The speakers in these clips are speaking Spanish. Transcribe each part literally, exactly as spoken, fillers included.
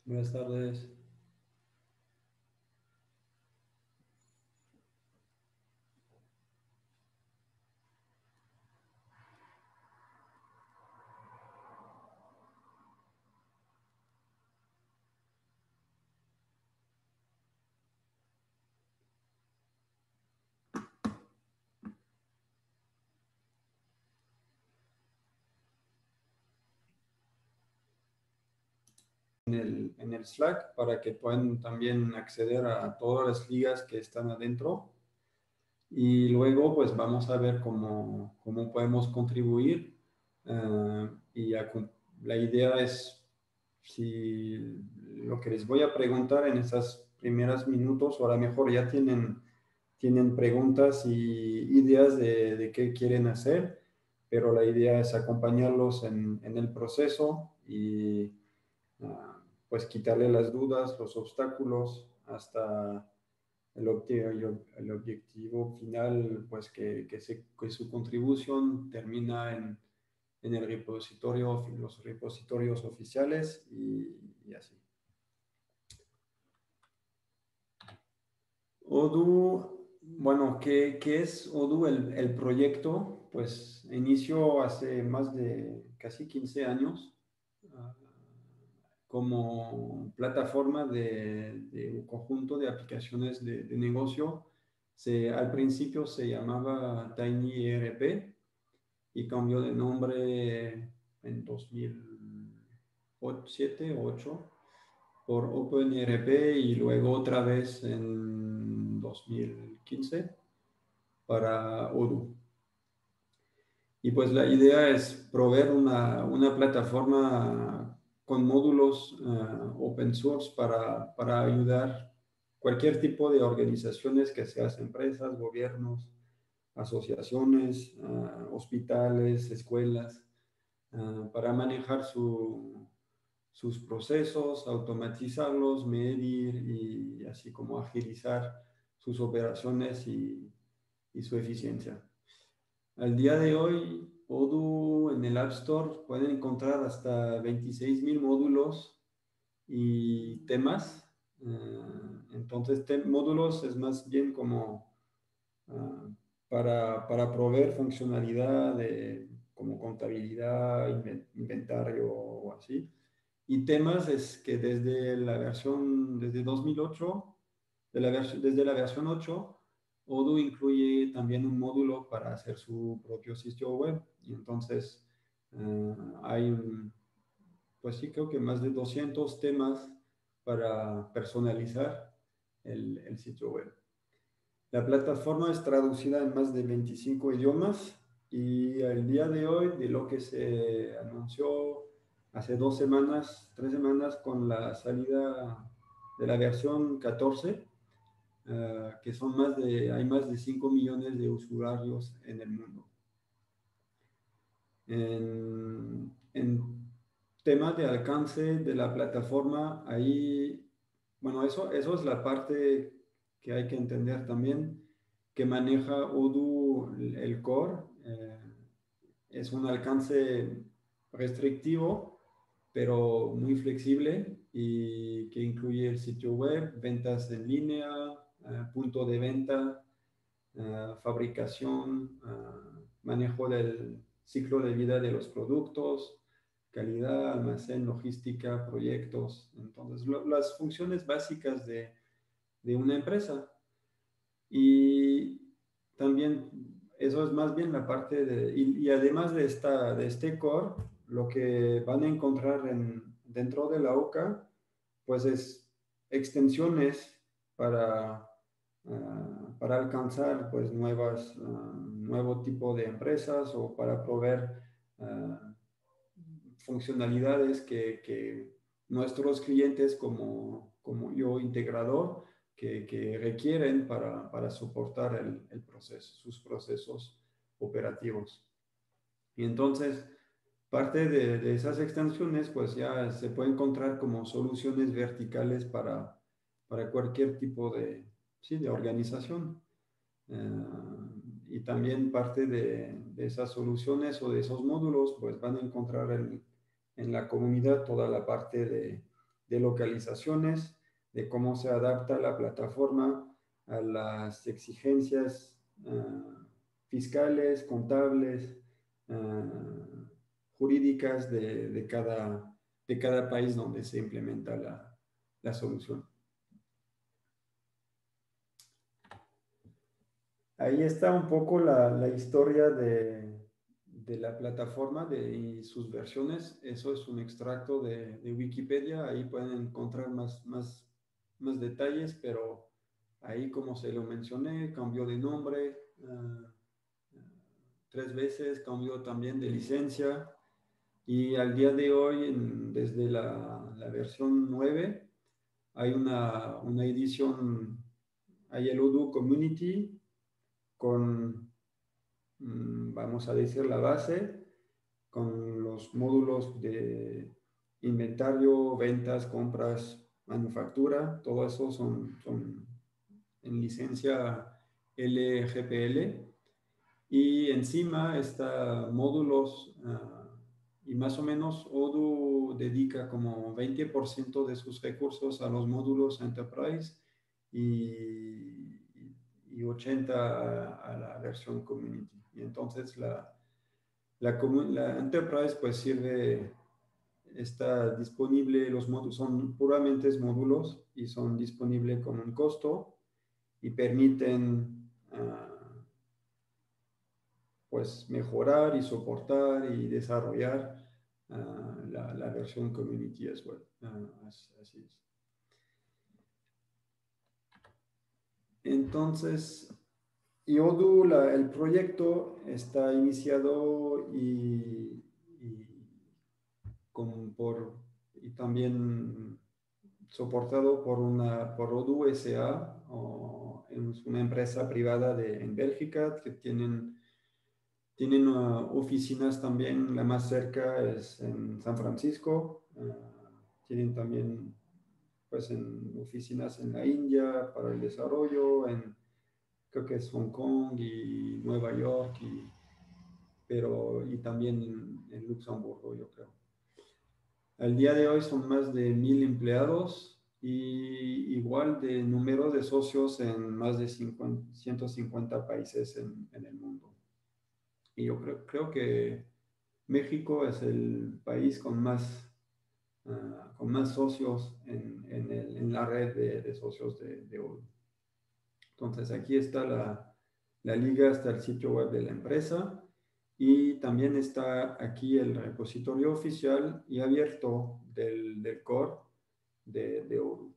Buenas tardes. En el, en el Slack para que puedan también acceder a todas las ligas que están adentro. Y luego, pues vamos a ver cómo, cómo podemos contribuir. eh, y a- la idea es, si lo que les voy a preguntar en estas primeras minutos, o a lo mejor ya tienen, tienen preguntas y ideas de, de qué quieren hacer, pero la idea es acompañarlos en, en el proceso y ah, pues quitarle las dudas, los obstáculos hasta el, obje- el objetivo final, pues que, que, se- que su contribución termina en, en el repositorio, los repositorios oficiales y, y así. Odoo, bueno, ¿qué, qué es Odoo? El, el proyecto, pues inició hace más de casi quince años. ah, como plataforma de, de un conjunto de aplicaciones de, de negocio. Se, al principio se llamaba TinyERP y cambió de nombre en dos mil siete o ocho por OpenERP y luego otra vez en dos mil quince para Odoo. Y pues la idea es proveer una, una plataforma con módulos uh, open source para, para ayudar cualquier tipo de organizaciones, que sean empresas, gobiernos, asociaciones, uh, hospitales, escuelas, uh, para manejar su, sus procesos, automatizarlos, medir y así como agilizar sus operaciones y, y su eficiencia. Al día de hoy, Odoo en el App Store pueden encontrar hasta veintiséis mil módulos y temas. Uh, entonces, módulos es más bien como uh, para, para proveer funcionalidad de, como contabilidad, inventario o así. Y temas es que desde la versión, desde dos mil ocho, de la desde la versión ocho, Odoo incluye también un módulo para hacer su propio sitio web. Y entonces uh, hay, un, pues sí, creo que más de doscientos temas para personalizar el, el sitio web. La plataforma es traducida en más de veinticinco idiomas y al día de hoy, de lo que se anunció hace dos semanas, tres semanas con la salida de la versión catorce, uh, que son más de, hay más de cinco millones de usuarios en el mundo. En, en tema de alcance de la plataforma, ahí, bueno, eso, eso es la parte que hay que entender también, que maneja Odoo el core. Eh, es un alcance restrictivo, pero muy flexible y que incluye el sitio web, ventas en línea, eh, punto de venta, eh, fabricación, eh, manejo del ciclo de vida de los productos, calidad, almacén, logística, proyectos. Entonces, lo, las funciones básicas de, de una empresa. Y también eso es más bien la parte de, y, y además de, esta, de este core, lo que van a encontrar en, dentro de la O C A, pues es extensiones para, uh, para alcanzar pues nuevas, uh, nuevo tipo de empresas o para proveer uh, funcionalidades que, que, nuestros clientes como, como yo integrador que, que requieren para, para soportar el, el proceso, sus procesos operativos. Y entonces, parte de, de, esas extensiones, pues ya se puede encontrar como soluciones verticales para, para cualquier tipo de, sí, de organización. Uh, y también parte de, de, esas soluciones o de esos módulos, pues van a encontrar el, en la comunidad toda la parte de, de localizaciones, de cómo se adapta la plataforma a las exigencias uh, fiscales, contables, uh, jurídicas de, de, cada, de cada país donde se implementa la, la solución. Ahí está un poco la, la historia de, de, la plataforma de, y sus versiones. Eso es un extracto de, de Wikipedia. Ahí pueden encontrar más, más, más detalles, pero ahí, como se lo mencioné, cambió de nombre uh, tres veces, cambió también de licencia. Y al día de hoy, en, desde la, la versión nueve, hay una, una edición, hay el Odoo Community, con, vamos a decir, la base, con los módulos de inventario, ventas, compras, manufactura, todo eso son, son en licencia L G P L. Y encima está módulos, uh, y más o menos Odoo dedica como veinte por ciento de sus recursos a los módulos Enterprise y y ochenta a, a la versión Community. Y entonces la, la, la Enterprise pues sirve, está disponible, los módulos son puramente módulos y son disponibles con un costo y permiten uh, pues mejorar y soportar y desarrollar uh, la, la, versión Community as well. Uh, así, así es. Entonces, y Odoo, la, el proyecto está iniciado y, y, con, por, y también soportado por, una, por Odoo S A, o, es una empresa privada de, en Bélgica que tienen, tienen uh, oficinas también, la más cerca es en San Francisco, uh, tienen también pues, en oficinas en la India para el desarrollo, en creo que es Hong Kong y Nueva York, y, pero, y también en, en Luxemburgo, yo creo. Al día de hoy son más de mil empleados y igual de número de socios en más de cincuenta, ciento cincuenta países en, en el mundo. Y yo creo, creo que México es el país con más, uh, con más socios en, en, el, en la red de, de socios de, de Odoo. Entonces aquí está la, la liga, está el sitio web de la empresa y también está aquí el repositorio oficial y abierto del, del core de, de Odoo.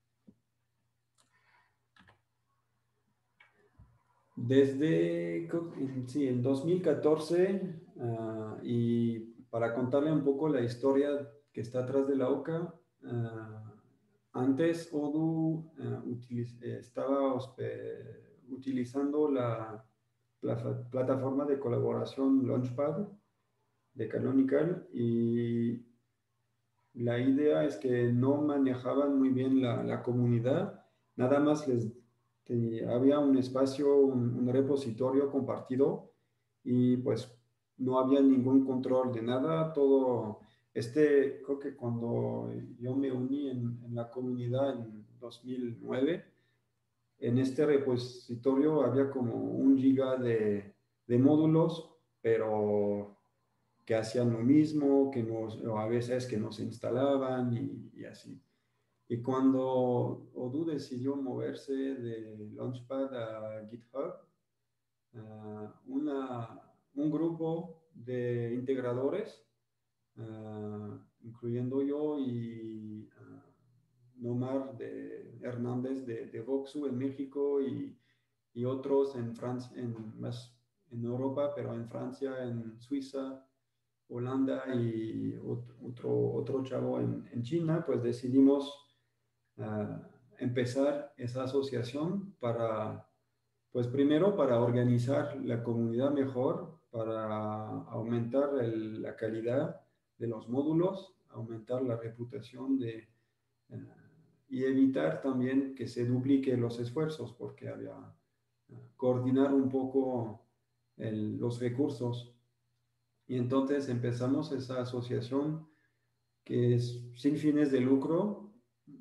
Desde sí, el dos mil catorce, uh, y para contarle un poco la historia que está atrás de la OCA, uh, antes Odoo uh, utiliz, estaba utilizando la plataforma de colaboración Launchpad de Canonical, y la idea es que no manejaban muy bien la, la comunidad, nada más les tenía, había un espacio, un, un repositorio compartido y pues no había ningún control de nada, todo, este, creo que cuando yo me uní en, en la comunidad en dos mil nueve, en este repositorio había como un giga de, de módulos, pero que hacían lo mismo, que nos, o a veces que no se instalaban y, y así. Y cuando Odoo decidió moverse de Launchpad a GitHub, uh, una, un grupo de integradores, uh, incluyendo yo y uh, Nomar de Hernández de, de Voxu en México y, y otros en Francia, en, más en Europa, pero en Francia, en Suiza, Holanda y otro, otro chavo en, en China, pues decidimos uh, empezar esa asociación para, pues primero para organizar la comunidad mejor, para aumentar el, la calidad de los módulos, aumentar la reputación de, uh, y evitar también que se dupliquen los esfuerzos, porque había uh, coordinar un poco el, los recursos. Y entonces empezamos esa asociación que es sin fines de lucro,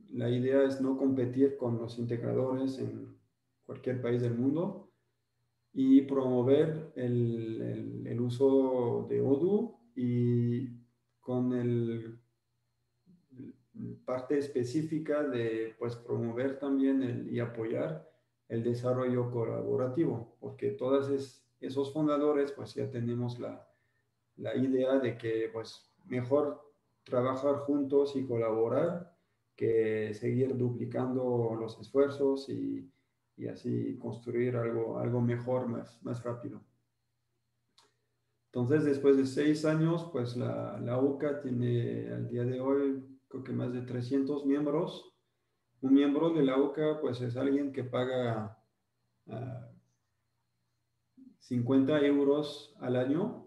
la idea es no competir con los integradores en cualquier país del mundo y promover el, el, el uso de Odoo y con el parte específica de pues promover también el, y apoyar el desarrollo colaborativo, porque todos es, esos fundadores pues ya tenemos la, la idea de que pues mejor trabajar juntos y colaborar que seguir duplicando los esfuerzos y, y así construir algo, algo mejor, más, más rápido. Entonces, después de seis años, pues la, la U C A tiene al día de hoy, creo que más de trescientos miembros. Un miembro de la U C A, pues es alguien que paga uh, cincuenta euros al año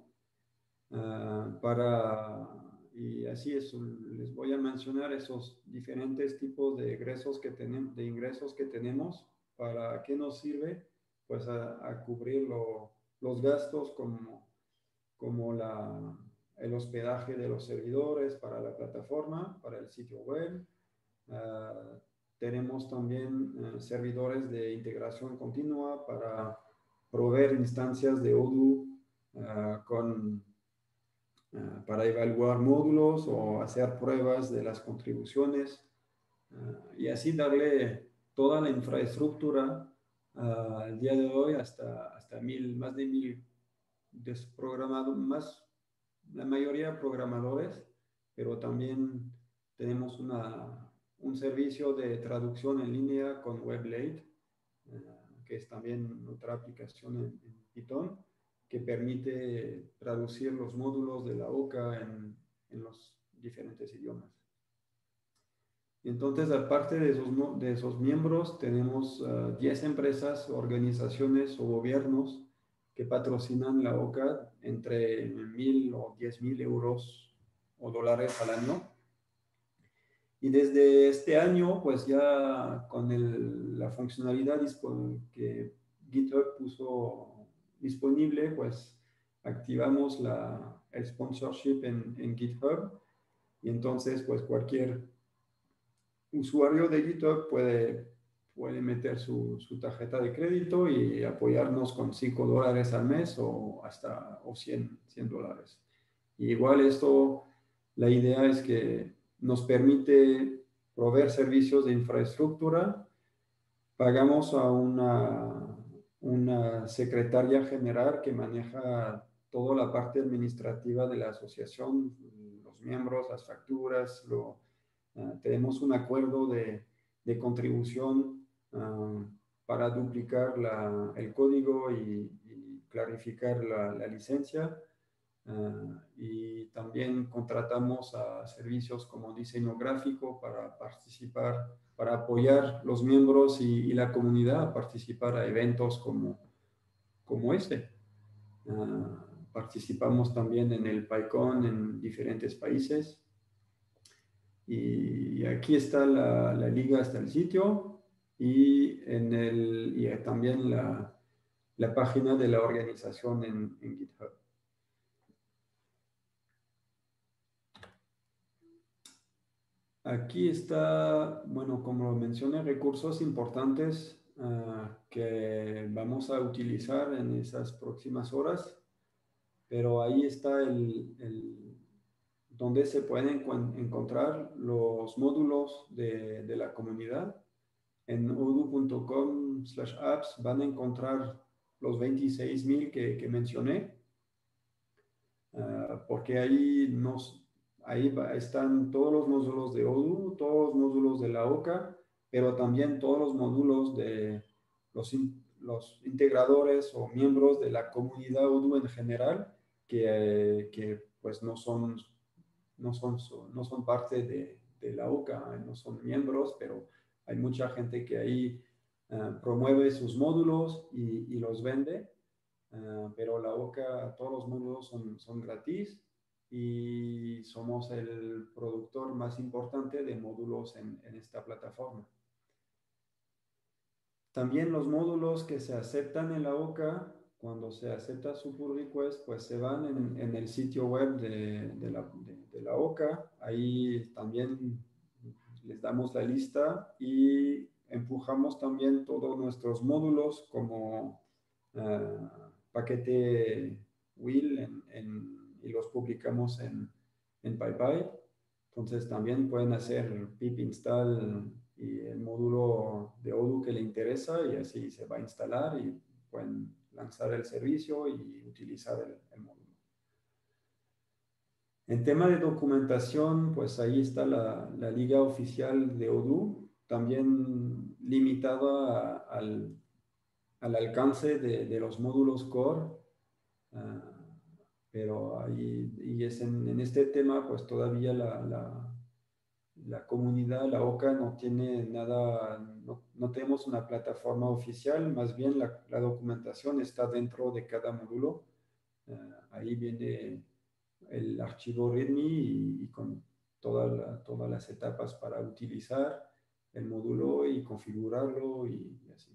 uh, para, y así es, les voy a mencionar esos diferentes tipos de ingresos que, tenemos, de ingresos que tenemos. ¿Para qué nos sirve? Pues a, a cubrir lo, los gastos como como la, el hospedaje de los servidores para la plataforma, para el sitio web. Uh, tenemos también uh, servidores de integración continua para proveer instancias de Odoo uh, con, uh, para evaluar módulos o hacer pruebas de las contribuciones uh, y así darle toda la infraestructura uh, al día de hoy hasta, hasta mil, más de mil desprogramados, más la mayoría programadores, pero también tenemos una, un servicio de traducción en línea con WebLate, eh, que es también otra aplicación en, en Python, que permite traducir los módulos de la O C A en, en los diferentes idiomas. Entonces, aparte de esos, de esos miembros, tenemos uh, diez empresas, organizaciones o gobiernos que patrocinan la O C A entre mil o diez mil euros o dólares al año. Y desde este año, pues ya con el, la funcionalidad que GitHub puso disponible, pues activamos la, el sponsorship en, en GitHub. Y entonces, pues cualquier usuario de GitHub puede, puede meter su, su tarjeta de crédito y apoyarnos con cinco dólares al mes o hasta o cien dólares. Y igual esto, la idea es que nos permite proveer servicios de infraestructura. Pagamos a una, una secretaria general que maneja toda la parte administrativa de la asociación, los miembros, las facturas, lo, Uh, tenemos un acuerdo de, de contribución uh, para duplicar la, el código y, y clarificar la, la licencia. Uh, y también contratamos a servicios como diseño gráfico para participar, para apoyar los miembros y, y la comunidad a participar a eventos como, como este. Uh, participamos también en el PyCon en diferentes países. Y aquí está la, la liga, está el sitio y, en el, y también la, la página de la organización en, en GitHub. Aquí está, bueno, como mencioné, recursos importantes uh, que vamos a utilizar en esas próximas horas, pero ahí está el, el donde se pueden encontrar los módulos de, de la comunidad. En odoo punto com slash apps van a encontrar los veintiséis mil que, que mencioné, uh, porque ahí, nos, ahí va, están todos los módulos de Odoo, todos los módulos de la O C A, pero también todos los módulos de los, in, los integradores o miembros de la comunidad Odoo en general, que, eh, que pues no son, no son, no son parte de, de la O C A, no son miembros, pero hay mucha gente que ahí uh, promueve sus módulos y, y los vende, uh, pero la O C A, todos los módulos son, son gratis y somos el productor más importante de módulos en, en esta plataforma. También los módulos que se aceptan en la O C A, cuando se acepta su pull request, pues se van en, en el sitio web de, de, la, de, de la O C A. Ahí también les damos la lista y empujamos también todos nuestros módulos como uh, paquete wheel en, en, y los publicamos en, en PyPy. Entonces también pueden hacer pip install y el módulo de Odoo que le interesa y así se va a instalar y pueden lanzar el servicio y utilizar el, el módulo. En tema de documentación, pues ahí está la, la liga oficial de Odoo, también limitada a, al, al alcance de, de los módulos core. Uh, pero ahí, y es en, en este tema, pues todavía la, la, la comunidad, la O C A, no tiene nada, no, no tenemos una plataforma oficial, más bien la, la documentación está dentro de cada módulo. Uh, ahí viene el archivo README y, y con toda la, todas las etapas para utilizar el módulo y configurarlo y, y así.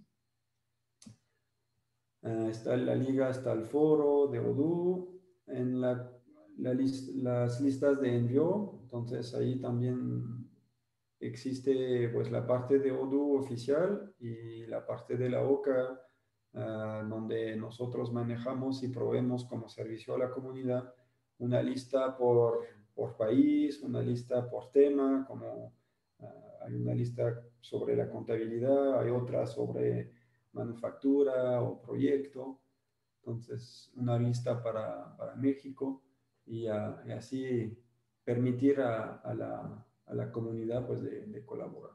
Uh, está la liga, está el foro de Odoo, en la, la list, las listas de envío, entonces ahí también existe pues la parte de Odoo oficial y la parte de la O C A, uh, donde nosotros manejamos y proveemos como servicio a la comunidad una lista por, por país, una lista por tema, como uh, hay una lista sobre la contabilidad, hay otra sobre manufactura o proyecto, entonces una lista para, para México y, uh, y así permitir a, a, la, a la comunidad pues de, de colaborar.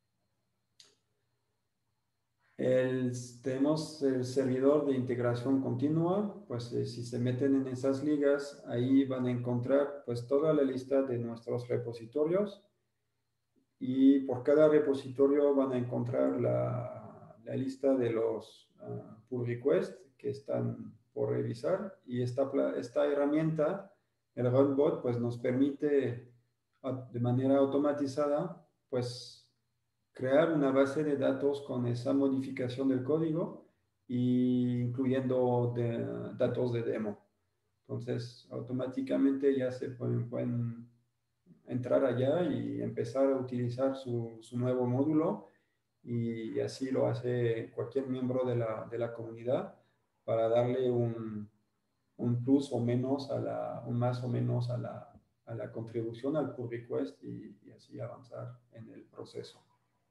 El, tenemos el servidor de integración continua, pues eh, si se meten en esas ligas, ahí van a encontrar pues toda la lista de nuestros repositorios y por cada repositorio van a encontrar la, la lista de los uh, pull requests que están por revisar y esta, esta herramienta, el Runbot, pues nos permite de manera automatizada pues crear una base de datos con esa modificación del código y incluyendo de, datos de demo. Entonces, automáticamente ya se pueden, pueden entrar allá y empezar a utilizar su, su nuevo módulo y así lo hace cualquier miembro de la, de la comunidad para darle un, un plus o menos a la, un más o menos a la, a la contribución al pull request y, y así avanzar en el proceso.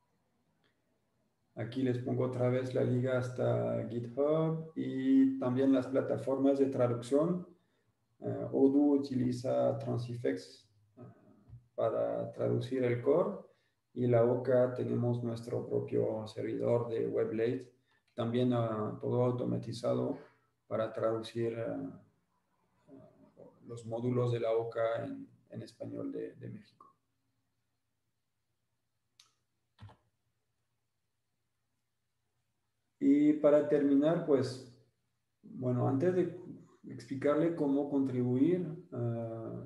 Aquí les pongo otra vez la liga hasta GitHub y también las plataformas de traducción. Uh, Odoo utiliza Transifex uh, para traducir el core y la O C A tenemos nuestro propio servidor de WebLate, también uh, todo automatizado para traducir uh, uh, los módulos de la O C A en, en español de, de México. Y para terminar, pues, bueno, antes de explicarle cómo contribuir, uh,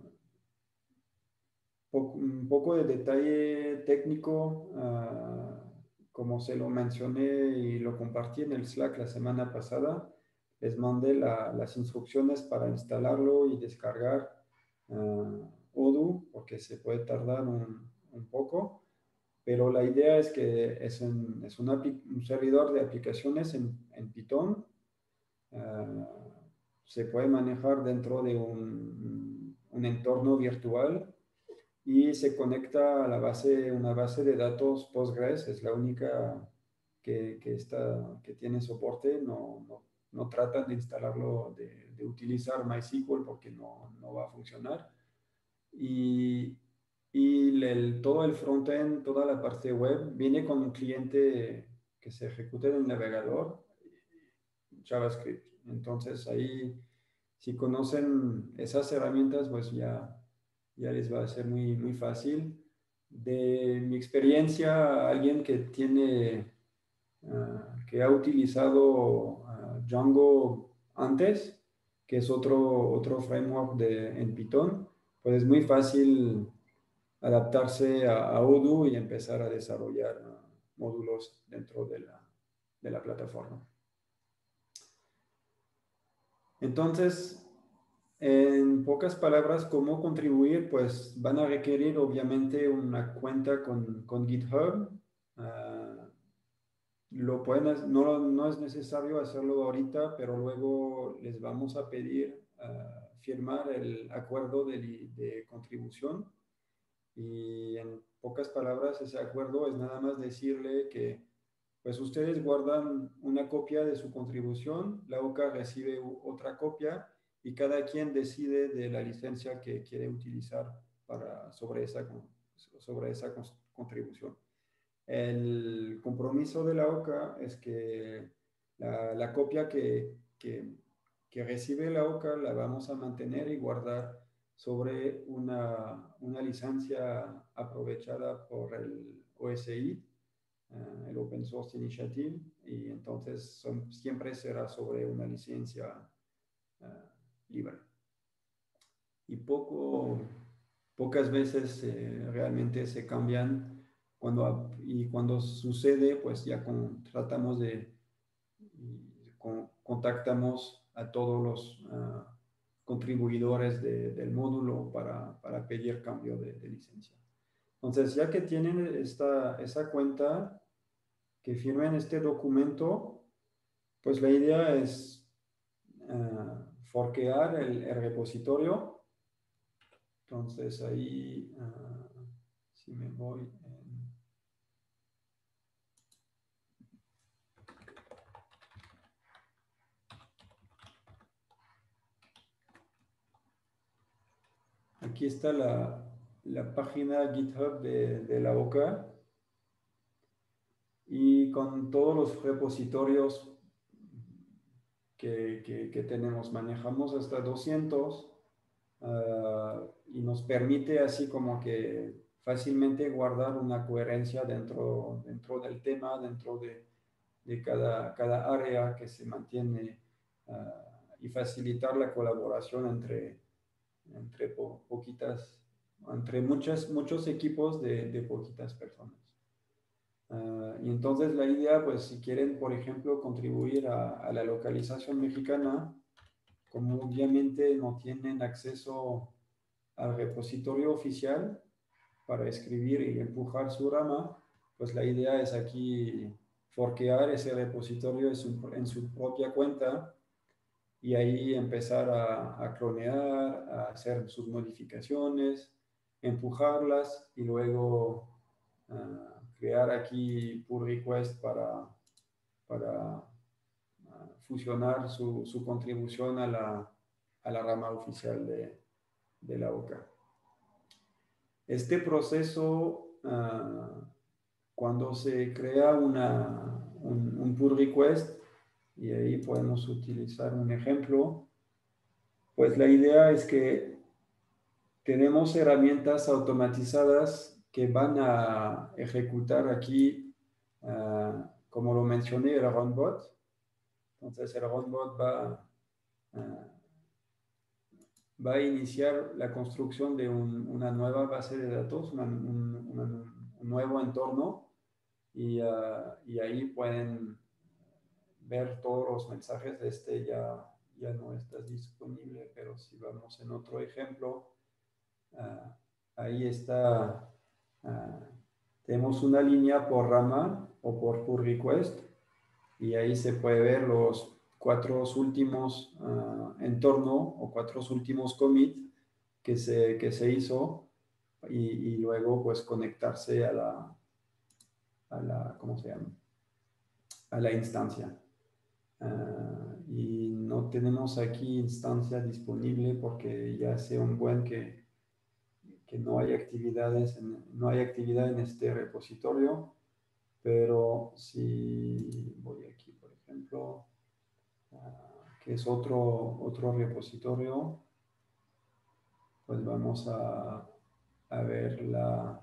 po un poco de detalle técnico, uh, como se lo mencioné y lo compartí en el Slack la semana pasada, les mandé la, las instrucciones para instalarlo y descargar uh, Odoo, porque se puede tardar un, un poco. Pero la idea es que es, un, es una, un servidor de aplicaciones en, en Python. Uh, se puede manejar dentro de un, un, entorno virtual y se conecta a la base, una base de datos Postgres. Es la única que, que, está, que tiene soporte. No, no, no tratan de instalarlo, de, de utilizar MySQL porque no, no va a funcionar. Y, y el, todo el frontend, toda la parte web, viene con un cliente que se ejecuta en el navegador, JavaScript. Entonces ahí, si conocen esas herramientas, pues ya, ya les va a ser muy, muy fácil. De mi experiencia, alguien que tiene, uh, que ha utilizado uh, Django antes, que es otro, otro framework de, en Python, pues es muy fácil adaptarse a, a Odoo y empezar a desarrollar uh, módulos dentro de la, de la plataforma. Entonces, En pocas palabras, ¿cómo contribuir? Pues van a requerir obviamente una cuenta con, con GitHub. Uh, lo pueden, no, no es necesario hacerlo ahorita, pero luego les vamos a pedir uh, firmar el acuerdo de, de contribución. Y en pocas palabras, ese acuerdo es nada más decirle que pues ustedes guardan una copia de su contribución, la O C A recibe otra copia y cada quien decide de la licencia que quiere utilizar para, sobre, esa, sobre esa contribución. El compromiso de la O C A es que la, la copia que, que, que, recibe la O C A la vamos a mantener y guardar sobre una, una licencia aprovechada por el O S I, uh, el Open Source Initiative, y entonces son, siempre será sobre una licencia uh, libre. Y poco, pocas veces eh, realmente se cambian cuando, y cuando sucede, pues ya con, tratamos de, con, contactamos a todos los uh, contribuidores de, del módulo para, para pedir cambio de, de licencia. Entonces, ya que tienen esta, esa cuenta, que firmen este documento, pues la idea es uh, forquear el, el repositorio. Entonces ahí, uh, si me voy en... Aquí está la, la página GitHub de, de la O C A y con todos los repositorios que, que, que tenemos. Manejamos hasta doscientos uh, y nos permite así como que fácilmente guardar una coherencia dentro, dentro del tema, dentro de, de cada, cada área que se mantiene uh, y facilitar la colaboración entre, entre po poquitas, entre muchas, muchos equipos de, de poquitas personas. Uh, y entonces la idea, pues si quieren, por ejemplo, contribuir a, a la localización mexicana, como obviamente no tienen acceso al repositorio oficial para escribir y empujar su rama, pues la idea es aquí forquear ese repositorio en su, en su propia cuenta y ahí empezar a, a clonear, a hacer sus modificaciones, empujarlas y luego uh, crear aquí pull request para, para uh, fusionar su, su contribución a la, a la rama oficial de, de la O C A. Este proceso, uh, cuando se crea una, un, un pull request, y ahí podemos utilizar un ejemplo, pues la idea es que tenemos herramientas automatizadas que van a ejecutar aquí, uh, como lo mencioné, el runbot. Entonces el runbot va, uh, va a iniciar la construcción de un, una nueva base de datos, una, un, una, un nuevo entorno, y, uh, y ahí pueden ver todos los mensajes. De este ya, ya no está disponible, pero si vamos en otro ejemplo, uh, ahí está, uh, tenemos una línea por rama o por pull request, y ahí se puede ver los cuatro últimos uh, entorno o cuatro últimos commit que se, que se hizo, y, y luego pues conectarse a la, a la, ¿cómo se llama? A la instancia. Uh, y no tenemos aquí instancia disponible porque ya hace un buen que, que no hay actividades, en, no hay actividad en este repositorio, pero si voy aquí, por ejemplo, uh, que es otro, otro repositorio, pues vamos a, a ver la,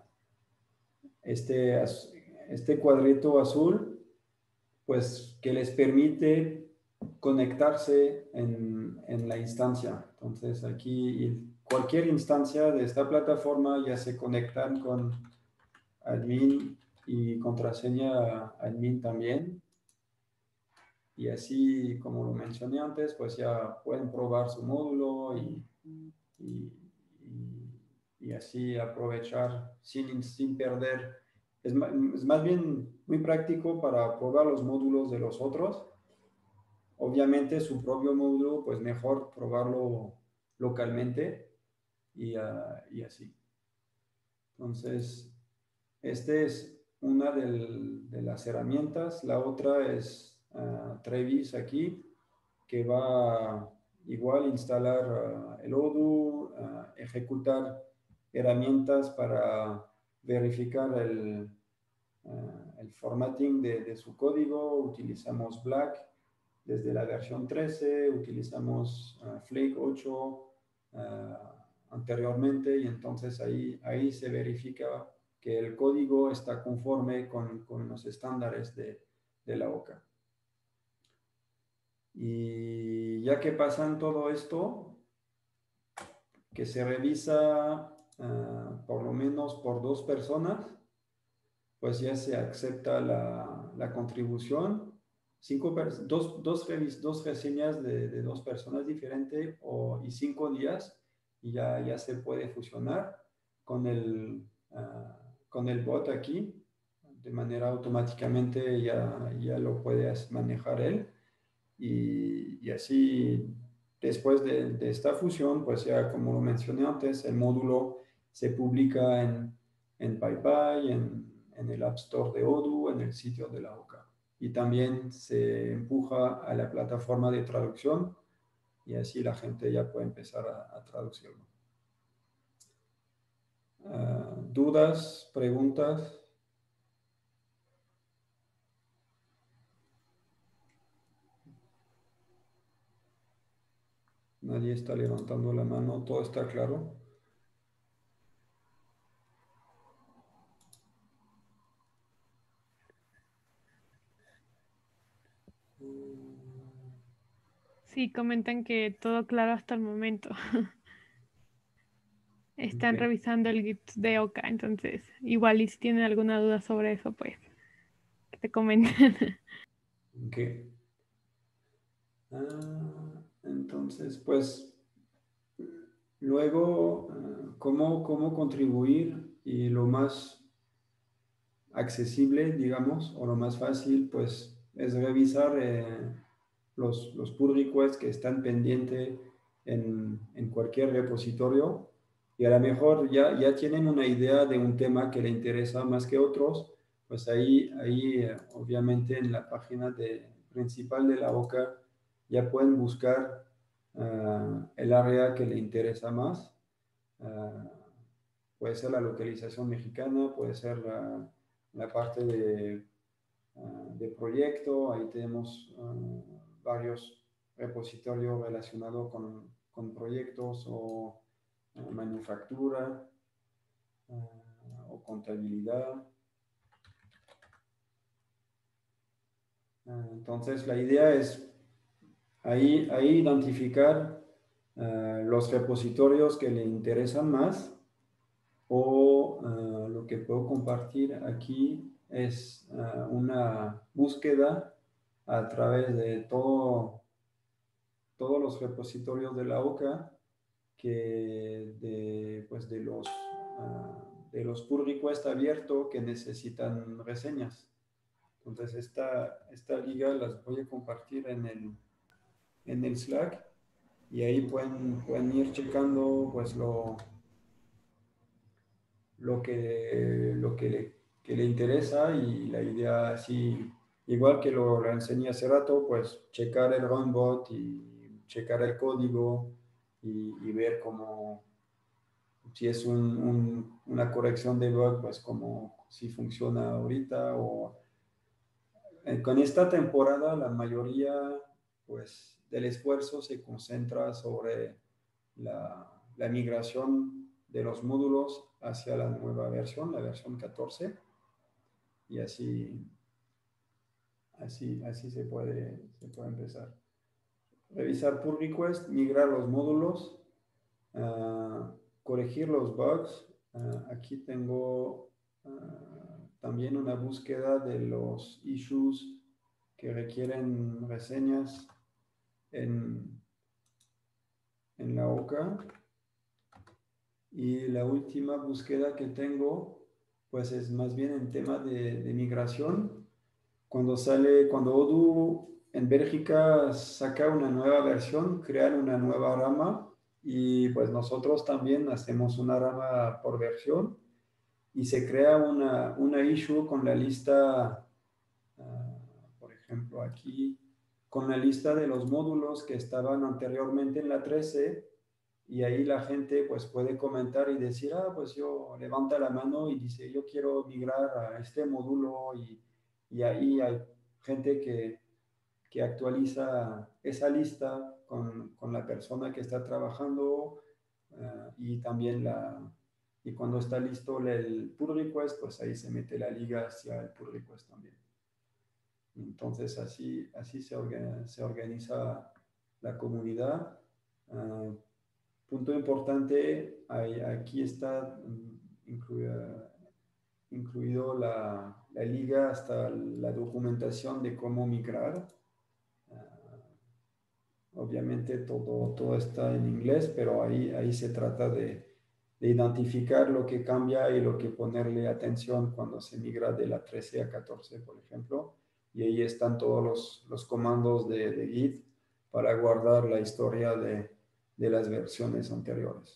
este, este cuadrito azul, pues que les permite conectarse en, en la instancia. Entonces aquí cualquier instancia de esta plataforma ya se conectan con admin y contraseña admin también. Y así, como lo mencioné antes, pues ya pueden probar su módulo y así aprovechar sin, sin perder. Es, es más bien muy práctico para probar los módulos de los otros. Obviamente su propio módulo, pues mejor probarlo localmente y, uh, y así. Entonces, este es una del, de las herramientas. La otra es uh, Trevis aquí, que va a igual instalar uh, el Odoo, uh, ejecutar herramientas para verificar el, uh, el formatting de, de su código. Utilizamos Black desde la versión trece, utilizamos uh, Flake ocho uh, anteriormente, y entonces ahí, ahí se verifica que el código está conforme con, con los estándares de, de la O C A. Y ya que pasan todo esto, que se revisa uh, por lo menos por dos personas, pues ya se acepta la, la contribución. Cinco dos, dos, dos reseñas de, de dos personas diferentes o, y cinco días, y ya, ya se puede fusionar con el, uh, con el bot aquí. De manera automáticamente ya, ya lo puedes manejar él. Y, y así, después de, de esta fusión, pues ya como lo mencioné antes, el módulo se publica en, en PyPy, en, en el App Store de Odoo, en el sitio de la O C A. Y también se empuja a la plataforma de traducción, y así la gente ya puede empezar a, a traducirlo. Uh, ¿Dudas? ¿Preguntas? Nadie está levantando la mano, todo está claro. Sí, comentan que todo claro hasta el momento. Están Okay. revisando el Git de O C A, entonces igual y si tienen alguna duda sobre eso, pues que te comenten. Ok. Ah, entonces, pues, luego, uh, ¿cómo, cómo contribuir? Y lo más accesible, digamos, o lo más fácil, pues, es revisar eh, los, los pull requests que están pendientes en, en cualquier repositorio, y a lo mejor ya, ya tienen una idea de un tema que le interesa más que otros. Pues ahí, ahí eh, obviamente en la página de, principal de la O C A ya pueden buscar uh, el área que le interesa más. Uh, puede ser la localización mexicana, puede ser la, la parte de, uh, de proyecto. Ahí tenemos uh, varios repositorios relacionados con, con proyectos o uh, manufactura uh, o contabilidad. Uh, entonces la idea es ahí, ahí identificar uh, los repositorios que le interesan más, o uh, lo que puedo compartir aquí es uh, una búsqueda a través de todo, todos los repositorios de la O C A, que de, pues de, los, uh, de los pull requests abiertos que necesitan reseñas. Entonces esta, esta liga las voy a compartir en el, en el Slack, y ahí pueden, pueden ir checando pues lo, lo que, lo que, le, que le interesa. Y la idea, así, igual que lo, lo enseñé hace rato, pues checar el runbot y checar el código, y, y ver cómo, si es un, un, una corrección de bug, pues como si funciona ahorita. O eh, con esta temporada la mayoría pues del esfuerzo se concentra sobre la, la migración de los módulos hacia la nueva versión, la versión catorce, y así, así, así se, puede, se puede empezar. Revisar pull request, migrar los módulos, uh, corregir los bugs. Uh, aquí tengo uh, también una búsqueda de los issues que requieren reseñas en, en la O C A. Y la última búsqueda que tengo, pues es más bien en tema de, de migración. Cuando sale, cuando Odoo en Bélgica saca una nueva versión, crean una nueva rama y pues nosotros también hacemos una rama por versión y se crea una, una issue con la lista, uh, por ejemplo aquí, con la lista de los módulos que estaban anteriormente en la trece y ahí la gente pues puede comentar y decir, ah, pues yo levanta la mano y dice, yo quiero migrar a este módulo y, y ahí hay gente que, que actualiza esa lista con, con, la persona que está trabajando uh, y también la, y cuando está listo el pull request, pues ahí se mete la liga hacia el pull request también. Entonces así, así se, organiza, se organiza la comunidad. Uh, punto importante, hay, aquí está incluida, incluido la, la liga hasta la documentación de cómo migrar. Uh, obviamente todo, todo está en inglés, pero ahí, ahí se trata de, de identificar lo que cambia y lo que ponerle atención cuando se migra de la trece a catorce, por ejemplo. Y ahí están todos los, los comandos de, de Git para guardar la historia de, de las versiones anteriores.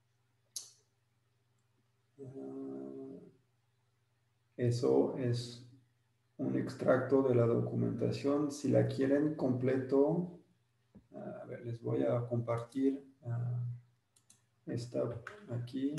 Eso es un extracto de la documentación. Si la quieren completo, a ver, les voy a compartir uh, esta aquí.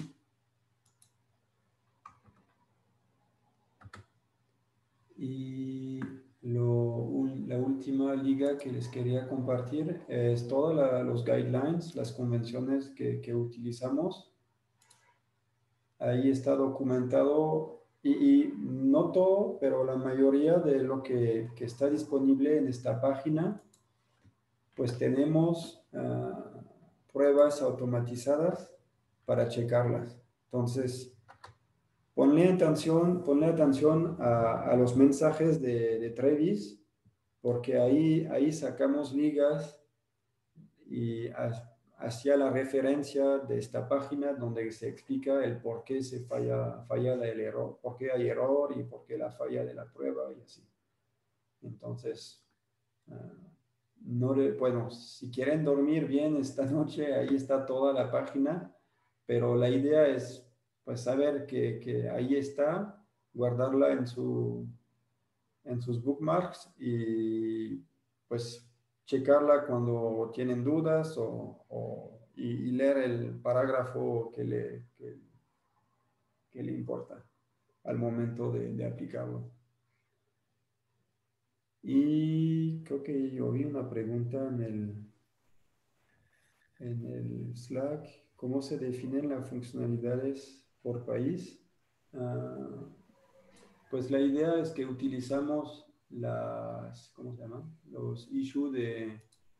Y lo, la última liga que les quería compartir es todos los guidelines, las convenciones que, que utilizamos. Ahí está documentado y, y no todo, pero la mayoría de lo que, que está disponible en esta página, pues tenemos uh, pruebas automatizadas para checarlas. Entonces, ponle atención, ponle atención a, a los mensajes de, de Travis, porque ahí, ahí sacamos ligas y a, hacia la referencia de esta página donde se explica el por qué se falla, falla el error, por qué hay error y por qué la falla de la prueba y así. Entonces, uh, no le, bueno, si quieren dormir bien esta noche, ahí está toda la página, pero la idea es pues saber que, que ahí está, guardarla en, su, en sus bookmarks y pues checarla cuando tienen dudas o, o y, y, leer el parágrafo que le, que, que le importa al momento de, de aplicarlo. Y creo que yo vi una pregunta en el, en el Slack, ¿cómo se definen las funcionalidades por país? Uh, pues la idea es que utilizamos las, ¿cómo se llama? Los issues de,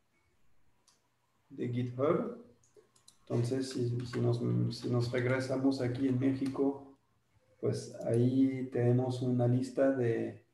de GitHub. Entonces, si, si, nos, si nos regresamos aquí en México, pues ahí tenemos una lista de,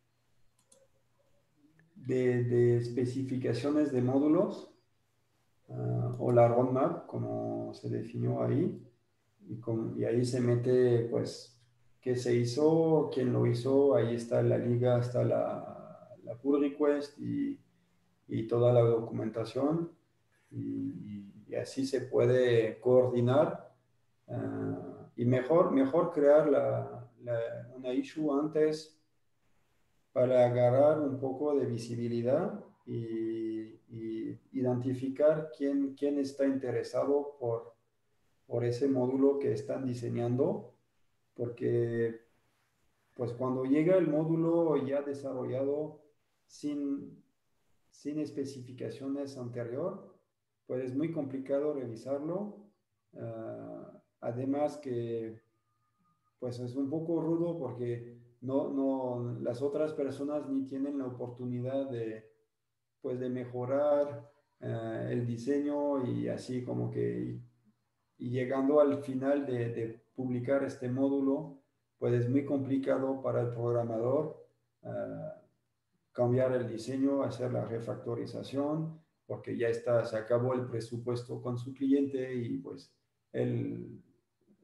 de, de especificaciones de módulos uh, o la roadmap, como se definió ahí. Y, con, y ahí se mete, pues, qué se hizo, quién lo hizo, ahí está la liga, está la, la pull request y, y toda la documentación. Y, y así se puede coordinar uh, y mejor, mejor crear la, la, una issue antes para agarrar un poco de visibilidad y, y identificar quién, quién está interesado por, por ese módulo que están diseñando, porque pues cuando llega el módulo ya desarrollado sin, sin especificaciones anterior, pues es muy complicado revisarlo. Uh, además que pues es un poco rudo porque no, no, las otras personas ni tienen la oportunidad de, pues de mejorar uh, el diseño y así como que, y, y llegando al final de, de, publicar este módulo, pues es muy complicado para el programador uh, cambiar el diseño, hacer la refactorización, porque ya está, se acabó el presupuesto con su cliente y pues él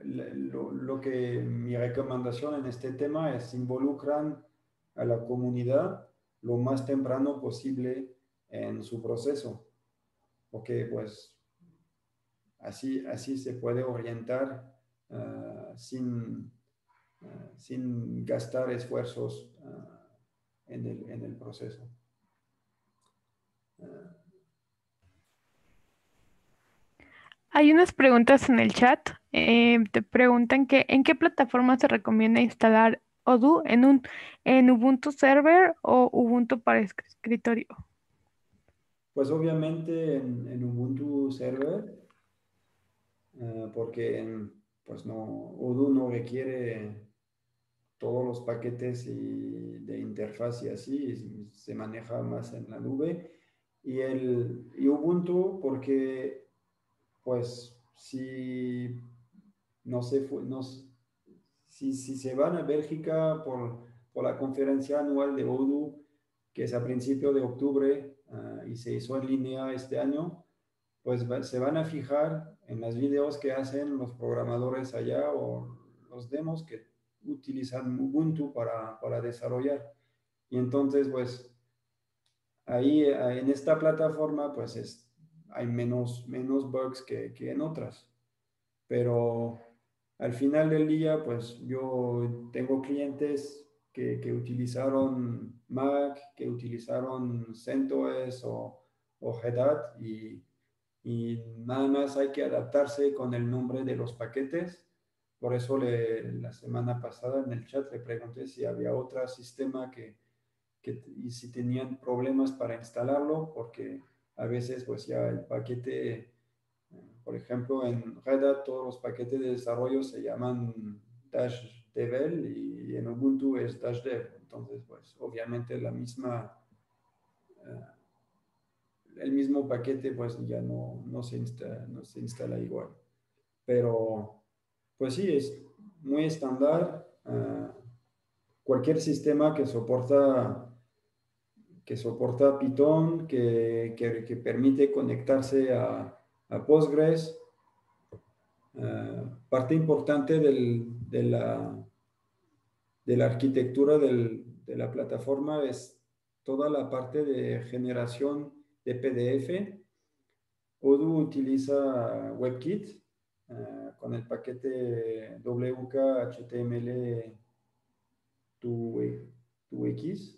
lo, lo que mi recomendación en este tema es involucrar a la comunidad lo más temprano posible en su proceso, porque pues así, así se puede orientar uh, sin, uh, sin gastar esfuerzos uh, en, el, en el proceso. Uh, Hay unas preguntas en el chat. Eh, te preguntan que ¿en qué plataforma se recomienda instalar Odoo? ¿En un en Ubuntu Server o Ubuntu para esc- escritorio? Pues obviamente en, en Ubuntu Server, uh, porque en, pues no, Odoo no requiere todos los paquetes y de interfaz y así, y se maneja más en la nube. Y, el, y Ubuntu porque pues si no se fue, no, si, si se van a Bélgica por, por la conferencia anual de Odoo, que es a principio de octubre uh, y se hizo en línea este año, pues va, se van a fijar en los videos que hacen los programadores allá o los demos que utilizan Ubuntu para, para desarrollar. Y entonces, pues, ahí en esta plataforma, pues, es, hay menos, menos bugs que, que en otras. Pero al final del día, pues, yo tengo clientes que, que utilizaron Mac, que utilizaron CentOS o, o Red Hat y y nada más hay que adaptarse con el nombre de los paquetes. Por eso le, la semana pasada en el chat le pregunté si había otro sistema que, que, y si tenían problemas para instalarlo, porque a veces pues ya el paquete, por ejemplo en Red Hat todos los paquetes de desarrollo se llaman Dash Devel y en Ubuntu es Dash Dev. Entonces pues obviamente la misma... Uh, el mismo paquete pues ya no, no, se instala, no se instala igual. Pero pues sí, es muy estándar. Uh, cualquier sistema que soporta, que soporta Python, que, que, que permite conectarse a, a Postgres. Uh, parte importante del, de, la, de la arquitectura del, de la plataforma es toda la parte de generación de P D F. Odoo utiliza WebKit uh, con el paquete W K H T M L dos X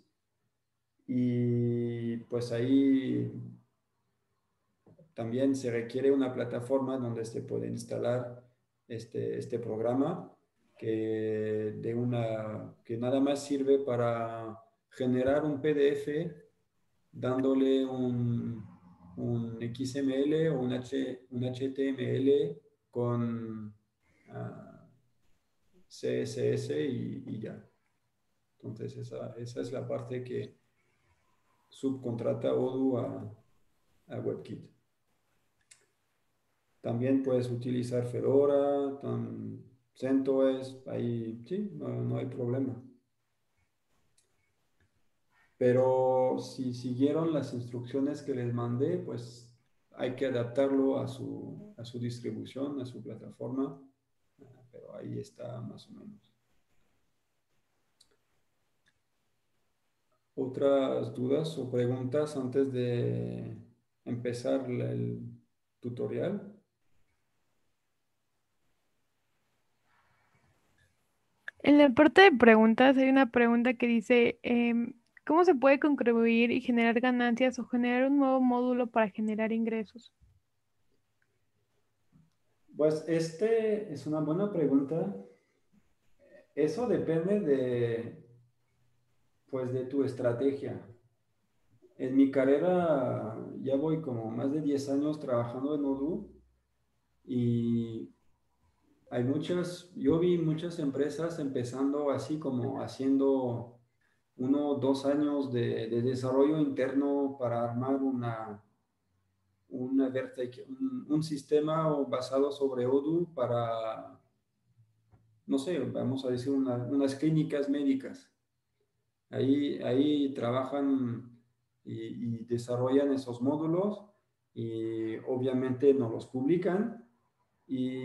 y pues ahí también se requiere una plataforma donde se puede instalar este, este programa que, de una, que nada más sirve para generar un P D F dándole un, un X M L o un, H, un H T M L con uh, C S S y, y, ya. Entonces esa, esa es la parte que subcontrata Odoo a, a WebKit. También puedes utilizar Fedora, CentOS, ahí sí, no, no hay problema. Pero si siguieron las instrucciones que les mandé, pues hay que adaptarlo a su, a su distribución, a su plataforma, pero ahí está más o menos. ¿Otras dudas o preguntas antes de empezar el tutorial? En la parte de preguntas hay una pregunta que dice, em, ¿cómo se puede contribuir y generar ganancias o generar un nuevo módulo para generar ingresos? Pues este es una buena pregunta. Eso depende de, pues, de tu estrategia. En mi carrera ya voy como más de diez años trabajando en Odoo y hay muchas, yo vi muchas empresas empezando así como haciendo uno o dos años de, de desarrollo interno para armar una, una un, un sistema basado sobre Odoo para, no sé, vamos a decir una, unas clínicas médicas. Ahí, ahí trabajan y, y desarrollan esos módulos y obviamente no los publican y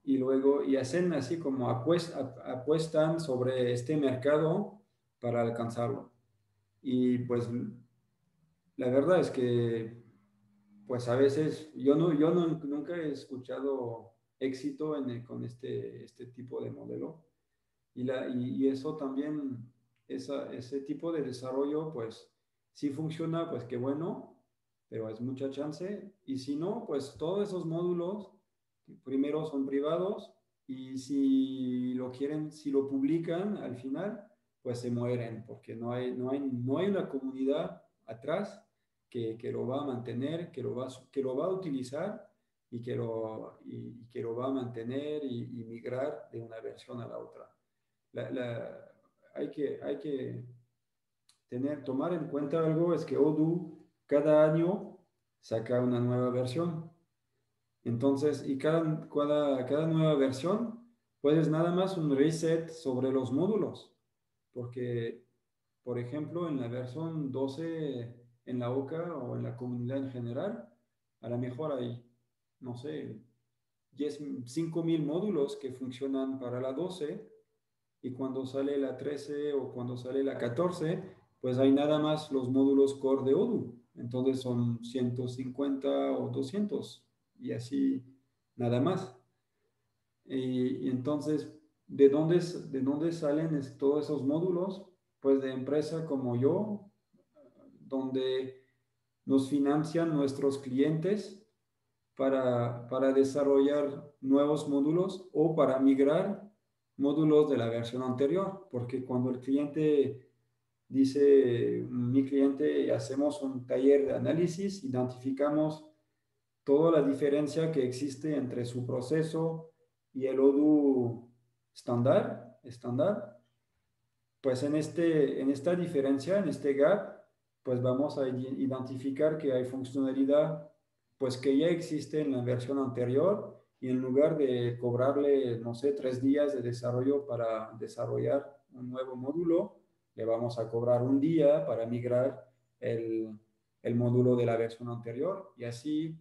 y luego y hacen así como apuest, apuestan sobre este mercado para alcanzarlo. Y pues la verdad es que pues a veces yo, no, yo no, nunca he escuchado éxito en el- con este, este tipo de modelo. Y, la, y, y eso también, esa, ese tipo de desarrollo, pues si funciona, pues qué bueno, pero es mucha chance. Y si no, pues todos esos módulos, primero son privados y si lo quieren, si lo publican al final, pues se mueren, porque no hay, no hay, no hay una comunidad atrás que, que lo va a mantener, que lo va, que lo va a utilizar y que lo, y, y que lo va a mantener y, y migrar de una versión a la otra. La, la, hay, que, hay que tener, tomar en cuenta algo, es que Odoo cada año saca una nueva versión. Entonces, y cada, cada, cada nueva versión, pues nada más un reset sobre los módulos. Porque, por ejemplo, en la versión doce en la O C A o en la comunidad en general, a lo mejor hay, no sé, cinco mil módulos que funcionan para la doce y cuando sale la trece o cuando sale la catorce, pues hay nada más los módulos core de Odoo. Entonces son ciento cincuenta o doscientos y así nada más. Y, y entonces, ¿de dónde, ¿de dónde salen es, todos esos módulos? Pues de empresa como yo, donde nos financian nuestros clientes para, para desarrollar nuevos módulos o para migrar módulos de la versión anterior, porque cuando el cliente dice, mi cliente, hacemos un taller de análisis, identificamos toda la diferencia que existe entre su proceso y el Odoo estándar, estándar, pues en, este, en esta diferencia, en este gap, pues vamos a identificar que hay funcionalidad pues que ya existe en la versión anterior y en lugar de cobrarle, no sé, tres días de desarrollo para desarrollar un nuevo módulo, le vamos a cobrar un día para migrar el, el módulo de la versión anterior y así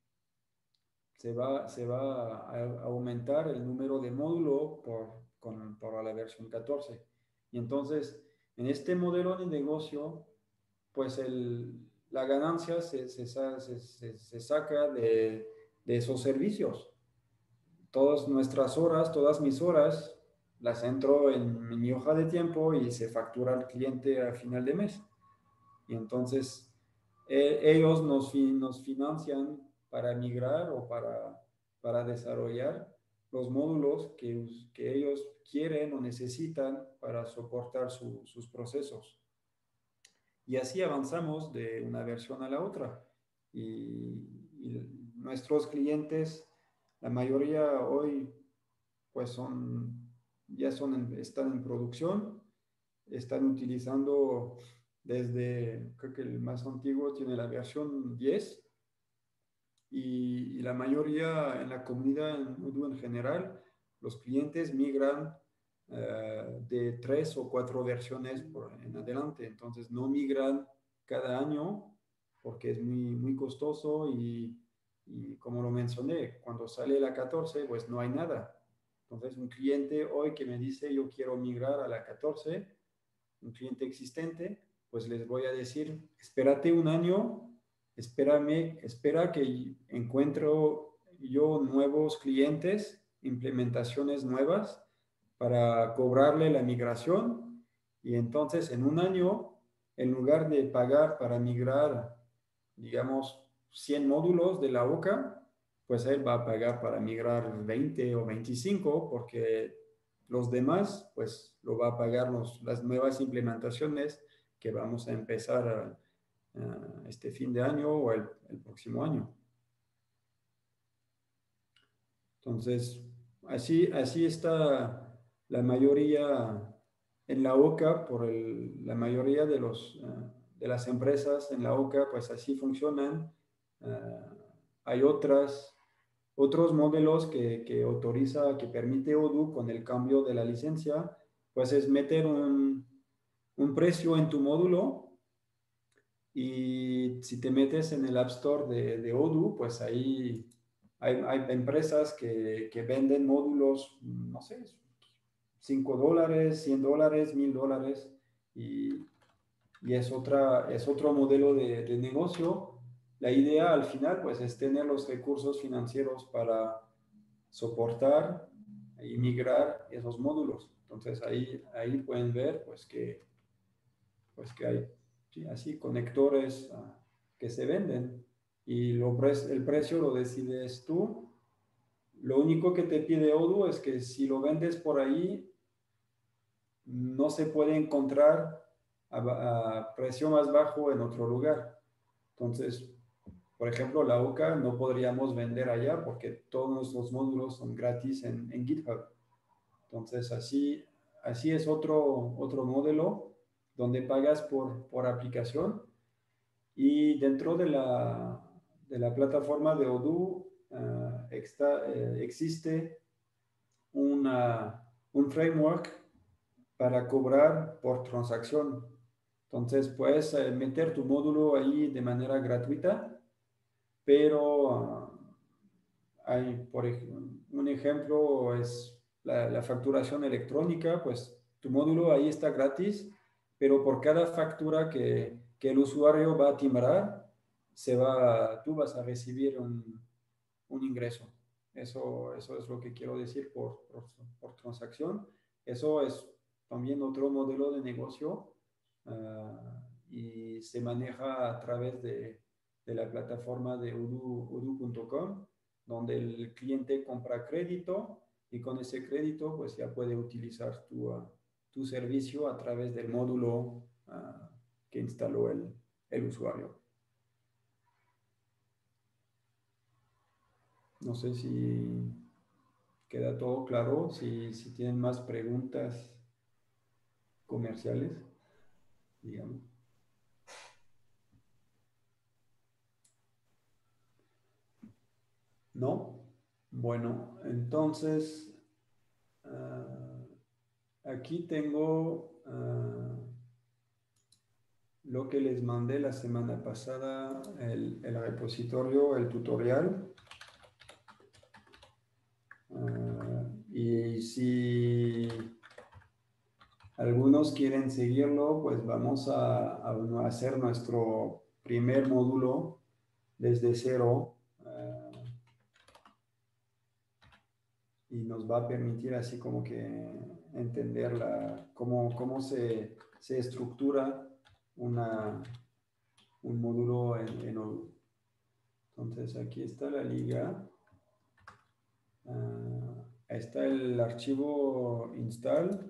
se va, se va a aumentar el número de módulos por, con, por la versión catorce. Y entonces, en este modelo de negocio, pues el, la ganancia se, se, se, se saca de, de esos servicios. Todas nuestras horas, todas mis horas, las entro en, en mi hoja de tiempo y se factura al cliente a final de mes. Y entonces eh, ellos nos, nos financian para migrar o para, para desarrollar los módulos que, que ellos quieren o necesitan para soportar su, sus procesos. Y así avanzamos de una versión a la otra. Y, y nuestros clientes, la mayoría hoy, pues son, ya son en, están en producción, están utilizando desde, creo que el más antiguo tiene la versión diez y, y la mayoría en la comunidad en Odoo en general, los clientes migran uh, de tres o cuatro versiones por en adelante, entonces no migran cada año porque es muy, muy costoso y, y como lo mencioné, cuando sale la catorce, pues no hay nada. Entonces, un cliente hoy que me dice yo quiero migrar a la catorce, un cliente existente, pues les voy a decir, espérate un año, espérame, espera que encuentro yo nuevos clientes, implementaciones nuevas para cobrarle la migración y entonces en un año, en lugar de pagar para migrar, digamos, cien módulos de la O C A, pues él va a pagar para migrar veinte o veinticinco porque los demás, pues lo va a pagar los, las nuevas implementaciones que vamos a empezar a, a este fin de año o el, el próximo año. Entonces, así, así está la mayoría en la O C A, por el, la mayoría de, los, uh, de las empresas en la O C A, pues así funcionan. Uh, hay otras, otros modelos que, que autoriza, que permite Odoo con el cambio de la licencia, pues es meter un, un precio en tu módulo y si te metes en el App Store de, de Odoo, pues ahí hay, hay empresas que, que venden módulos, no sé, cinco dólares, cien dólares, mil dólares, y, y es, otra, es otro modelo de, de negocio. La idea al final, pues, es tener los recursos financieros para soportar y migrar esos módulos. Entonces, ahí, ahí pueden ver, pues, que, pues, que hay, sí, así, conectores uh, que se venden y lo pre el precio lo decides tú. Lo único que te pide Odoo es que si lo vendes por ahí, no se puede encontrar a, a precio más bajo en otro lugar. Entonces, por ejemplo, la U C A no podríamos vender allá porque todos nuestros módulos son gratis en, en GitHub. Entonces, así, así es otro, otro modelo donde pagas por, por aplicación y dentro de la, de la plataforma de Odoo uh, está, eh, existe una, un framework para cobrar por transacción. Entonces puedes eh, meter tu módulo ahí de manera gratuita, pero uh, hay, por ejemplo, un ejemplo es la, la facturación electrónica, pues tu módulo ahí está gratis, pero por cada factura que, que el usuario va a timbrar, se va, tú vas a recibir un, un ingreso. Eso, eso es lo que quiero decir por, por, por transacción. Eso es también otro modelo de negocio uh, y se maneja a través de, de la plataforma de odoo punto com, donde el cliente compra crédito y con ese crédito pues ya puede utilizar tu, uh, tu servicio a través del módulo uh, que instaló el, el usuario. No sé si queda todo claro, si, si tienen más preguntas comerciales, digamos. ¿No? Bueno, entonces, uh, aquí tengo uh, lo que les mandé la semana pasada, el, el repositorio, el tutorial. Uh, y si algunos quieren seguirlo, pues vamos a, a hacer nuestro primer módulo desde cero. Uh, y nos va a permitir así como que entender la, cómo, cómo se, se estructura una, un módulo en, en Odoo. Entonces aquí está la liga. Uh, está el archivo install.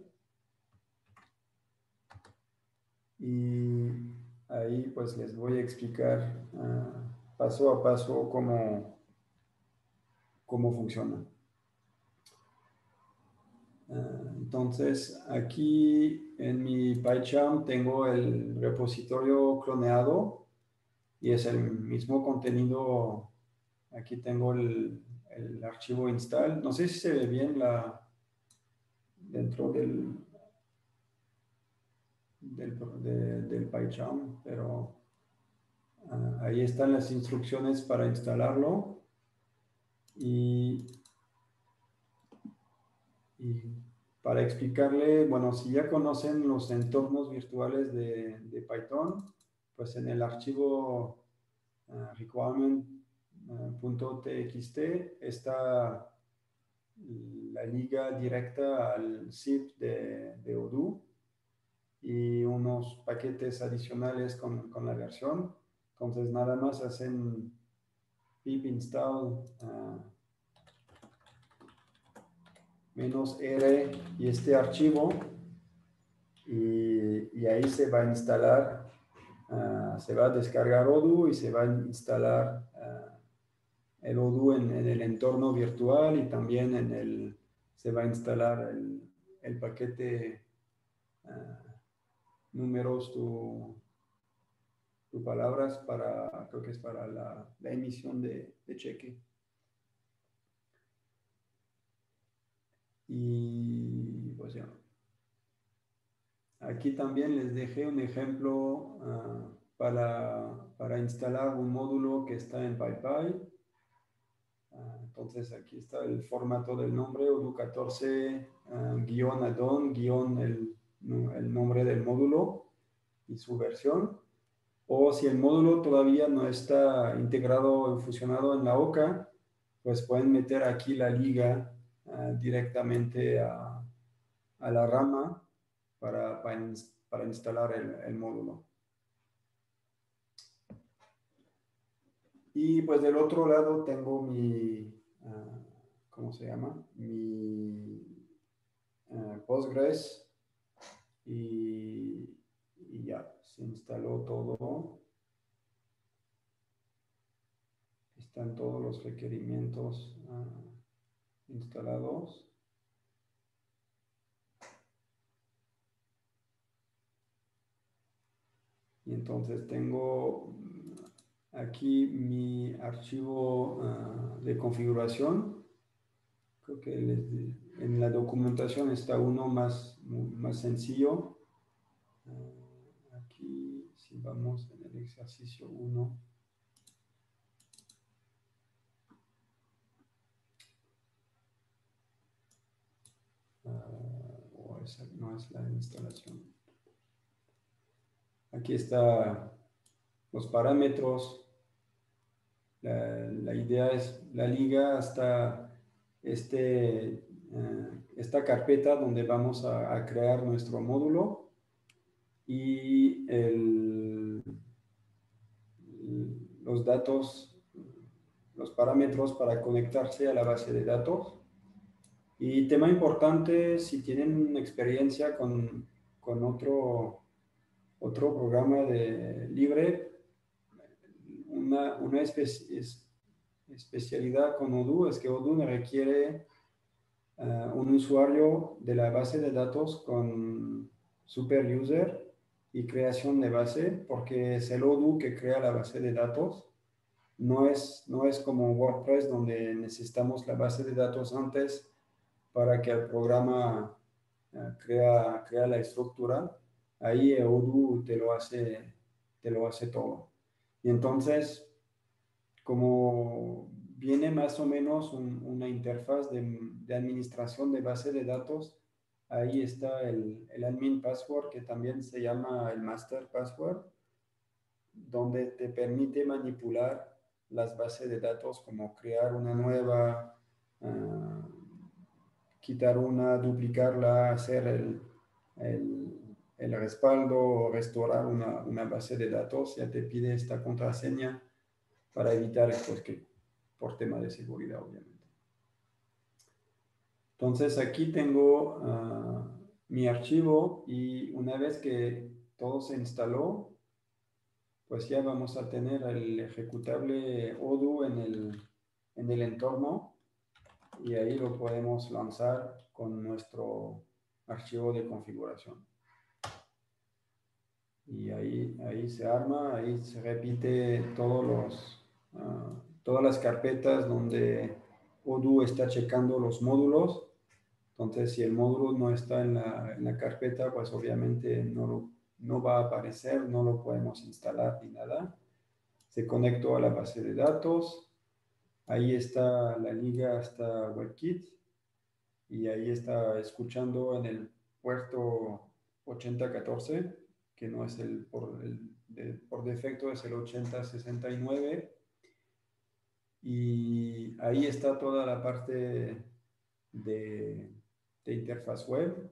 Y ahí pues les voy a explicar uh, paso a paso cómo, cómo funciona. Uh, entonces aquí en mi PyCharm tengo el repositorio cloneado y es el mismo contenido. Aquí tengo el, el archivo install. No sé si se ve bien la, dentro del, del, de, del PyCharm, pero uh, ahí están las instrucciones para instalarlo. Y, y para explicarle, bueno, si ya conocen los entornos virtuales de, de Python, pues en el archivo uh, requirement.txt está la liga directa al zip de, de Odoo y unos paquetes adicionales con, con la versión. Entonces nada más hacen pip install uh, menos R y este archivo y, y ahí se va a instalar, uh, se va a descargar Odoo y se va a instalar uh, el Odoo en, en el entorno virtual y también en el, se va a instalar el, el paquete uh, números tu, tu palabras para, creo que es para la, la emisión de, de cheque. Y pues ya. Aquí también les dejé un ejemplo uh, para, para instalar un módulo que está en PyPy. Uh, entonces aquí está el formato del nombre, Odoo catorce uh, guión addon guión el, el nombre del módulo y su versión. O si el módulo todavía no está integrado o fusionado en la Oca, pues pueden meter aquí la liga uh, directamente a, a la rama para, para, para instalar el, el módulo. Y pues del otro lado tengo mi, uh, ¿cómo se llama? Mi uh, Postgres y, y ya, se instaló todo. Están todos los requerimientos uh, instalados. Y entonces tengo aquí mi archivo uh, de configuración. Creo que les, en la documentación está uno más, más sencillo. Uh, aquí, si vamos en el ejercicio uno. Uh, oh, esa no es la instalación. Aquí está los parámetros. La, la idea es la liga hasta este, uh, esta carpeta donde vamos a, a crear nuestro módulo y el, los datos, los parámetros para conectarse a la base de datos. Y tema importante, si tienen experiencia con, con otro, otro programa de libre, una, una especie, es, especialidad con Odoo es que Odoo requiere uh, un usuario de la base de datos con super user y creación de base, porque es el Odoo que crea la base de datos. No es, no es como WordPress donde necesitamos la base de datos antes para que el programa uh, crea, crea la estructura. Ahí Odoo te lo hace, te lo hace todo. Y entonces, como viene más o menos un, una interfaz de, de, administración de base de datos, ahí está el, el admin password, que también se llama el master password, donde te permite manipular las bases de datos, como crear una nueva, uh, quitar una, duplicarla, hacer el, el, el respaldo o restaurar una, una base de datos. Ya te pide esta contraseña para evitar pues, que, por tema de seguridad, obviamente. Entonces aquí tengo uh, mi archivo y una vez que todo se instaló, pues ya vamos a tener el ejecutable Odoo en el, en el entorno y ahí lo podemos lanzar con nuestro archivo de configuración. Y ahí, ahí se arma, ahí se repite todos los, uh, todas las carpetas donde Odoo está checando los módulos. Entonces, si el módulo no está en la, en la carpeta, pues obviamente no, lo, no va a aparecer, no lo podemos instalar ni nada. Se conectó a la base de datos. Ahí está la liga hasta WebKit. Y ahí está escuchando en el puerto ochenta catorce, que no es el por, el, de, por defecto, es el ochenta sesenta y nueve. Y ahí está toda la parte de, de interfaz web.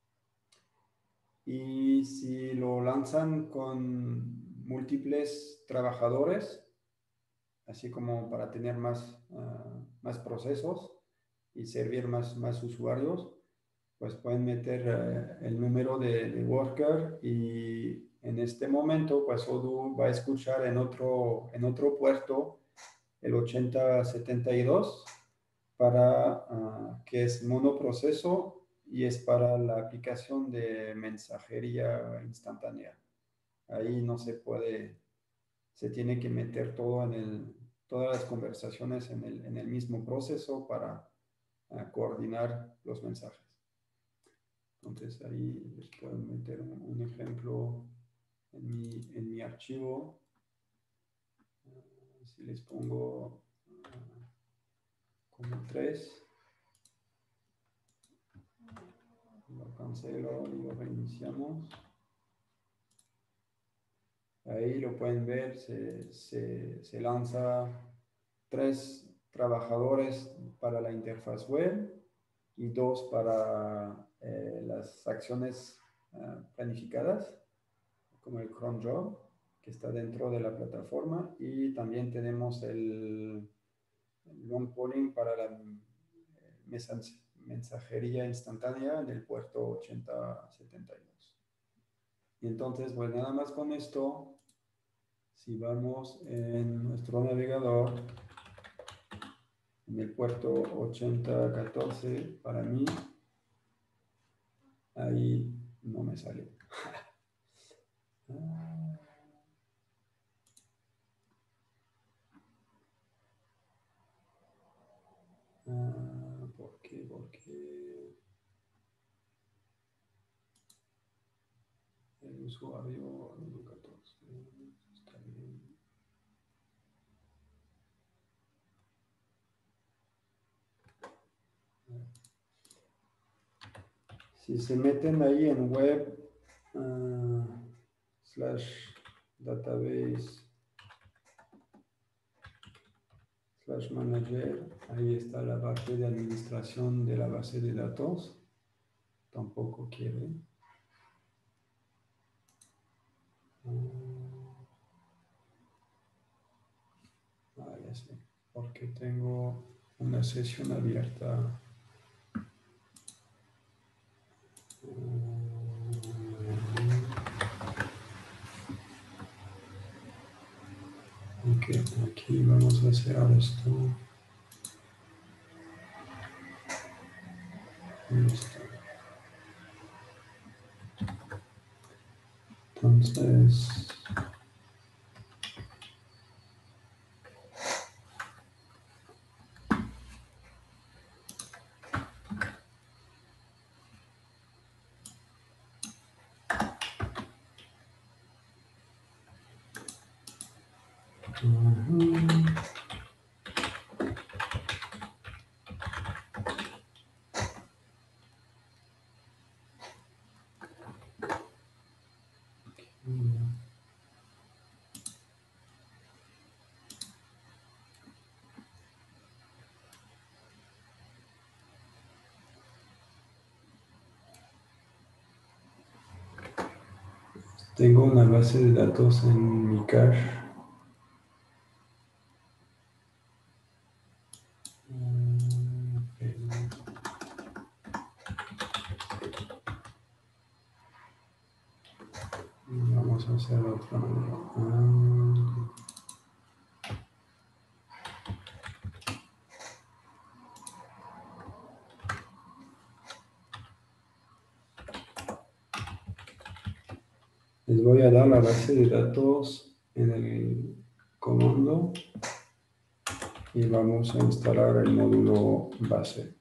Y si lo lanzan con múltiples trabajadores, así como para tener más, uh, más procesos y servir más, más usuarios, pues pueden meter uh, el número de, de worker y en este momento pues Odoo va a escuchar en otro, en otro puerto el ochenta setenta y dos para uh, que es monoproceso y es para la aplicación de mensajería instantánea. Ahí no se puede, se tiene que meter todo en el, todas las conversaciones en el, en el mismo proceso para uh, coordinar los mensajes. Entonces ahí les puedo meter un, un ejemplo en mi, en mi archivo. Uh, si les pongo uh, como tres. Lo cancelo y lo reiniciamos. Ahí lo pueden ver, se, se, se lanza tres trabajadores para la interfaz web y dos para eh, las acciones uh, planificadas, como el cron job, que está dentro de la plataforma, y también tenemos el, el long polling para la eh, mensajería instantánea en el puerto ochenta setenta y dos. Y entonces, pues nada más con esto, si vamos en nuestro navegador, en el puerto ochenta catorce, para mí, ahí no me sale. ah. Ah, ¿por qué? ¿Por qué? El usuario número catorce. Está bien. Si se meten ahí en web uh, slash database slash manager, ahí está la parte de administración de la base de datos. Tampoco quiere. Uh, ah, ya sé. Porque tengo una sesión abierta. Ok, aquí vamos a cerrar esto. Listo. Entonces, uh-huh. Tengo una base de datos en mi cache. Vamos a hacer otra manera. Ah. Les voy a dar la base de datos en el comando y vamos a instalar el módulo base.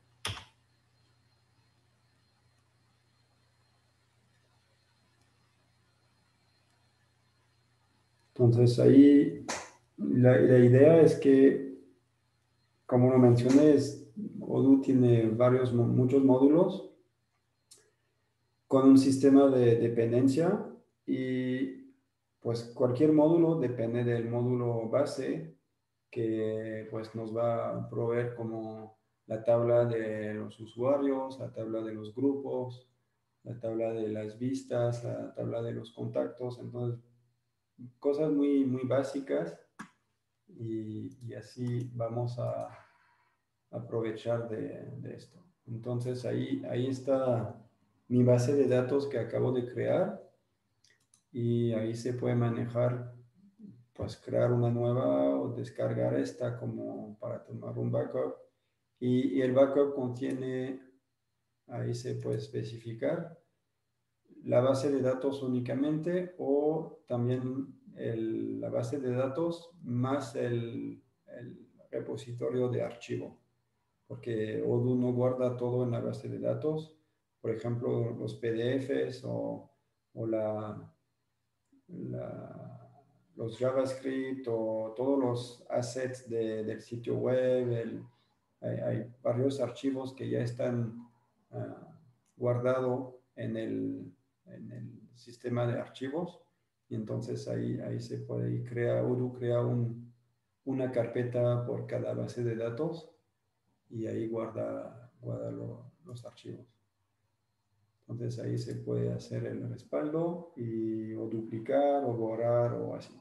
Entonces ahí la, la idea es que, como lo mencioné, Odoo tiene varios, muchos módulos con un sistema de dependencia y pues cualquier módulo depende del módulo base que pues nos va a proveer como la tabla de los usuarios, la tabla de los grupos, la tabla de las vistas, la tabla de los contactos, entonces cosas muy, muy básicas y, y así vamos a aprovechar de, de esto. Entonces ahí, ahí está mi base de datos que acabo de crear y ahí se puede manejar, pues crear una nueva o descargar esta como para tomar un backup. Y, y el backup contiene, ahí se puede especificar la base de datos únicamente o también el, la base de datos más el, el repositorio de archivo, porque Odoo no guarda todo en la base de datos, por ejemplo, los P D Fs o, o la, la, los JavaScript o todos los assets de, del sitio web, el, hay, hay varios archivos que ya están uh, guardados en el, en el sistema de archivos, y entonces ahí, ahí se puede crear, Odoo crea un, una carpeta por cada base de datos y ahí guarda, guarda lo, los archivos. Entonces ahí se puede hacer el respaldo y o duplicar o borrar o así.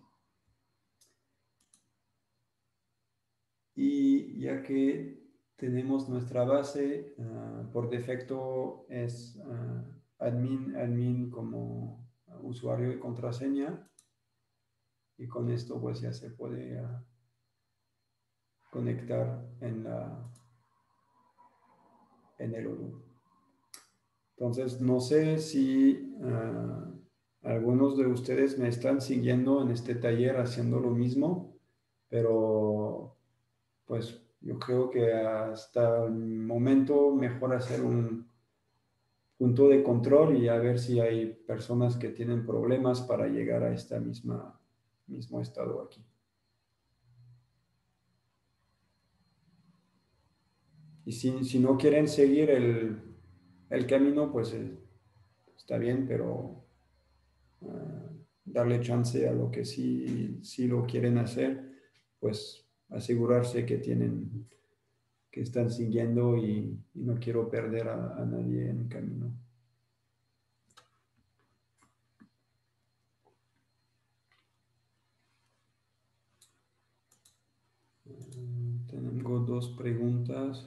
Y ya que tenemos nuestra base, uh, por defecto es uh, admin, admin como usuario y contraseña. Y con esto pues ya se puede uh, conectar en, la, en el Odoo. Entonces no sé si uh, algunos de ustedes me están siguiendo en este taller haciendo lo mismo, pero pues yo creo que hasta el momento mejor hacer un punto de control y a ver si hay personas que tienen problemas para llegar a este mismo estado aquí. Y si, si no quieren seguir el, el camino, pues eh, está bien, pero uh, darle chance a lo que sí, sí lo quieren hacer, pues asegurarse que tienen, que están siguiendo y, y no quiero perder a, a nadie en el camino. Uh, tengo dos preguntas.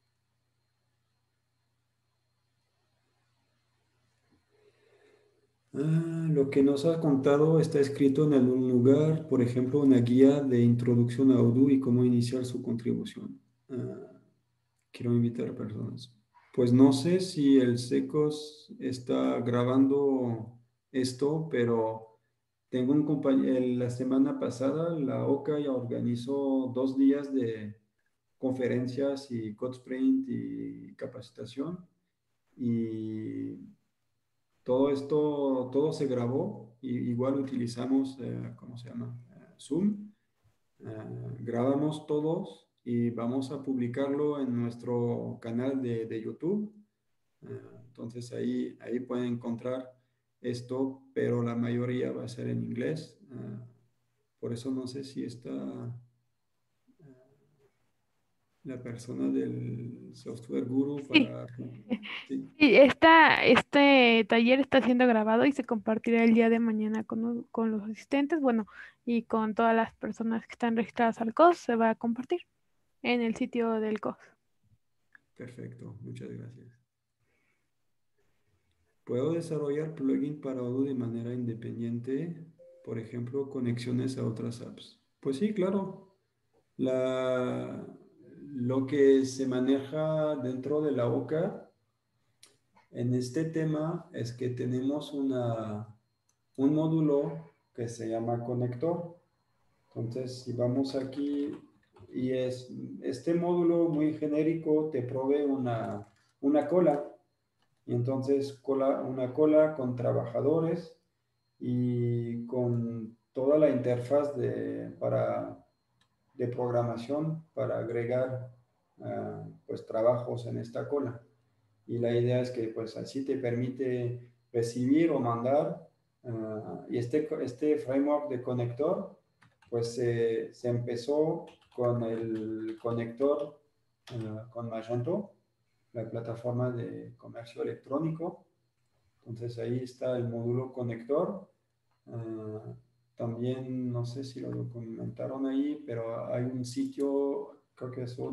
Ah, lo que nos ha contado está escrito en algún lugar, por ejemplo, una guía de introducción a Odoo y cómo iniciar su contribución. Ah, quiero invitar personas. Pues no sé si el SECOS está grabando esto, pero tengo un compañero, la semana pasada la OCA ya organizó dos días de conferencias y code sprint y capacitación, y todo esto, todo se grabó, y igual utilizamos, eh, ¿cómo se llama? Eh, Zoom. Eh, grabamos todos y vamos a publicarlo en nuestro canal de, de YouTube. Eh, entonces ahí, ahí pueden encontrar esto, pero la mayoría va a ser en inglés. Eh, por eso no sé si está eh, la persona del software guru Sí, para... Sí. sí, esta, este taller está siendo grabado y se compartirá el día de mañana con, los- con los asistentes, bueno, y con todas las personas que están registradas al C O S, se va a compartir en el sitio del C O S. Perfecto, muchas gracias. ¿Puedo desarrollar plugin para Odoo de manera independiente? Por ejemplo, conexiones a otras apps. Pues sí, claro. La, lo que se maneja dentro de la OCA en este tema es que tenemos una, un módulo que se llama conector. Entonces, si vamos aquí, y es este módulo muy genérico te provee una, una cola. Y entonces cola, una cola con trabajadores y con toda la interfaz de, para, de programación para agregar uh, pues, trabajos en esta cola. Y la idea es que pues así te permite recibir o mandar. Uh, y este, este framework de conector pues eh, se empezó con el conector uh, con Magento, la plataforma de comercio electrónico. Entonces ahí está el módulo conector. Uh, también no sé si lo documentaron ahí, pero hay un sitio, creo que es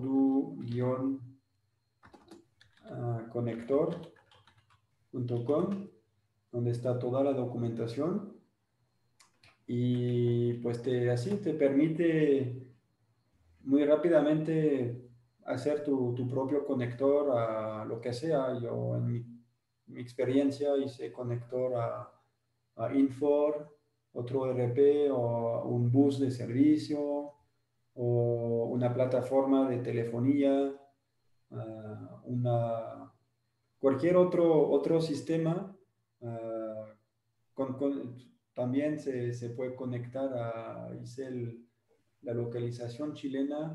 odoo-conector punto com, donde está toda la documentación, y pues te, así te permite muy rápidamente hacer tu, tu propio conector a lo que sea. Yo en mi, mi experiencia hice conector a, a Infor, otro E R P o un bus de servicio o una plataforma de telefonía, uh, una, cualquier otro, otro sistema. Uh, con, con, también se, se, puede conectar a, hice el, la localización chilena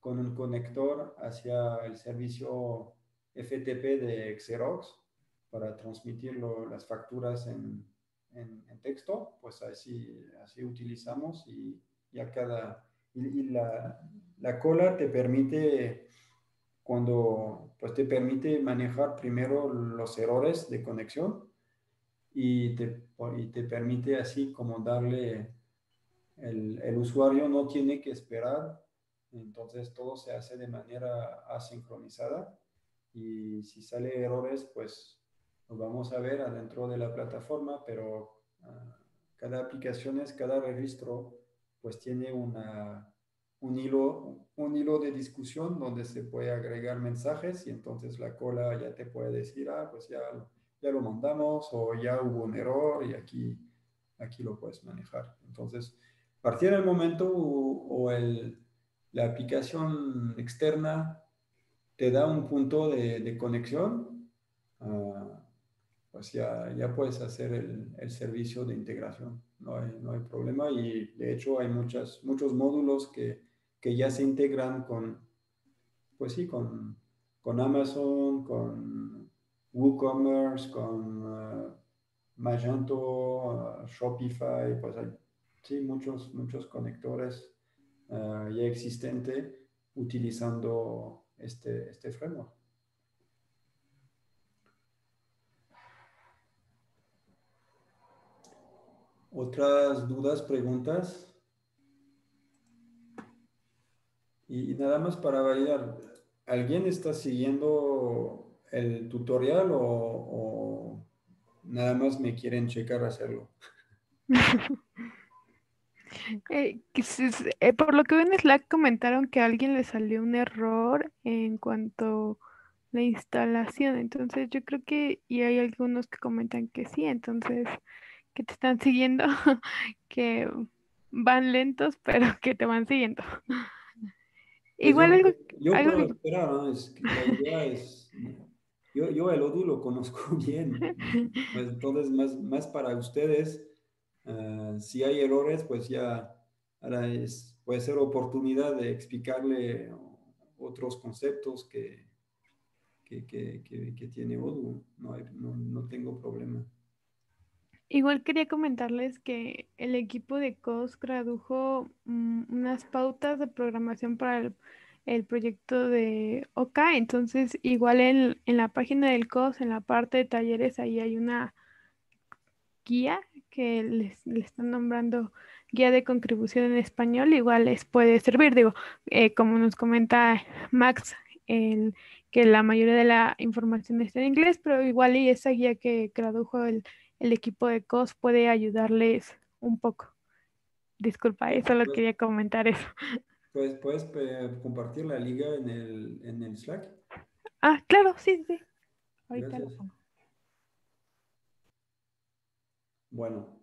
con un conector hacia el servicio F T P de Xerox para transmitir lo- las facturas en, en- en texto, pues así, así utilizamos y ya cada... Y, y la, la cola te permite, cuando, pues te permite manejar primero los errores de conexión y te, y te permite así como darle, el, el usuario no tiene que esperar, entonces todo se hace de manera asincronizada y si sale errores, pues los vamos a ver adentro de la plataforma, pero uh, cada aplicación es, cada registro, pues tiene una, un hilo, un hilo de discusión donde se puede agregar mensajes y entonces la cola ya te puede decir, ah, pues ya, ya lo mandamos o ya hubo un error y aquí, aquí lo puedes manejar. Entonces, a partir del momento o, o el, la aplicación externa te da un punto de, de conexión, uh, pues ya, ya puedes hacer el, el, servicio de integración. No hay, no hay problema y de hecho hay muchas, muchos módulos que, que ya se integran con, pues sí, con, con Amazon, con WooCommerce, con uh, Magento, uh, Shopify, pues hay sí, muchos, muchos conectores uh, ya existentes utilizando este, este framework. ¿Otras dudas, preguntas? Y, y nada más para validar, ¿alguien está siguiendo el tutorial o, o nada más me quieren checar hacerlo? Eh, quizás, eh, por lo que veo en Slack comentaron que a alguien le salió un error en cuanto a la instalación, entonces yo creo que, y hay algunos que comentan que sí, entonces que te están siguiendo, que van lentos, pero que te van siguiendo. Pues Igual yo, algo, yo algo puedo esperar, ¿no? Es que la idea es, yo, yo el Odoo lo conozco bien, pues entonces más, más para ustedes, uh, si hay errores, pues ya ahora es, puede ser oportunidad de explicarle otros conceptos que, que, que, que, que tiene Odoo, no, hay, no, no tengo problema. Igual quería comentarles que el equipo de C O S tradujo mm, unas pautas de programación para el, el proyecto de O K. Entonces, igual en, en la página del C O S, en la parte de talleres, ahí hay una guía que les, le están nombrando guía de contribución en español. Igual les puede servir, digo, eh, como nos comenta Max, el, que la mayoría de la información está en inglés, pero igual y esa guía que tradujo el el equipo de C O S puede ayudarles un poco. Disculpa, Pues, eso solo pues, quería comentar eso. pues, ¿puedes eh, compartir la liga en el, en el Slack? Ah, claro, sí, sí. Ahorita lo Gracias. pongo. Bueno,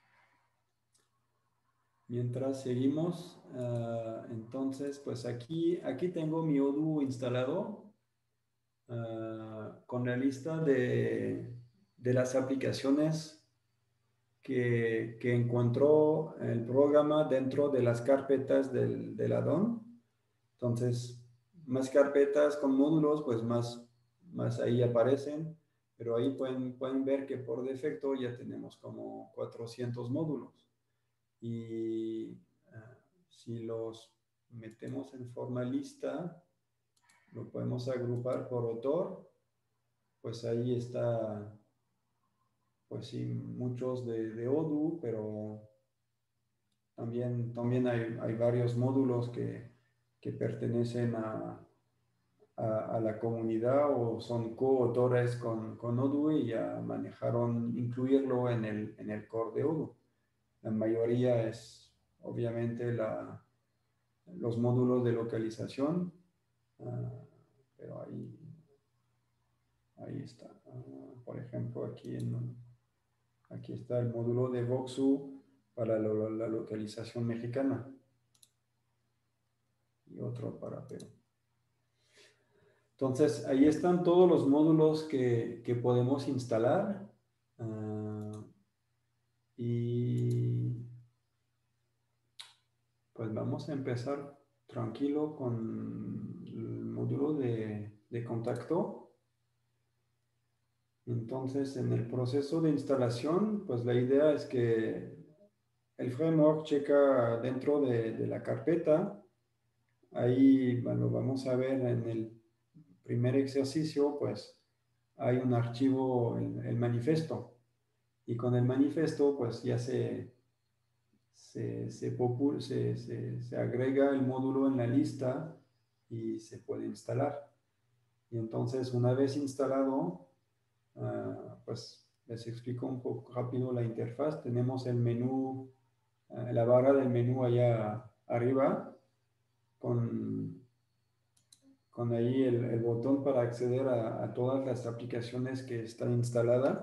mientras seguimos, uh, entonces, pues aquí, aquí tengo mi Odoo instalado uh, con la lista de, de las aplicaciones que, que, encontró el programa dentro de las carpetas del, del add-on. Entonces, más carpetas con módulos, pues más, más ahí aparecen, pero ahí pueden, pueden ver que por defecto ya tenemos como cuatrocientos módulos. Y uh, si los metemos en forma lista, lo podemos agrupar por autor, pues ahí está, pues sí, muchos de, de Odoo, pero también, también hay, hay varios módulos que, que pertenecen a, a, a, la comunidad o son coautores con, con Odoo y ya manejaron incluirlo en el, en el core de Odoo. La mayoría es obviamente la, los módulos de localización, uh, pero ahí, ahí está. Uh, por ejemplo, aquí, en, aquí está el módulo de Voxu para lo, la localización mexicana y otro para Perú. Entonces, ahí están todos los módulos que, que podemos instalar. Uh, y pues vamos a empezar tranquilo con el módulo de, de contacto. Entonces, en el proceso de instalación, pues la idea es que el framework checa dentro de, de la carpeta. Ahí bueno, vamos a ver en el primer ejercicio, pues hay un archivo, el, el manifiesto. Y con el manifiesto, pues ya se, se, se, popu- se, se, se agrega el módulo en la lista y se puede instalar. Y entonces, una vez instalado, uh, pues les explico un poco rápido la interfaz. Tenemos el menú, uh, la barra del menú allá arriba, con, con ahí el, el botón para acceder a, a todas las aplicaciones que están instaladas.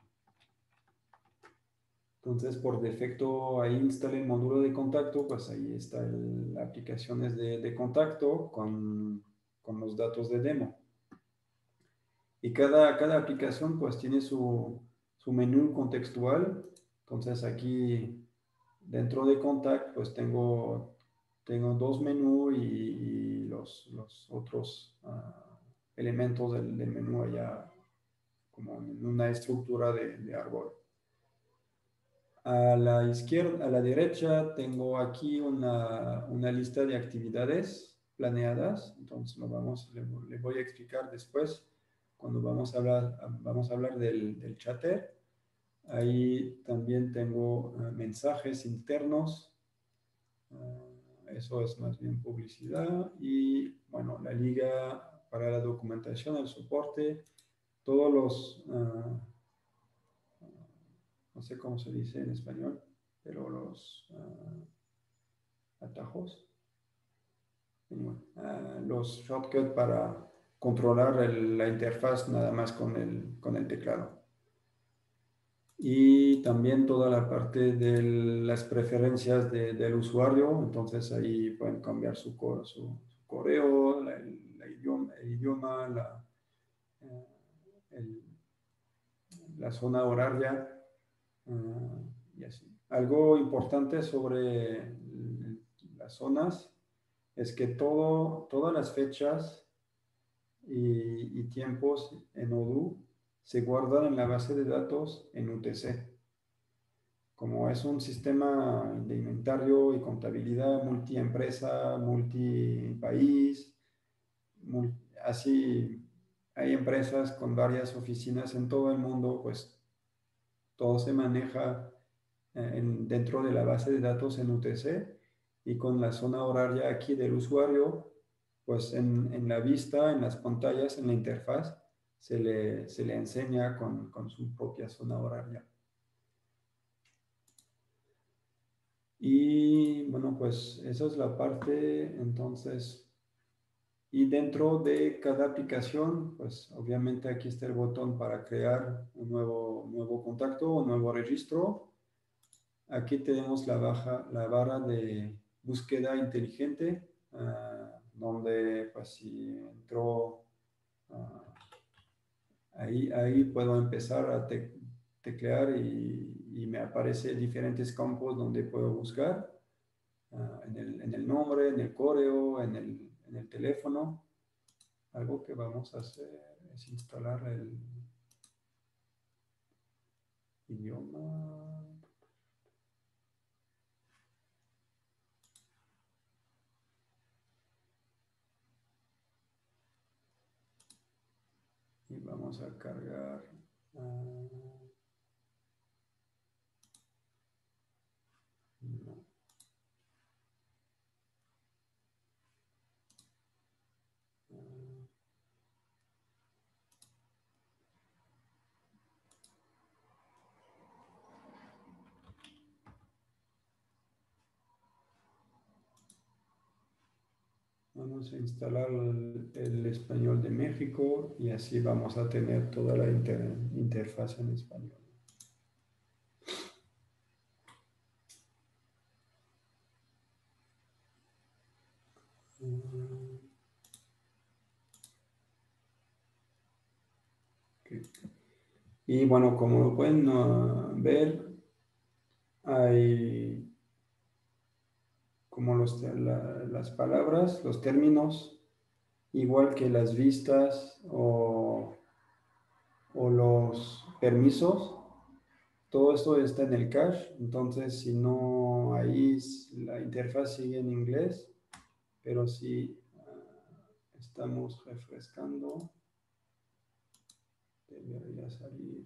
Entonces, por defecto, ahí instalé el módulo de contacto, pues ahí está el, aplicaciones de, de contacto con, con los datos de demo. Y cada, cada aplicación pues tiene su, su menú contextual. Entonces aquí dentro de Contact pues tengo, tengo dos menús y, y los, los otros uh, elementos del, del, menú allá como en una estructura de, de árbol. A la izquierda, a la derecha tengo aquí una, una lista de actividades planeadas. Entonces lo vamos, le, le voy a explicar después cuando vamos a hablar, vamos a hablar del, del chatter. Ahí también tengo uh, mensajes internos. Uh, eso es más bien publicidad. Y bueno, la liga para la documentación, el soporte, todos los, uh, no sé cómo se dice en español, pero los uh, atajos, anyway, uh, los shortcuts para controlar el, la interfaz nada más con el, con el teclado. Y también toda la parte de las preferencias de, del usuario. Entonces ahí pueden cambiar su, su, su correo, la, la idioma, el idioma, la, eh, el, la zona horaria uh, y así. Algo importante sobre las zonas es que todo, todas las fechas y, y tiempos en Odoo se guardan en la base de datos en U T C. Como es un sistema de inventario y contabilidad multiempresa, multipaís, multi, así hay empresas con varias oficinas en todo el mundo, pues todo se maneja en, dentro de la base de datos en U T C y con la zona horaria aquí del usuario, pues en, en la vista, en las pantallas, en la interfaz, se le, se le enseña con, con su propia zona horaria. Y bueno, pues esa es la parte, entonces, y dentro de cada aplicación, pues obviamente aquí está el botón para crear un nuevo, nuevo contacto, un nuevo registro. Aquí tenemos la, baja, la barra de búsqueda inteligente, uh, donde pues si entró, uh, ahí, ahí puedo empezar a te, teclear y, y me aparece diferentes campos donde puedo buscar. Uh, en, el, en el nombre, en el correo, en el, en el teléfono. Algo que vamos a hacer es instalar el idioma. Y vamos a cargar. Uh, no. Vamos a instalar el, el español de México y así vamos a tener toda la inter, interfaz en español. Okay. Y bueno, como pueden uh, ver, hay como los, la, las palabras, los términos, igual que las vistas o, o los permisos. Todo esto está en el cache, entonces si no, ahí la interfaz sigue en inglés, pero si uh, estamos refrescando, debería salir.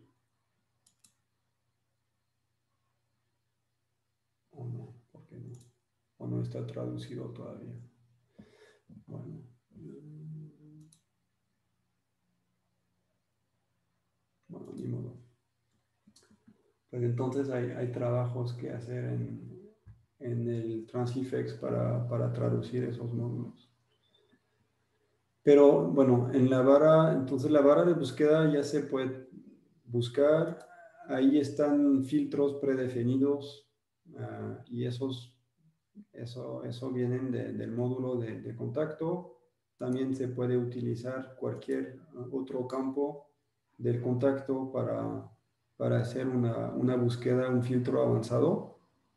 O no, ¿por qué no? O no está traducido todavía. Bueno. Bueno, ni modo. Pues entonces hay, hay trabajos que hacer en, en el Transifex para, para traducir esos módulos. Pero bueno, en la vara, entonces la vara de búsqueda ya se puede buscar. Ahí están filtros predefinidos uh, y esos, eso, eso vienen de, del módulo de, de contacto. También se puede utilizar cualquier otro campo del contacto para, para hacer una, una búsqueda, un filtro avanzado.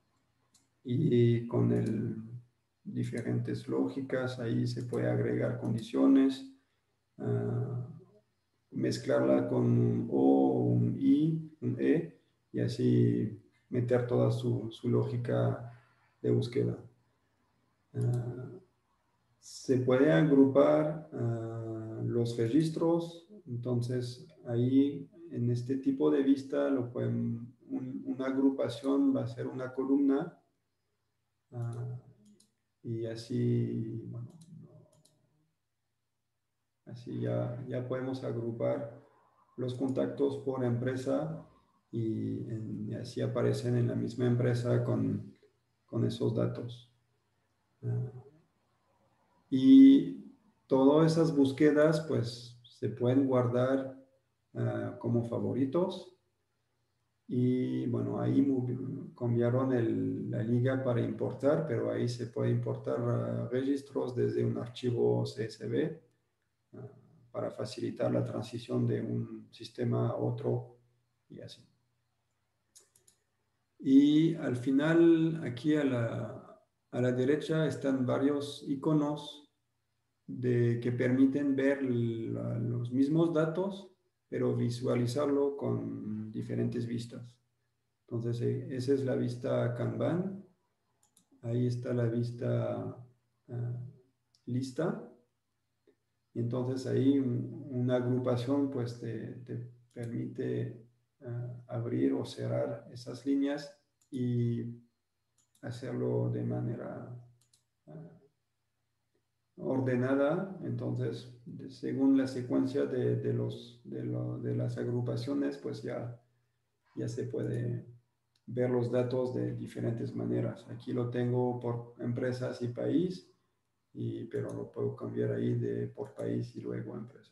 Y con el, diferentes lógicas, ahí se puede agregar condiciones, uh, mezclarla con un O, un I, un E, y así meter toda su, su lógica de búsqueda. Uh, se puede agrupar uh, los registros, entonces ahí en este tipo de vista lo pueden, un, una agrupación va a ser una columna uh, y así, bueno, así ya, ya podemos agrupar los contactos por empresa y, en, y así aparecen en la misma empresa con, con esos datos. Uh, y todas esas búsquedas pues se pueden guardar uh, como favoritos y bueno, ahí cambiaron el, la liga para importar, pero ahí se puede importar uh, registros desde un archivo C S V uh, para facilitar la transición de un sistema a otro y así. Y al final, aquí a la, a la derecha están varios iconos de, que permiten ver la, los mismos datos, pero visualizarlo con diferentes vistas. Entonces, eh, esa es la vista Kanban. Ahí está la vista uh, lista. Y entonces ahí un, una agrupación pues te, te permite uh, abrir o cerrar esas líneas y hacerlo de manera uh, ordenada. Entonces, de, según la secuencia de, de, los, de, lo, de las agrupaciones, pues ya, ya se puede ver los datos de diferentes maneras. Aquí lo tengo por empresas y país, y, pero lo puedo cambiar ahí de por país y luego empresa.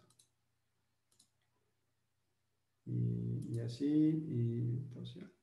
Y, y así, y pues ya.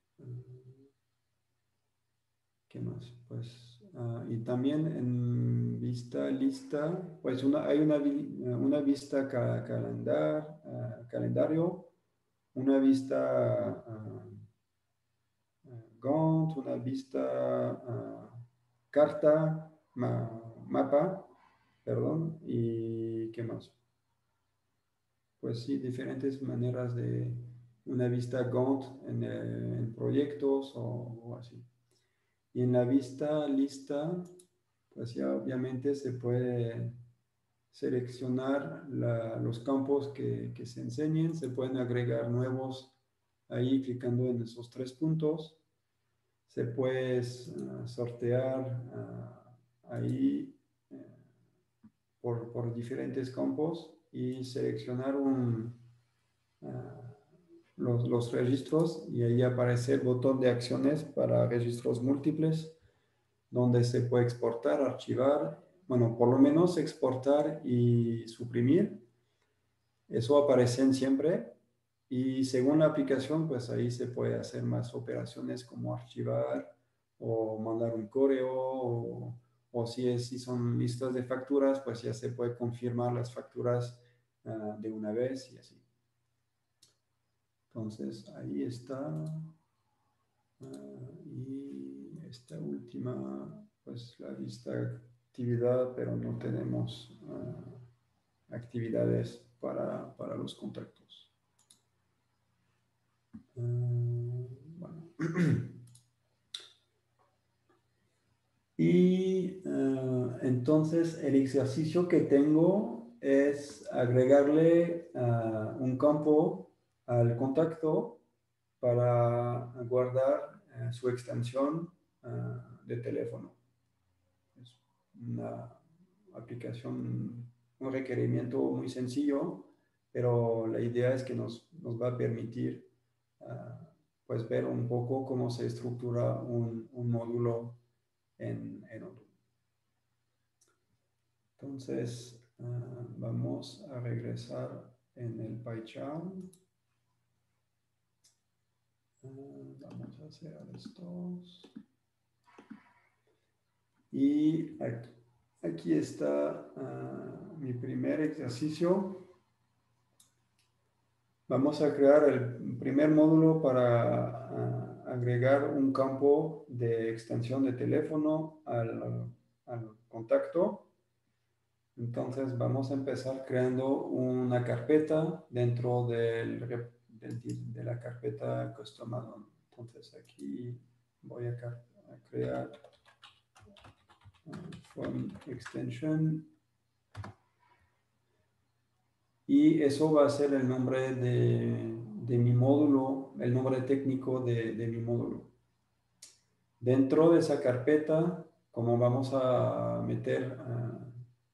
¿Qué más? Pues, uh, y también en vista lista, pues una, hay una, una vista ca calendar, uh, calendario, una vista uh, uh, Gantt, una vista uh, carta, ma mapa, perdón, y ¿qué más? Pues sí, diferentes maneras de una vista Gantt en, eh, en proyectos o, o así. Y en la vista lista, pues ya obviamente se puede seleccionar la, los campos que, que se enseñen, se pueden agregar nuevos ahí clicando en esos tres puntos. Se puede uh, sortear uh, ahí uh, por, por diferentes campos y seleccionar un, uh, los, los registros y ahí aparece el botón de acciones para registros múltiples, donde se puede exportar, archivar, bueno, por lo menos exportar y suprimir. Eso aparece siempre y según la aplicación, pues ahí se puede hacer más operaciones como archivar o mandar un correo o, o si, es, si son listas de facturas, pues ya se puede confirmar las facturas uh, de una vez y así. Entonces, ahí está. Uh, y esta última pues la lista de actividad, pero no tenemos uh, actividades para, para los contactos. Uh, bueno. Y uh, entonces el ejercicio que tengo es agregarle uh, un campo al contacto para guardar uh, su extensión uh, de teléfono. Es una aplicación, un requerimiento muy sencillo, pero la idea es que nos, nos va a permitir uh, pues ver un poco cómo se estructura un, un módulo en, en Odoo. Entonces, uh, vamos a regresar en el PyCharm. Uh, vamos a hacer estos. Y aquí, aquí está uh, mi primer ejercicio. Vamos a crear el primer módulo para uh, agregar un campo de extensión de teléfono al, al contacto. Entonces vamos a empezar creando una carpeta dentro del, del, de la carpeta custom add-on. Entonces aquí voy a, a crear uh, from extension y eso va a ser el nombre de, de mi módulo, el nombre técnico de, de mi módulo. Dentro de esa carpeta, como vamos a meter uh,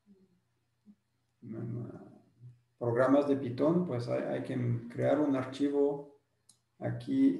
programas de Python, pues hay, hay que crear un archivo aquí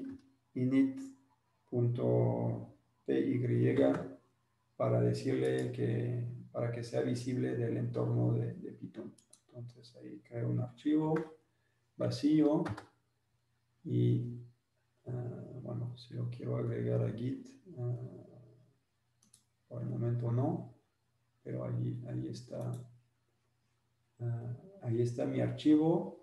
init.py para decirle que para que sea visible del entorno de, de Python. Entonces ahí creo un archivo vacío y uh, bueno, si lo quiero agregar a Git, uh, por el momento no, pero allí, ahí está. Uh, ahí está mi archivo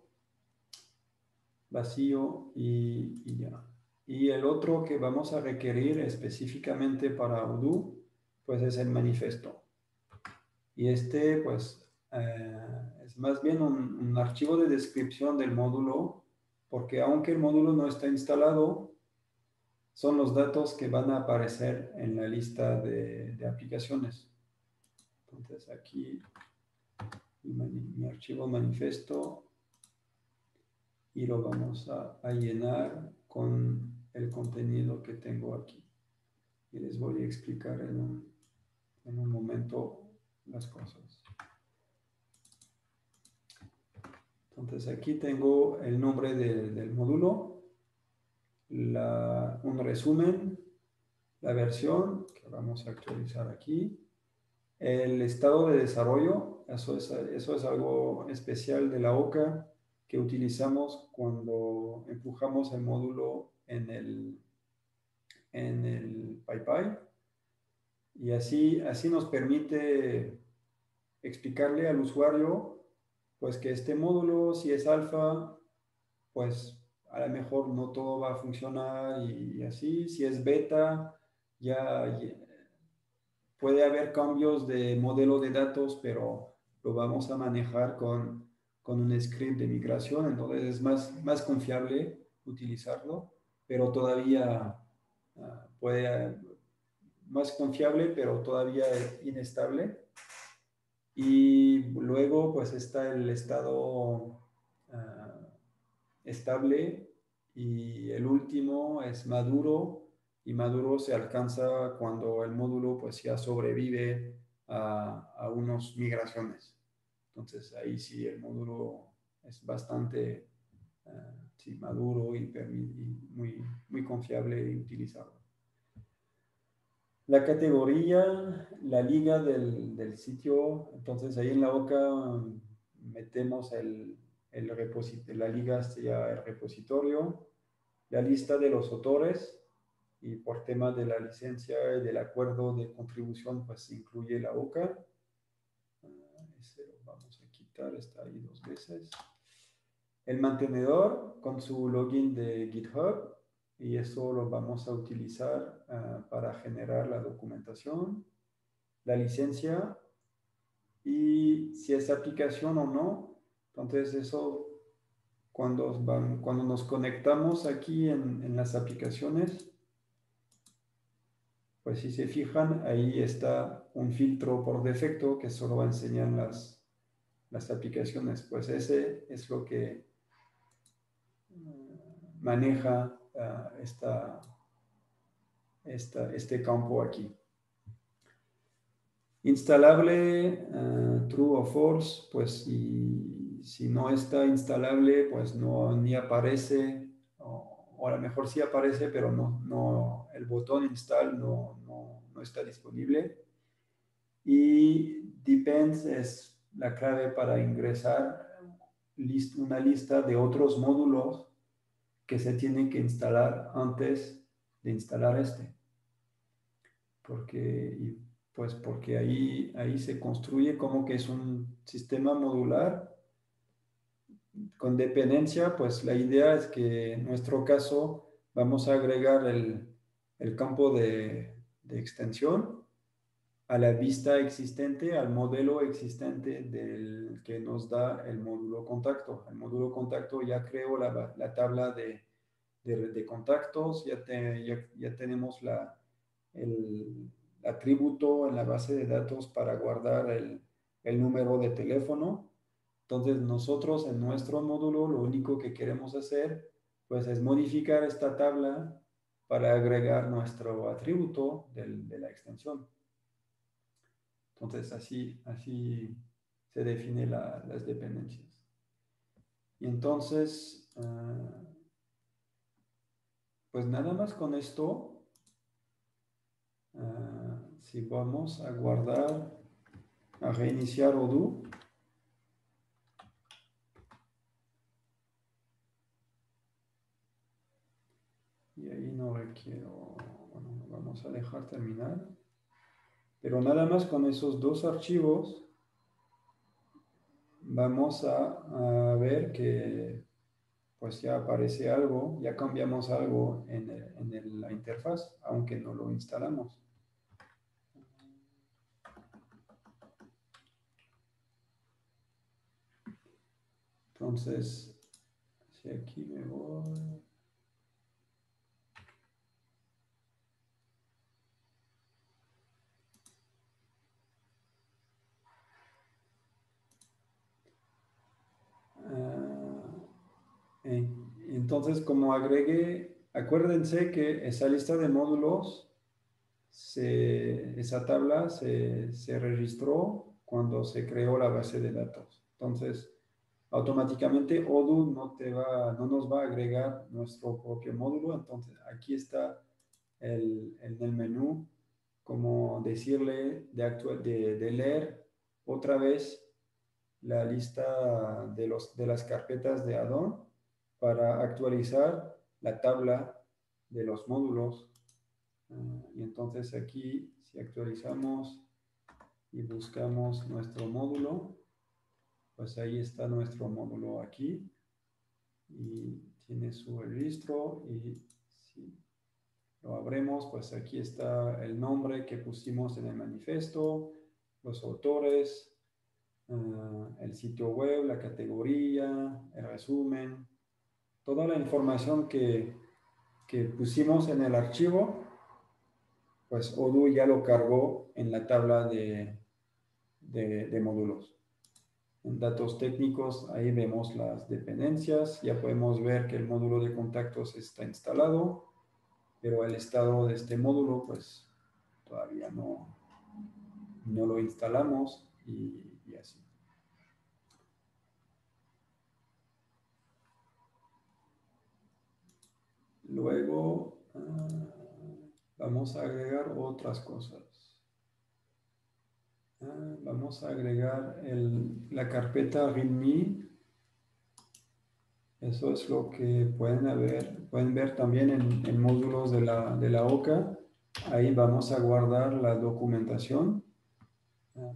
vacío y, y ya. Y el otro que vamos a requerir específicamente para Odoo, pues es el manifiesto. Y este, pues, eh, es más bien un, un archivo de descripción del módulo, porque aunque el módulo no está instalado, son los datos que van a aparecer en la lista de, de aplicaciones. Entonces aquí mi, mi archivo manifiesto y lo vamos a, a llenar con el contenido que tengo aquí. Y les voy a explicar en un, en un momento las cosas. Entonces aquí tengo el nombre de, del módulo, la, un resumen, la versión que vamos a actualizar aquí, el estado de desarrollo, eso es, eso es algo especial de la Oca que utilizamos cuando empujamos el módulo en el, en el PyPy. Y así, así nos permite explicarle al usuario pues que este módulo, si es alfa, pues a lo mejor no todo va a funcionar y, y así. Si es beta, ya, ya puede haber cambios de modelo de datos, pero lo vamos a manejar con, con un script de migración, entonces es más, más confiable utilizarlo, pero todavía uh, puede, más confiable, pero todavía inestable. Y luego pues está el estado uh, estable y el último es maduro y maduro se alcanza cuando el módulo pues ya sobrevive a, a unas migraciones. Entonces ahí sí el módulo es bastante uh, sí, maduro y, y muy, muy confiable y utilizable. La categoría, la liga del, del sitio, entonces ahí en la Oca metemos el, el repositorio, la liga sería el repositorio, la lista de los autores y por tema de la licencia y del acuerdo de contribución pues incluye la Oca. Uh, ese lo vamos a quitar, está ahí dos veces. El mantenedor con su login de GitHub. Y eso lo vamos a utilizar uh, para generar la documentación. la licencia y si es aplicación o no. Entonces eso, cuando, van, cuando nos conectamos aquí en, en las aplicaciones, pues si se fijan, ahí está un filtro por defecto que solo va a enseñar las, las aplicaciones. Pues ese es lo que uh, maneja uh, esta, esta, este campo aquí. Instalable, uh, true o false, pues si, si no está instalable, pues no, ni aparece, o, o a lo mejor sí aparece, pero no, no, el botón install no, no, no está disponible. Y depends es la clave para ingresar list, una lista de otros módulos que se tienen que instalar antes de instalar este. Porque, pues porque ahí, ahí se construye como que es un sistema modular con dependencia. Pues la idea es que en nuestro caso vamos a agregar el, el campo de, de extensión a la vista existente, al modelo existente del que nos da el módulo contacto. El módulo contacto ya creo la, la tabla de, de, de contactos, ya, te, ya, ya tenemos la, el atributo en la base de datos para guardar el, el número de teléfono. Entonces nosotros en nuestro módulo lo único que queremos hacer pues es modificar esta tabla para agregar nuestro atributo del, de la extensión. Entonces, así, así se definen la, las dependencias. Y entonces, uh, pues nada más con esto, uh, si vamos a guardar, a reiniciar Odoo, y ahí no requiero, bueno, vamos a dejar terminar, pero nada más con esos dos archivos, vamos a, a ver que pues ya aparece algo, ya cambiamos algo en, el, en el, la interfaz, aunque no lo instalamos. Entonces, si aquí me voy... Entonces, como agregué, acuérdense que esa lista de módulos, se, esa tabla se, se registró cuando se creó la base de datos. Entonces, automáticamente Odoo no, te va, no nos va a agregar nuestro propio módulo. Entonces, aquí está el, en el menú, como decirle de, actual, de, de leer otra vez la lista de, los, de las carpetas de add-on para actualizar la tabla de los módulos. Uh, y entonces aquí, si actualizamos y buscamos nuestro módulo, pues ahí está nuestro módulo aquí. Y tiene su registro. Y si lo abrimos, pues aquí está el nombre que pusimos en el manifiesto, los autores, Uh, el sitio web, la categoría, el resumen, toda la información que, que pusimos en el archivo, pues Odoo ya lo cargó en la tabla de, de, de módulos. En datos técnicos, ahí vemos las dependencias, ya podemos ver que el módulo de contactos está instalado, pero el estado de este módulo, pues todavía no, no lo instalamos y, y así. Luego uh, vamos a agregar otras cosas. Uh, vamos a agregar el, la carpeta readme. Eso es lo que pueden, ver, pueden ver también en, en módulos de la, de la O C A. Ahí vamos a guardar la documentación. Uh,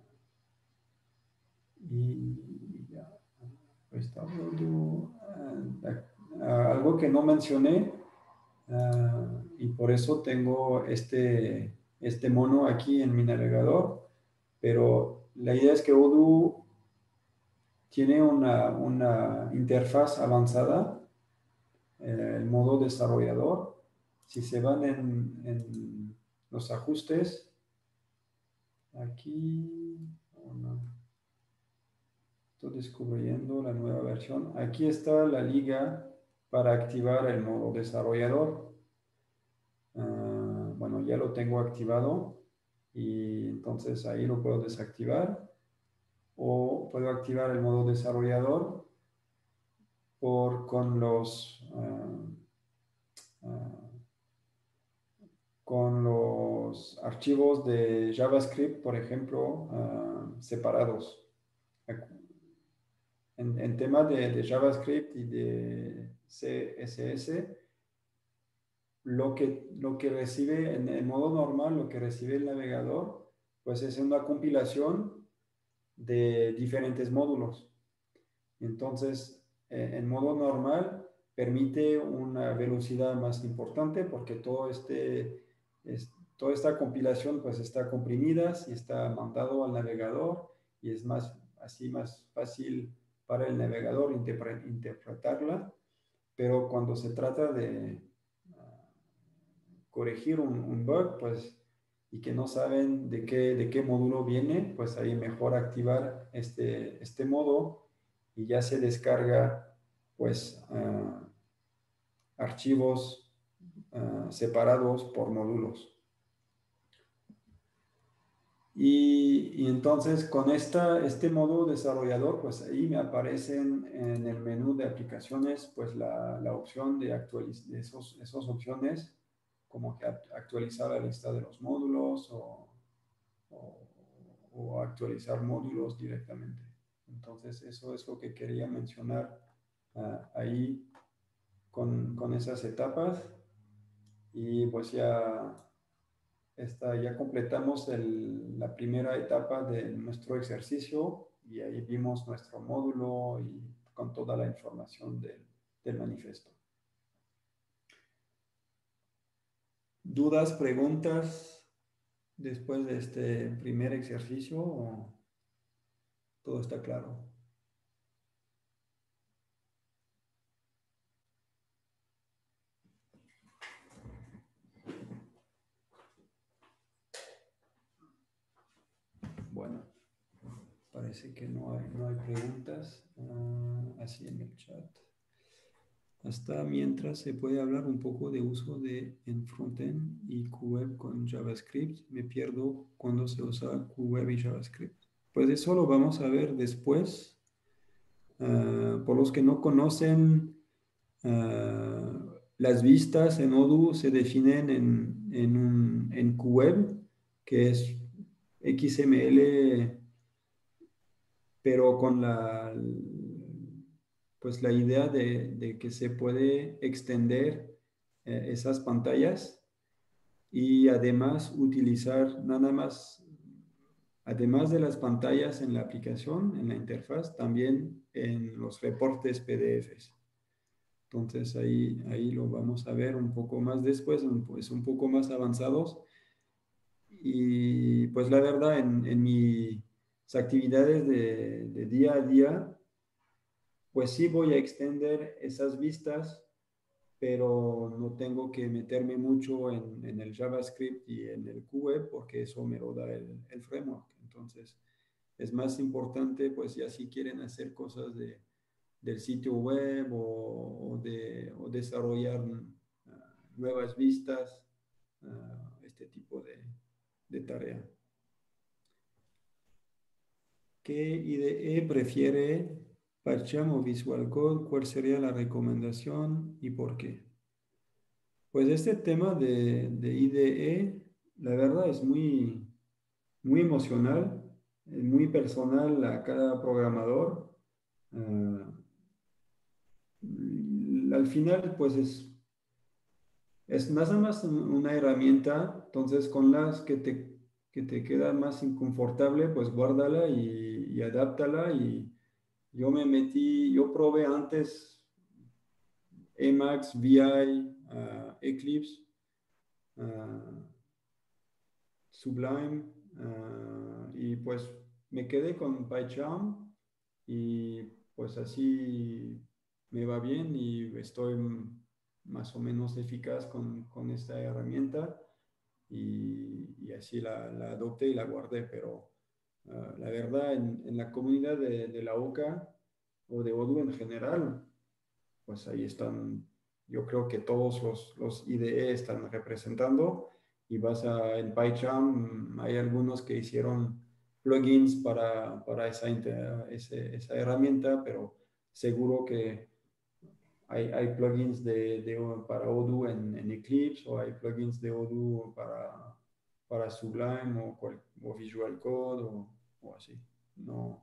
y ya. Está uh, uh, algo que no mencioné. Uh, y por eso tengo este, este mono aquí en mi navegador, pero la idea es que Odoo tiene una, una interfaz avanzada, eh, el modo desarrollador. Si se van en, en los ajustes, aquí, oh no, estoy descubriendo la nueva versión. Aquí está la liga para activar el modo desarrollador. Uh, bueno, ya lo tengo activado y entonces ahí lo puedo desactivar, o puedo activar el modo desarrollador por, con los uh, uh, con los archivos de JavaScript, por ejemplo, uh, separados. En, en tema de, de JavaScript y de C S S, lo que, lo que recibe en el modo normal, lo que recibe el navegador, pues es una compilación de diferentes módulos. Entonces, eh, en modo normal permite una velocidad más importante porque todo este, es, toda esta compilación pues está comprimida y está mandado al navegador y es más, así más fácil para el navegador interpre, interpretarla. Pero cuando se trata de uh, corregir un, un bug, pues, y que no saben de qué, de qué módulo viene, pues ahí mejor activar este, este modo y ya se descarga, pues, uh, archivos uh, separados por módulos. Y, y entonces con esta, este modo desarrollador, pues ahí me aparecen en el menú de aplicaciones, pues la, la opción de actualizar, de esos, esas opciones, como que actualizar la lista de los módulos o, o, o actualizar módulos directamente. Entonces eso es lo que quería mencionar uh, ahí con, con esas etapas. Y pues ya... Esta, ya completamos el, la primera etapa de nuestro ejercicio y ahí vimos nuestro módulo y con toda la información del, del manifiesto. ¿Dudas, preguntas después de este primer ejercicio o todo está claro? Bueno, parece que no hay, no hay preguntas uh, así en el chat. Hasta mientras se puede hablar un poco de uso de en frontend y Q web con JavaScript. Me pierdo cuando se usa Q web y JavaScript. Pues eso lo vamos a ver después. Uh, por los que no conocen, uh, las vistas en Odoo se definen en, en, un, en Q web, que es X M L, pero con la... pues la idea de, de que se puede extender eh, esas pantallas y además utilizar nada más, además de las pantallas en la aplicación, en la interfaz, también en los reportes P D Fs. Entonces ahí, ahí lo vamos a ver un poco más después, pues un poco más avanzados. Y pues la verdad, en, en mis actividades de, de día a día, pues sí voy a extender esas vistas, pero no tengo que meterme mucho en, en el JavaScript y en el Q web porque eso me lo da el, el framework. Entonces, es más importante, pues ya si quieren hacer cosas de, del sitio web o, o, de, o desarrollar uh, nuevas vistas, uh, este tipo de, de tarea. ¿Qué I D E prefiere PyCharm o Visual Code? ¿Cuál sería la recomendación y por qué? Pues este tema de, de I D E, la verdad es muy, muy emocional, es muy personal a cada programador. Uh, al final, pues es, es nada más una herramienta, entonces con las que te, que te queda más inconfortable, pues guárdala y, y adáptala. Y yo me metí, yo probé antes Emacs, V I, uh, Eclipse. Uh, Sublime, uh, y pues me quedé con PyCharm y pues así me va bien y estoy más o menos eficaz con, con esta herramienta y, y así la, la adopté y la guardé, pero uh, la verdad en, en, la comunidad de, de la Oca o de Odoo en general, pues ahí están, yo creo que todos los, los I D E están representando y vas a, en PyCharm, hay algunos que hicieron plugins para, para esa, ese, esa herramienta, pero seguro que hay, hay plugins de, de, para Odoo en, en Eclipse o hay plugins de Odoo para, para Sublime o, cual, o Visual Code o, o así. No.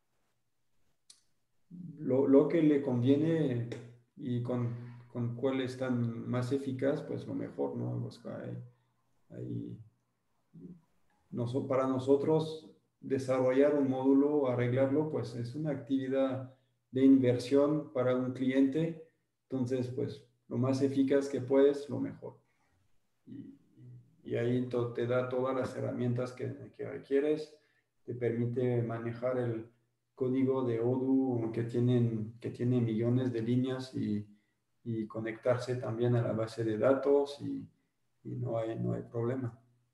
Lo, lo que le conviene y con, con cuál es tan más eficaz, pues lo mejor, ¿no? Pues hay, hay, no, para nosotros desarrollar un módulo, arreglarlo, pues es una actividad de inversión para un cliente. Entonces, pues lo más eficaz que puedes, lo mejor. Y, y ahí to, te da todas las herramientas que, que requieres, te permite manejar el código de Odoo que, tienen, que tiene millones de líneas y, y conectarse también a la base de datos y, y no, hay, no hay problema.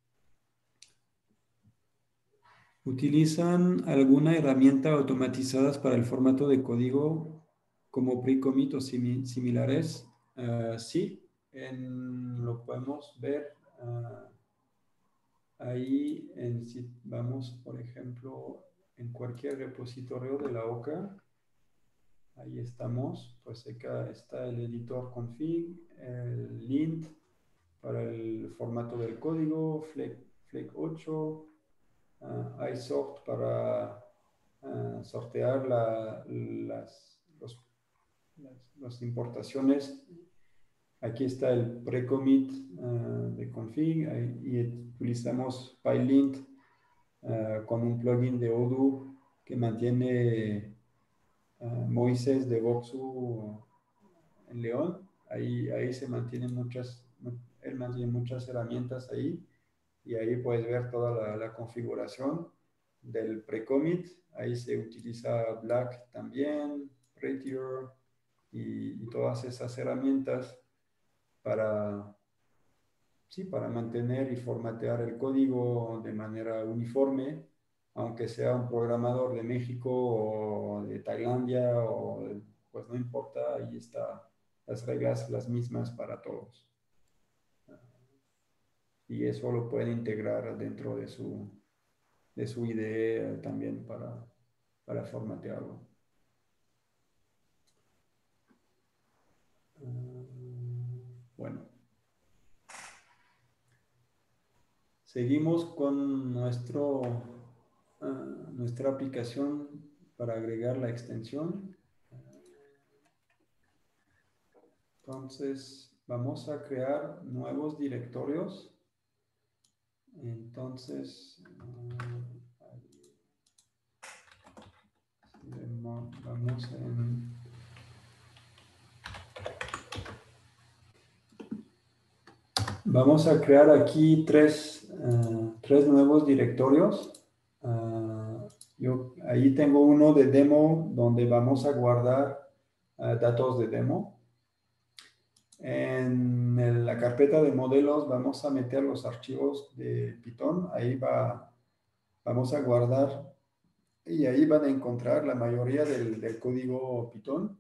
¿Utilizan alguna herramienta automatizadas para el formato de código como pre-commit o simi similares? Uh, sí, en, lo podemos ver uh, ahí, en, si vamos, por ejemplo, en cualquier repositorio de la Oca, ahí estamos, pues acá está el editor config, el lint para el formato del código, Fleck, Fleck ocho, uh, iSort para uh, sortear la, las, los, las, las importaciones. Aquí está el pre-commit uh, de config ahí, y utilizamos PyLint uh, con un plugin de Odoo que mantiene uh, Moisés de Boxu en León. Ahí, ahí se mantienen muchas, él mantiene muchas herramientas ahí y ahí puedes ver toda la, la configuración del pre-commit. Ahí se utiliza Black también, Prettier y, y todas esas herramientas para, sí, para mantener y formatear el código de manera uniforme, aunque sea un programador de México o de Tailandia, o de, pues no importa, ahí están las reglas las mismas para todos. Y eso lo pueden integrar dentro de su, de su I D E también para, para formatearlo. Uh, bueno. Seguimos con nuestro, uh, nuestra aplicación para agregar la extensión. Entonces, vamos a crear nuevos directorios. Entonces, uh, vamos en... Vamos a crear aquí tres, uh, tres nuevos directorios. Uh, yo ahí tengo uno de demo donde vamos a guardar uh, datos de demo. En el, la carpeta de modelos vamos a meter los archivos de Python. Ahí va, vamos a guardar y ahí van a encontrar la mayoría del, del código Python.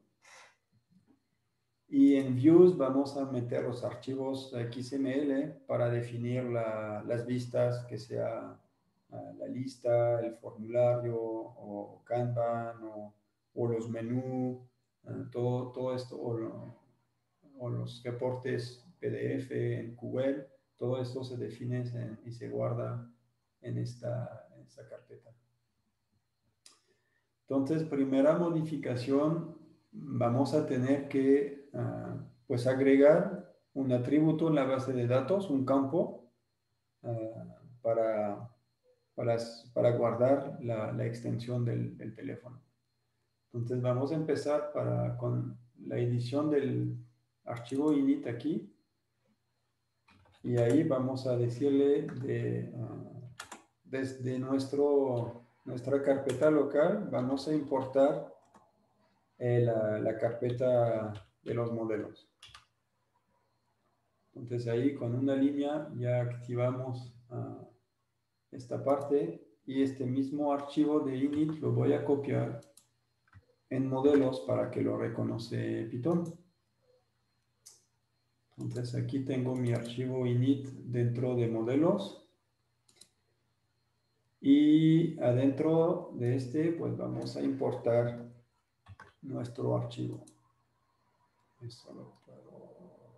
Y en Views vamos a meter los archivos X M L para definir la, las vistas, que sea uh, la lista, el formulario, o Kanban, o, o los menús, uh, todo, todo esto, o, lo, o los reportes P D F en Q L, todo esto se define en, y se guarda en esta, en esta carpeta. Entonces, primera modificación, vamos a tener que uh, pues agregar un atributo en la base de datos, un campo, uh, para, para, para guardar la, la extensión del, del teléfono. Entonces, vamos a empezar para, con la edición del archivo init aquí. y ahí vamos a decirle de, uh, desde nuestro, nuestra carpeta local, vamos a importar eh, la, la carpeta de los modelos. Entonces ahí con una línea ya activamos uh, esta parte y este mismo archivo de init lo voy a copiar en modelos para que lo reconoce Python. Entonces aquí tengo mi archivo init dentro de modelos y adentro de este pues vamos a importar nuestro archivo. Eso lo puedo...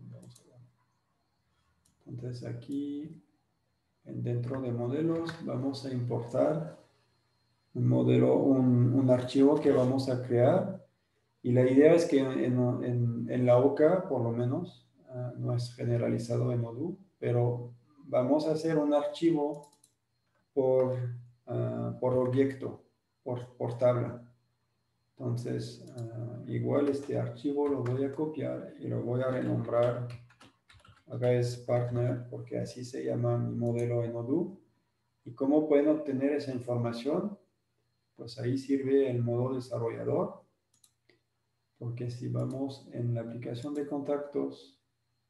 Entonces aquí dentro de modelos vamos a importar un modelo, un, un archivo que vamos a crear y la idea es que en, en, en la O C A por lo menos uh, no es generalizado en Odoo, pero vamos a hacer un archivo por, uh, por objeto, por, por tabla. Entonces, uh, igual este archivo lo voy a copiar y lo voy a renombrar Res Partner, porque así se llama mi modelo en Odoo. ¿Y cómo pueden obtener esa información? Pues ahí sirve el modo desarrollador, porque si vamos en la aplicación de contactos,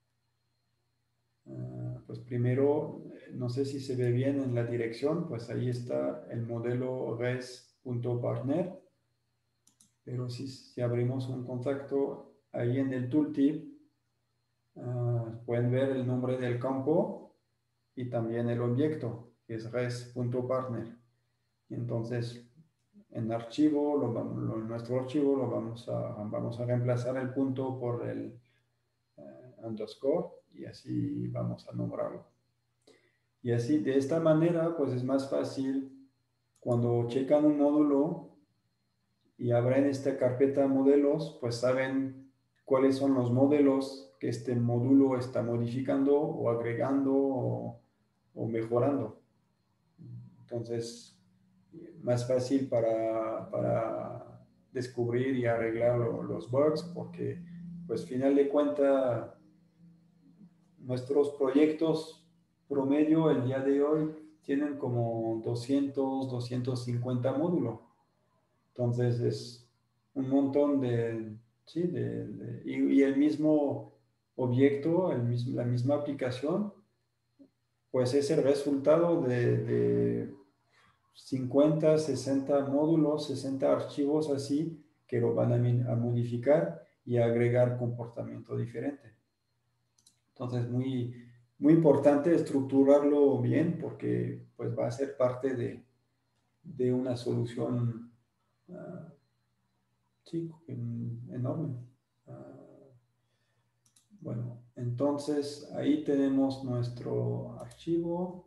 uh, pues primero, no sé si se ve bien en la dirección, pues ahí está el modelo res.partner, pero si, si abrimos un contacto, ahí en el tooltip, uh, pueden ver el nombre del campo y también el objeto, que es res.partner. Y entonces, en archivo, lo, lo, en nuestro archivo lo vamos a, vamos a reemplazar el punto por el uh, underscore y así vamos a nombrarlo. Y así, de esta manera, pues es más fácil cuando checan un módulo y abren esta carpeta modelos, pues saben cuáles son los modelos que este módulo está modificando o agregando o, o mejorando. Entonces, más fácil para, para descubrir y arreglar lo, los bugs, porque pues final de cuentas nuestros proyectos promedio el día de hoy tienen como doscientos, doscientos cincuenta módulos. Entonces es un montón de, sí, de, de y, y el mismo objeto, el mismo, la misma aplicación, pues es el resultado de, de cincuenta, sesenta módulos, sesenta archivos así que lo van a, a modificar y a agregar comportamiento diferente. Entonces, muy, muy importante estructurarlo bien porque pues, va a ser parte de, de una solución uh, sí, en, enorme. Uh, bueno, entonces ahí tenemos nuestro archivo.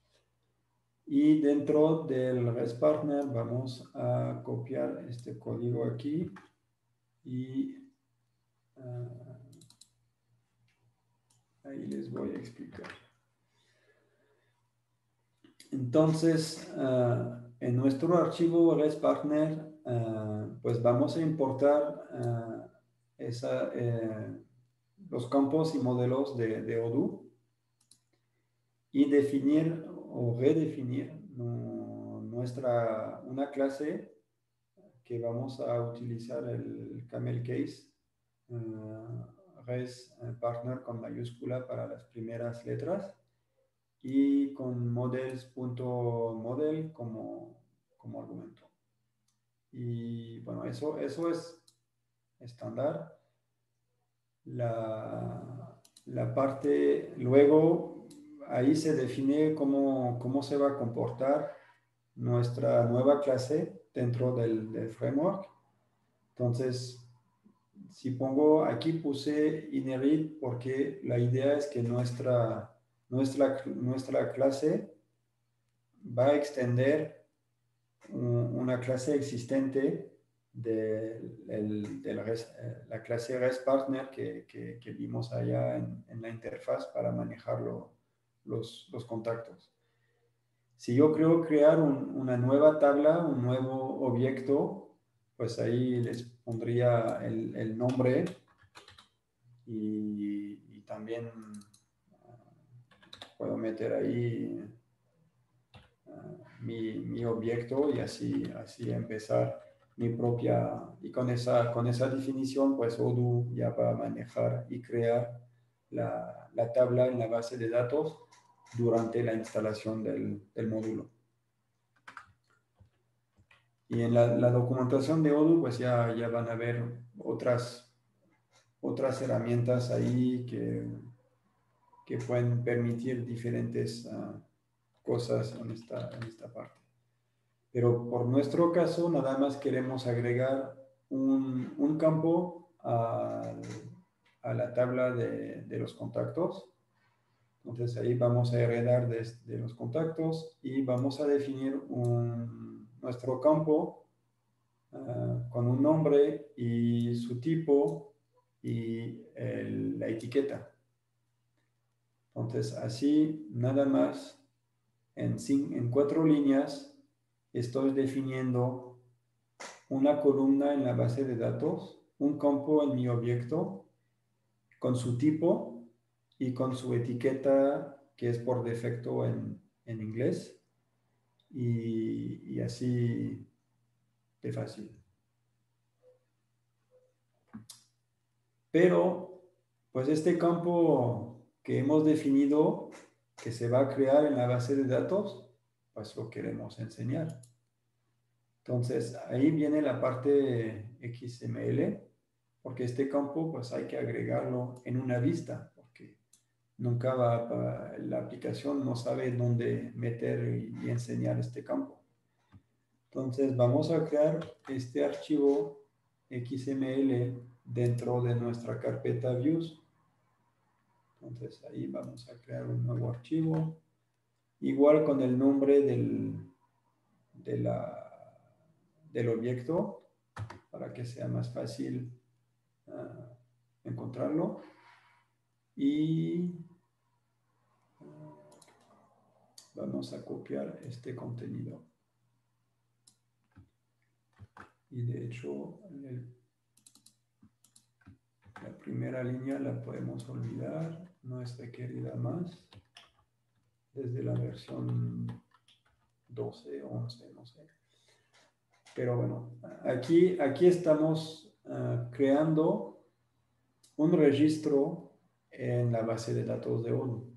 Y dentro del Res Partner vamos a copiar este código aquí y uh, ahí les voy a explicar. Entonces, uh, en nuestro archivo Res Partner, uh, pues vamos a importar uh, esa, eh, los campos y modelos de, de Odoo y definir o redefinir no, nuestra, una clase que vamos a utilizar el camel case uh, res partner con mayúscula para las primeras letras y con models.model como, como argumento. Y bueno, eso, eso es estándar. La, la parte, luego ahí se define cómo, cómo se va a comportar nuestra nueva clase dentro del, del framework. Entonces, si pongo, aquí puse inherit porque la idea es que nuestra, nuestra, nuestra clase va a extender un, una clase existente de, el, de la, res, la clase ResPartner que, que, que vimos allá en, en, la interfaz para manejar lo, los, los contactos. Si yo creo crear un, una nueva tabla, un nuevo objeto, pues ahí les pondría el, el nombre y, y también puedo meter ahí uh, mi, mi objeto y así, así empezar mi propia, y con esa, con esa definición, pues Odoo ya va a manejar y crear la, la tabla en la base de datos durante la instalación del, del módulo. Y en la, la documentación de Odoo, pues ya, ya van a ver otras, otras herramientas ahí que, que pueden permitir diferentes uh, cosas en esta, en esta parte. Pero por nuestro caso, nada más queremos agregar un, un campo a, a la tabla de, de los contactos. Entonces ahí vamos a heredar de, de los contactos y vamos a definir un, nuestro campo uh, con un nombre y su tipo y el, la etiqueta. Entonces así nada más en, cinco, en cuatro líneas estoy definiendo una columna en la base de datos, un campo en mi objeto con su tipo y con su etiqueta que es por defecto en, en inglés y, y así de fácil. Pero pues este campo que hemos definido que se va a crear en la base de datos, pues lo queremos enseñar. Entonces, ahí viene la parte X M L, porque este campo pues hay que agregarlo en una vista, porque nunca va, la aplicación no sabe dónde meter y, y enseñar este campo. Entonces, vamos a crear este archivo X M L dentro de nuestra carpeta Views. Entonces, ahí vamos a crear un nuevo archivo, igual con el nombre del, de la del objeto para que sea más fácil uh, encontrarlo y uh, vamos a copiar este contenido y de hecho el, la primera línea la podemos olvidar, no es requerida más desde la versión doce, once, no sé. Pero bueno, aquí, aquí estamos uh, creando un registro en la base de datos de Odoo.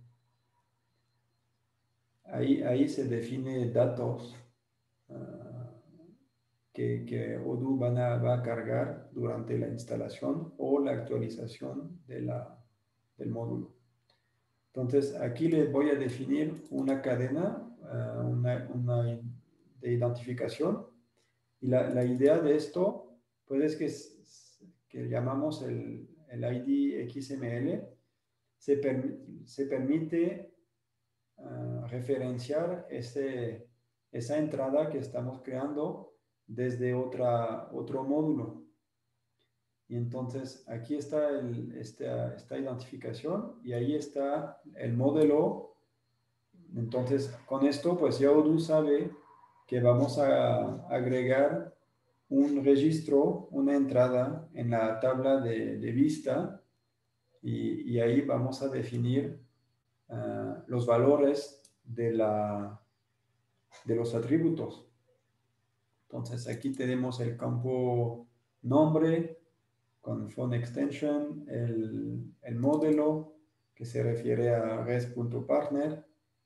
Ahí, ahí se define datos uh, que, que Odoo van a, va a cargar durante la instalación o la actualización de la, del módulo. Entonces, aquí les voy a definir una cadena uh, una, una de identificación. Y la, la idea de esto, pues es que, que llamamos el, el I D X M L, se, per, se permite uh, referenciar ese, esa entrada que estamos creando desde otra, otro módulo. Y entonces aquí está el, esta, esta identificación y ahí está el modelo. Entonces con esto pues ya Odoo sabe que vamos a agregar un registro, una entrada en la tabla de, de vista y, y, ahí vamos a definir uh, los valores de, la, de los atributos. Entonces aquí tenemos el campo nombre con phone extension, el, el modelo que se refiere a res.partner.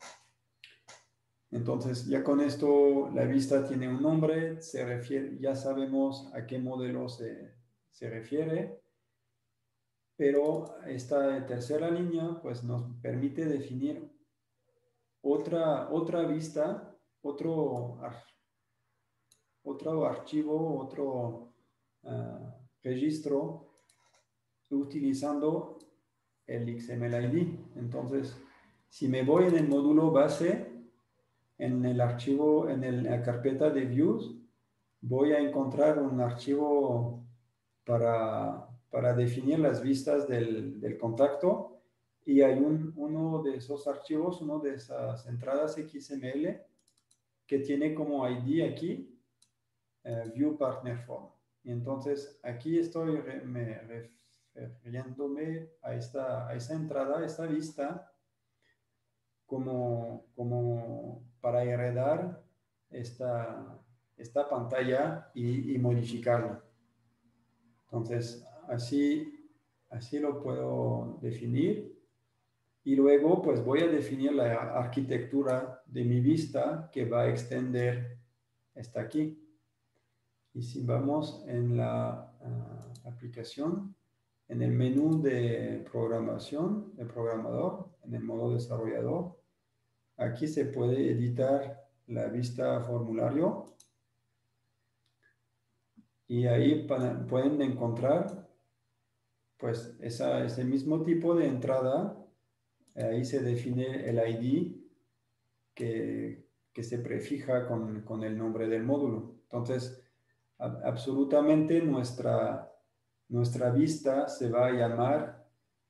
Entonces ya con esto la vista tiene un nombre, se refiere, ya sabemos a qué modelo se, se refiere, pero esta tercera línea pues nos permite definir otra, otra vista, otro, otro archivo, otro uh, registro utilizando el X M L I D. Entonces, si me voy en el módulo base, en el archivo, en, el, en la carpeta de views, voy a encontrar un archivo para, para definir las vistas del, del contacto y hay un, uno de esos archivos, uno de esas entradas X M L que tiene como I D aquí uh, View Partner Form. Y entonces aquí estoy re, me, refiriéndome a esta, a esta entrada, a esta vista como, como para heredar esta, esta pantalla y, y modificarla. Entonces, así, así lo puedo definir. Y luego, pues voy a definir la arquitectura de mi vista que va a extender hasta aquí. Y si vamos en la uh, aplicación, en el menú de programación, de programador, en el modo desarrollador, aquí se puede editar la vista formulario y ahí para, pueden encontrar pues esa, ese mismo tipo de entrada. Ahí se define el I D que, que se prefija con, con el nombre del módulo. Entonces, a, absolutamente nuestra, nuestra vista se va a llamar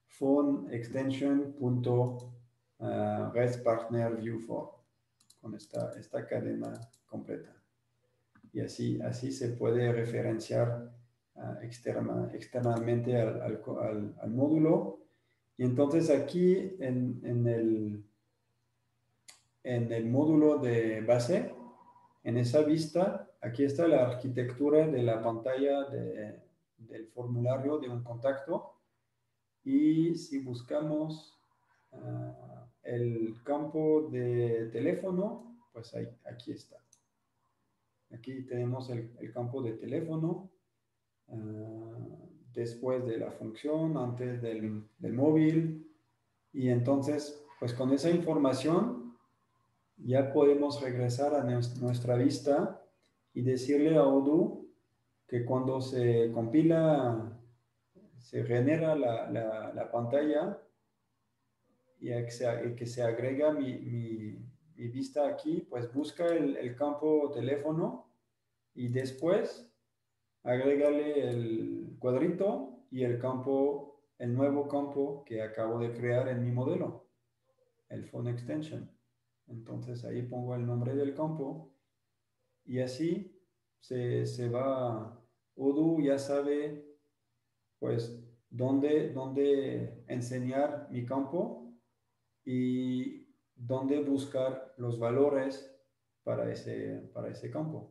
phone-extension.resPartnerViewFor con esta, esta cadena completa. Y así, así se puede referenciar uh, externa, externamente al, al, al, al módulo. Y entonces aquí en, en, el, en el módulo de base, en esa vista, aquí está la arquitectura de la pantalla de, del formulario de un contacto. Y si buscamos uh, el campo de teléfono, pues ahí, aquí está. Aquí tenemos el, el campo de teléfono. Uh, después de la función, antes del, del móvil. Y entonces, pues con esa información ya podemos regresar a nuestra vista y decirle a Odoo que cuando se compila, se genera la, la, la pantalla y que se, que se agrega mi, mi, mi vista aquí, pues busca el, el campo teléfono y después agrégale el cuadrito y el campo, el nuevo campo que acabo de crear en mi modelo, el phone extension. Entonces ahí pongo el nombre del campo y así se, se va, Odoo ya sabe pues dónde, dónde enseñar mi campo y dónde buscar los valores para ese, para ese campo.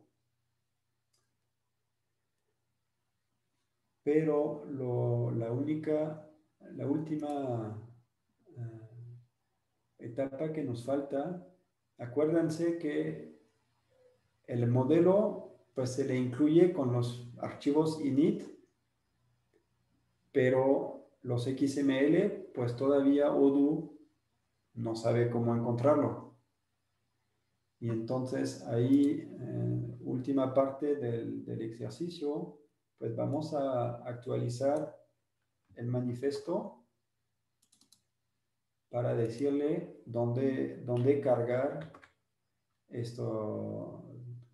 Pero lo, la única, la última uh, etapa que nos falta, acuérdense que el modelo pues se le incluye con los archivos init, pero los X M L pues todavía Odoo no sabe cómo encontrarlo. Y entonces ahí, eh, última parte del, del ejercicio, pues vamos a actualizar el manifiesto para decirle dónde, dónde cargar esto,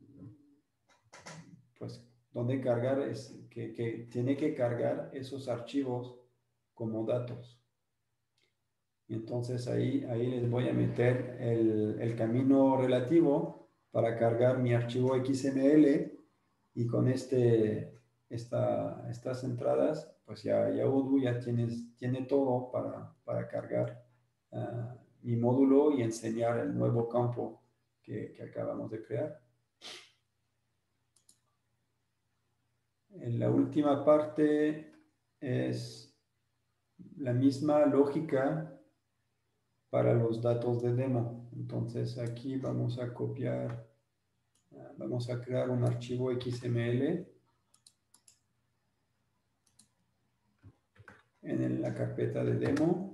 pues dónde cargar, es, que, que tiene que cargar esos archivos como datos. Y entonces ahí, ahí les voy a meter el, el camino relativo para cargar mi archivo X M L y con este, esta, estas entradas, pues ya, ya Odoo ya tienes, tiene todo para, para cargar uh, mi módulo y enseñar el nuevo campo que, que acabamos de crear. En la última parte es la misma lógica para los datos de demo. Entonces aquí vamos a copiar, uh, vamos a crear un archivo X M L en la carpeta de demo.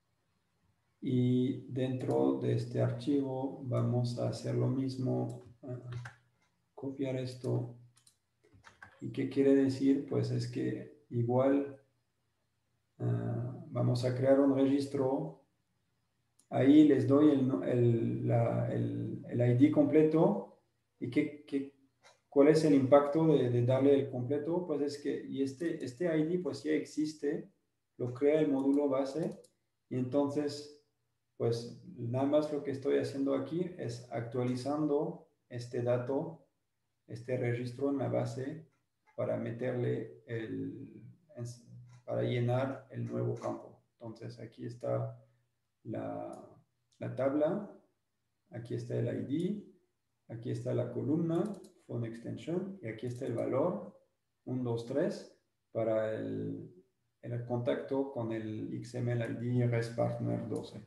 Y dentro de este archivo vamos a hacer lo mismo, uh, copiar esto. ¿Y qué quiere decir? Pues es que igual uh, vamos a crear un registro. Ahí les doy el, el, la, el, el I D completo. ¿Y qué, qué, cuál es el impacto de, de darle el completo? Pues es que y este, este I D pues ya existe, lo crea el módulo base y entonces pues nada más lo que estoy haciendo aquí es actualizando este dato, este registro en la base para meterle el, para llenar el nuevo campo. Entonces aquí está la, la tabla, aquí está el I D, aquí está la columna, phone extension, y aquí está el valor, uno, dos, tres, para el, el contacto con el X M L I D RESTPartner doce.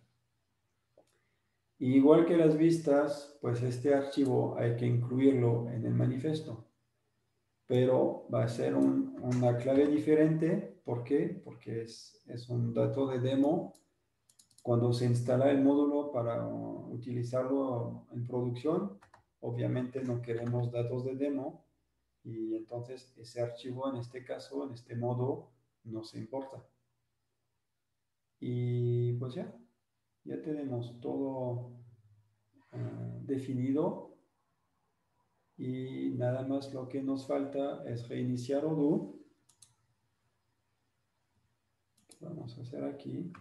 Y igual que las vistas, pues este archivo hay que incluirlo en el manifiesto. Pero va a ser un, una clave diferente. ¿Por qué? Porque es, es un dato de demo. Cuando se instala el módulo para utilizarlo en producción, obviamente no queremos datos de demo y entonces ese archivo en este caso, en este modo, no se importa. Y pues ya, ya tenemos todo uh, definido y nada más lo que nos falta es reiniciar Odoo. Vamos a hacer aquí.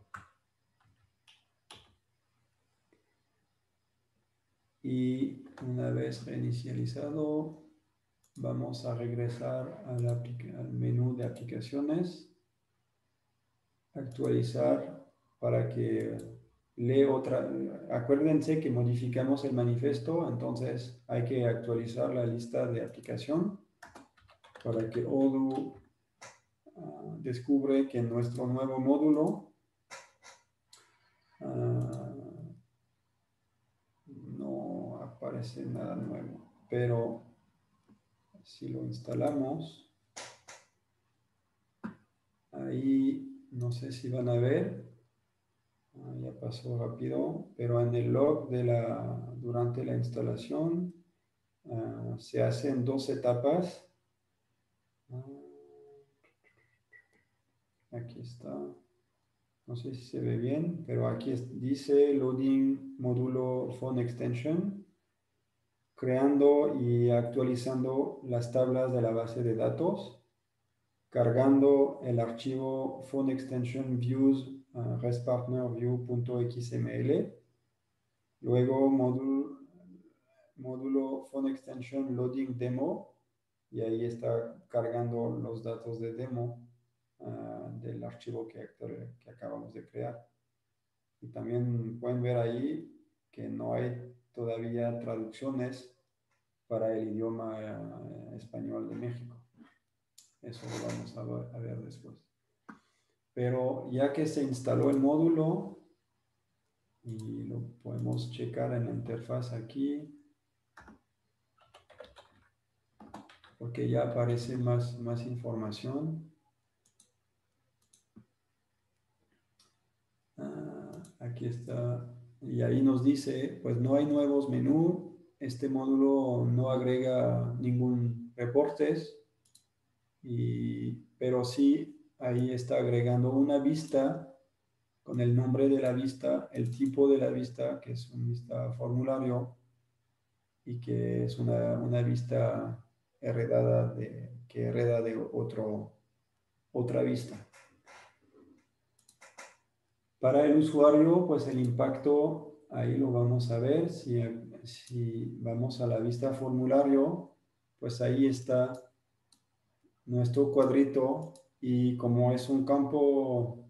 Y una vez reinicializado, vamos a regresar al, al menú de aplicaciones, actualizar para que lee otra. Acuérdense que modificamos el manifiesto, entonces hay que actualizar la lista de aplicación para que Odoo uh, descubre que nuestro nuevo módulo uh, no aparece nada nuevo, pero si lo instalamos, ahí no sé si van a ver, ah, ya pasó rápido, pero en el log de la, durante la instalación uh, se hacen dos etapas. Uh, aquí está, no sé si se ve bien, pero aquí es, dice loading módulo phone extension, creando y actualizando las tablas de la base de datos, cargando el archivo phone extension views uh, RESTPartnerView.xml, luego módulo, módulo phone extension loading demo, y ahí está cargando los datos de demo uh, del archivo que, que acabamos de crear. Y también pueden ver ahí que no hay todavía traducciones para el idioma uh, español de México. Eso lo vamos a ver, a ver después. Pero ya que se instaló el módulo, y lo podemos checar en la interfaz aquí, porque ya aparece más, más información. Ah, aquí está, y ahí nos dice, pues no hay nuevos menús, este módulo no agrega ningún reportes, y, pero sí ahí está agregando una vista con el nombre de la vista, el tipo de la vista, que es una vista formulario, y que es una, una vista heredada de, que hereda de otro, otra vista. Para el usuario, pues el impacto, ahí lo vamos a ver. Si, si vamos a la vista formulario, pues ahí está nuestro cuadrito, y como es un campo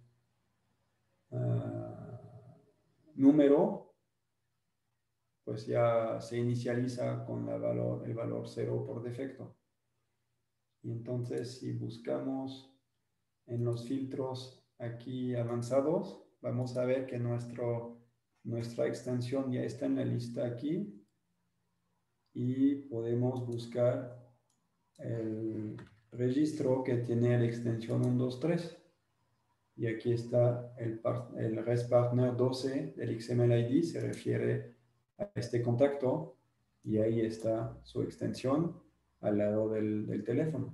uh, número, pues ya se inicializa con la valor, el valor cero por defecto. Y entonces si buscamos en los filtros aquí avanzados, vamos a ver que nuestro, nuestra extensión ya está en la lista aquí, y podemos buscar el registro que tiene la extensión uno dos tres. Y aquí está el, el RESTPartner doce del X M L I D, se refiere a este contacto, y ahí está su extensión al lado del, del teléfono.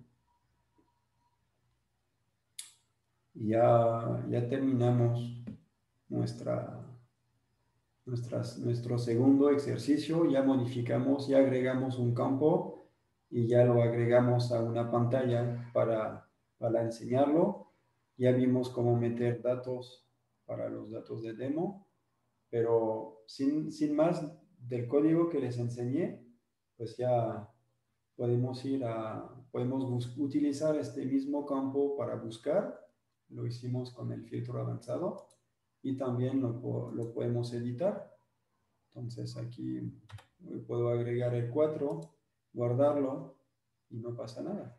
Y ya, ya terminamos nuestra, nuestras, nuestro segundo ejercicio. Ya modificamos, ya agregamos un campo y ya lo agregamos a una pantalla para, para enseñarlo. Ya vimos cómo meter datos para los datos de demo, pero sin, sin más del código que les enseñé, pues ya podemos ir a, podemos utilizar este mismo campo para buscar. Lo hicimos con el filtro avanzado, y también lo, lo podemos editar. Entonces aquí puedo agregar el cuatro, guardarlo y no pasa nada.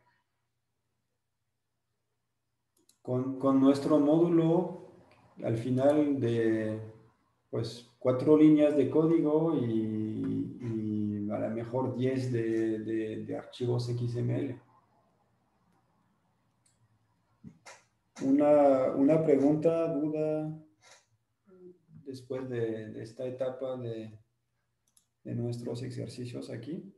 Con, con nuestro módulo, al final de pues cuatro líneas de código y, y a lo mejor diez de, de, de archivos X M L. Una, una pregunta, duda, después de, de esta etapa de, de nuestros ejercicios aquí.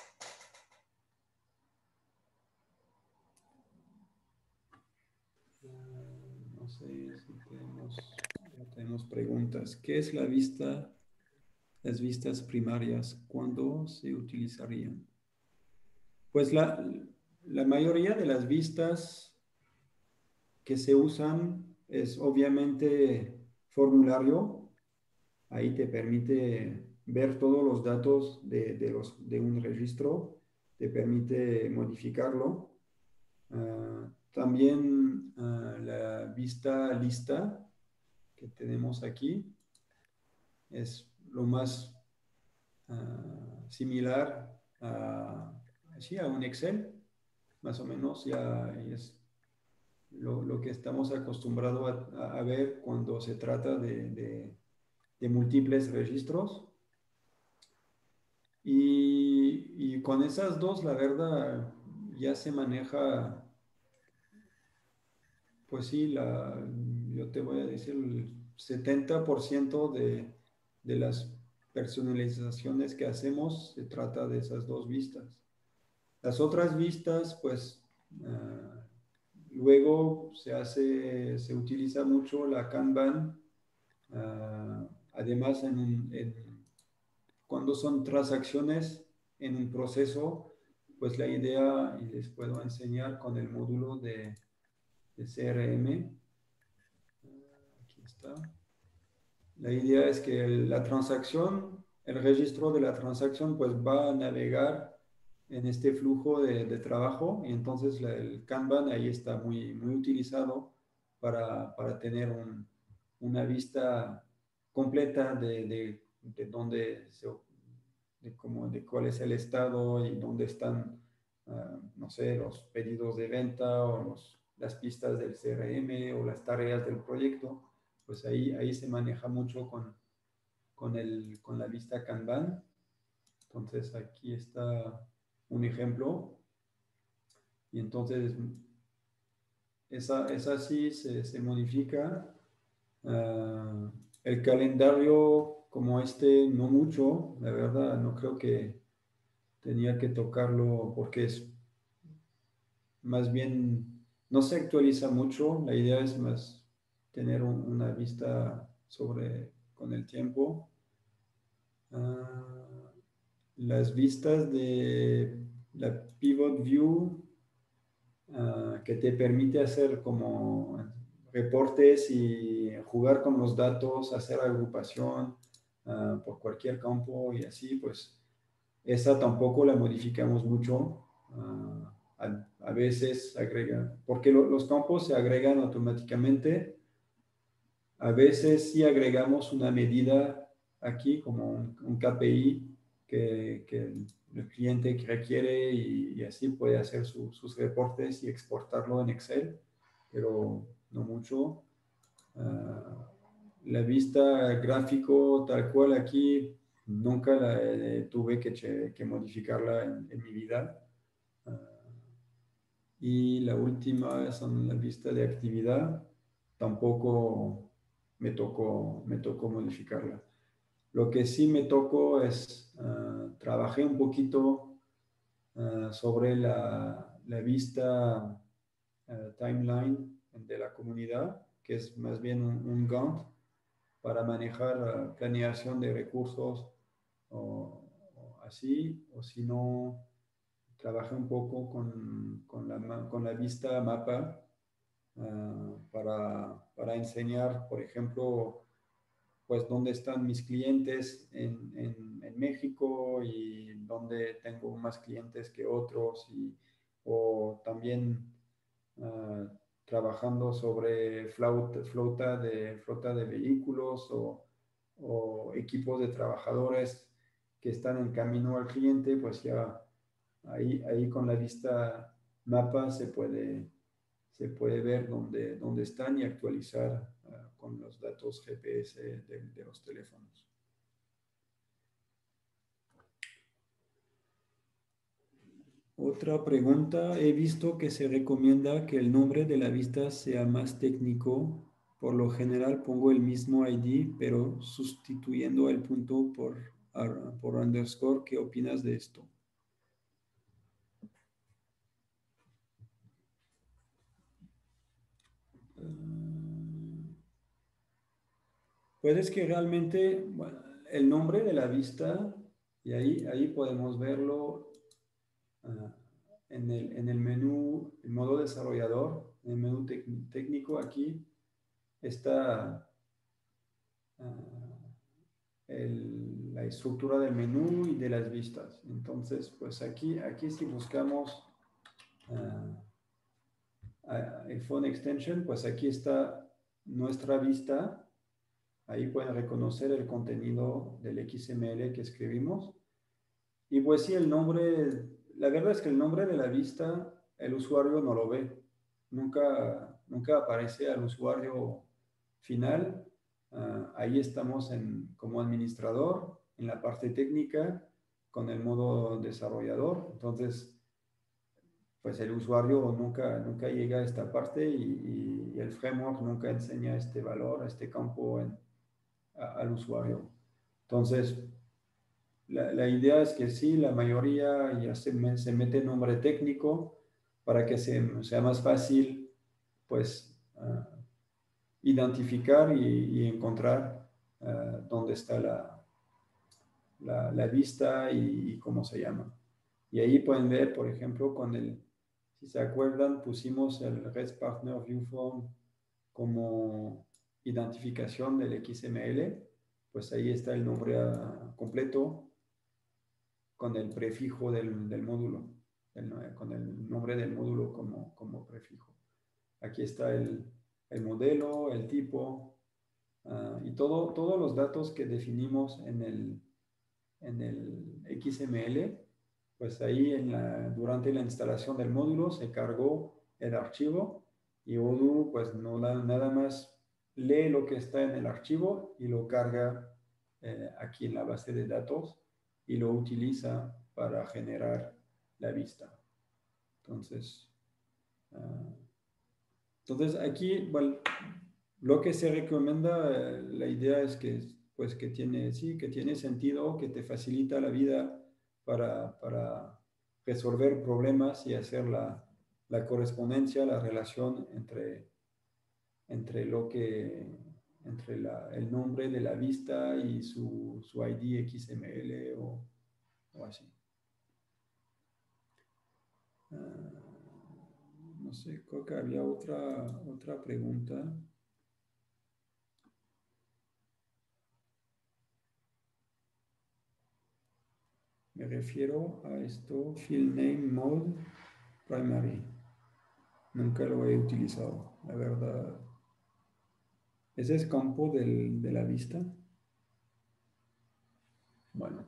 No sé si tenemos, ya tenemos preguntas. ¿Qué es la vista, las vistas primarias? ¿Cuándo se utilizarían? Pues la, la mayoría de las vistas que se usan es obviamente formulario. Ahí te permite ver todos los datos de, de, los, de un registro, te permite modificarlo. Uh, también uh, la vista lista que tenemos aquí es lo más uh, similar a, sí, a un Excel, más o menos ya es lo, lo que estamos acostumbrados a, a, ver cuando se trata de, de, de múltiples registros. Y, y con esas dos, la verdad, ya se maneja, pues sí, la, yo te voy a decir, el setenta por ciento de, de las personalizaciones que hacemos se trata de esas dos vistas. Las otras vistas, pues, uh, luego se hace, se utiliza mucho la Kanban, uh, además en, un, en, cuando son transacciones en un proceso, pues la idea, y les puedo enseñar con el módulo de, de C R M, aquí está. La idea es que la transacción, el registro de la transacción, pues va a navegar en este flujo de, de trabajo y entonces la, el Kanban ahí está muy, muy utilizado para, para tener un, una vista completa de, de, de dónde se, de, cómo, de cuál es el estado y dónde están, uh, no sé, los pedidos de venta o los, las pistas del C R M o las tareas del proyecto. Pues ahí, ahí se maneja mucho con, con, el, con la vista Kanban. Entonces aquí está un ejemplo. Y entonces esa, esa sí se, se modifica. Uh, el calendario como este, no mucho, la verdad, no creo que tenía que tocarlo porque es más bien, no se actualiza mucho, la idea es más tener un, una vista sobre con el tiempo. Uh, las vistas de la Pivot View uh, que te permite hacer como reportes y jugar con los datos, hacer agrupación uh, por cualquier campo y así, pues esa tampoco la modificamos mucho. Uh, a, a, veces agrega, porque lo, los campos se agregan automáticamente. A veces sí agregamos una medida aquí, como un, un K P I que, que el, el, cliente requiere y, y así puede hacer su, sus reportes y exportarlo en Excel, pero no mucho. Uh, la vista gráfico tal cual aquí nunca la, eh, tuve que, que modificarla en, en mi vida. Uh, y la última son la vista de actividad. Tampoco me tocó, me tocó modificarla. Lo que sí me tocó es, uh, trabajé un poquito uh, sobre la, la vista uh, timeline de la comunidad, que es más bien un, un Gantt para manejar uh, planeación de recursos o, o así, o si no, trabajé un poco con, con, la, con la vista mapa uh, para, para enseñar, por ejemplo, pues dónde están mis clientes en, en, en México y dónde tengo más clientes que otros y, o también uh, trabajando sobre flauta, flota, de, flota de vehículos o, o equipos de trabajadores que están en camino al cliente, pues ya ahí, ahí con la vista mapa se puede, se puede ver dónde, dónde están y actualizar uh, con los datos G P S de, de los teléfonos. Otra pregunta, he visto que se recomienda que el nombre de la vista sea más técnico. Por lo general pongo el mismo I D, pero sustituyendo el punto por, por underscore. ¿Qué opinas de esto? Uh, pues es que realmente, bueno, el nombre de la vista, y ahí, ahí podemos verlo uh, en, el, en el menú, el modo desarrollador, en el menú técnico, aquí está uh, el, la estructura del menú y de las vistas. Entonces, pues aquí, aquí si buscamos uh, el phone extension, pues aquí está nuestra vista. Ahí pueden reconocer el contenido del X M L que escribimos. Y pues sí, el nombre, la verdad es que el nombre de la vista, el usuario no lo ve. Nunca, nunca aparece al usuario final. Uh, ahí estamos en, como administrador, en la parte técnica, con el modo desarrollador. Entonces, pues el usuario nunca, nunca llega a esta parte y, y el framework nunca enseña este valor, este campo en, a, al usuario. Entonces, la, la, idea es que sí, la mayoría ya se, me, se mete nombre técnico para que se, sea más fácil, pues, uh, identificar y, y encontrar uh, dónde está la, la, la vista y, y cómo se llama. Y ahí pueden ver, por ejemplo, con el, si se acuerdan, pusimos el REST Partner Viewform como identificación del X M L, pues ahí está el nombre uh, completo con el prefijo del, del módulo, el, con el nombre del módulo como, como prefijo. Aquí está el, el modelo, el tipo uh, y todo, todos los datos que definimos en el, en el X M L, pues ahí en la, durante la instalación del módulo se cargó el archivo y Odoo pues no da, nada más lee lo que está en el archivo y lo carga eh, aquí en la base de datos y lo utiliza para generar la vista. Entonces, uh, entonces aquí, bueno, lo que se recomienda, eh, la idea es que, pues, que tiene, sí, que tiene sentido, que te facilita la vida para, para resolver problemas y hacer la, la correspondencia, la relación entre, entre lo que, entre la, el nombre de la vista y su, su I D X M L o, o así. Uh, no sé, creo que había otra, otra pregunta. Me refiero a esto, field name mode primary. Nunca lo he utilizado, la verdad. ¿Ese es campo del, de la vista? Bueno.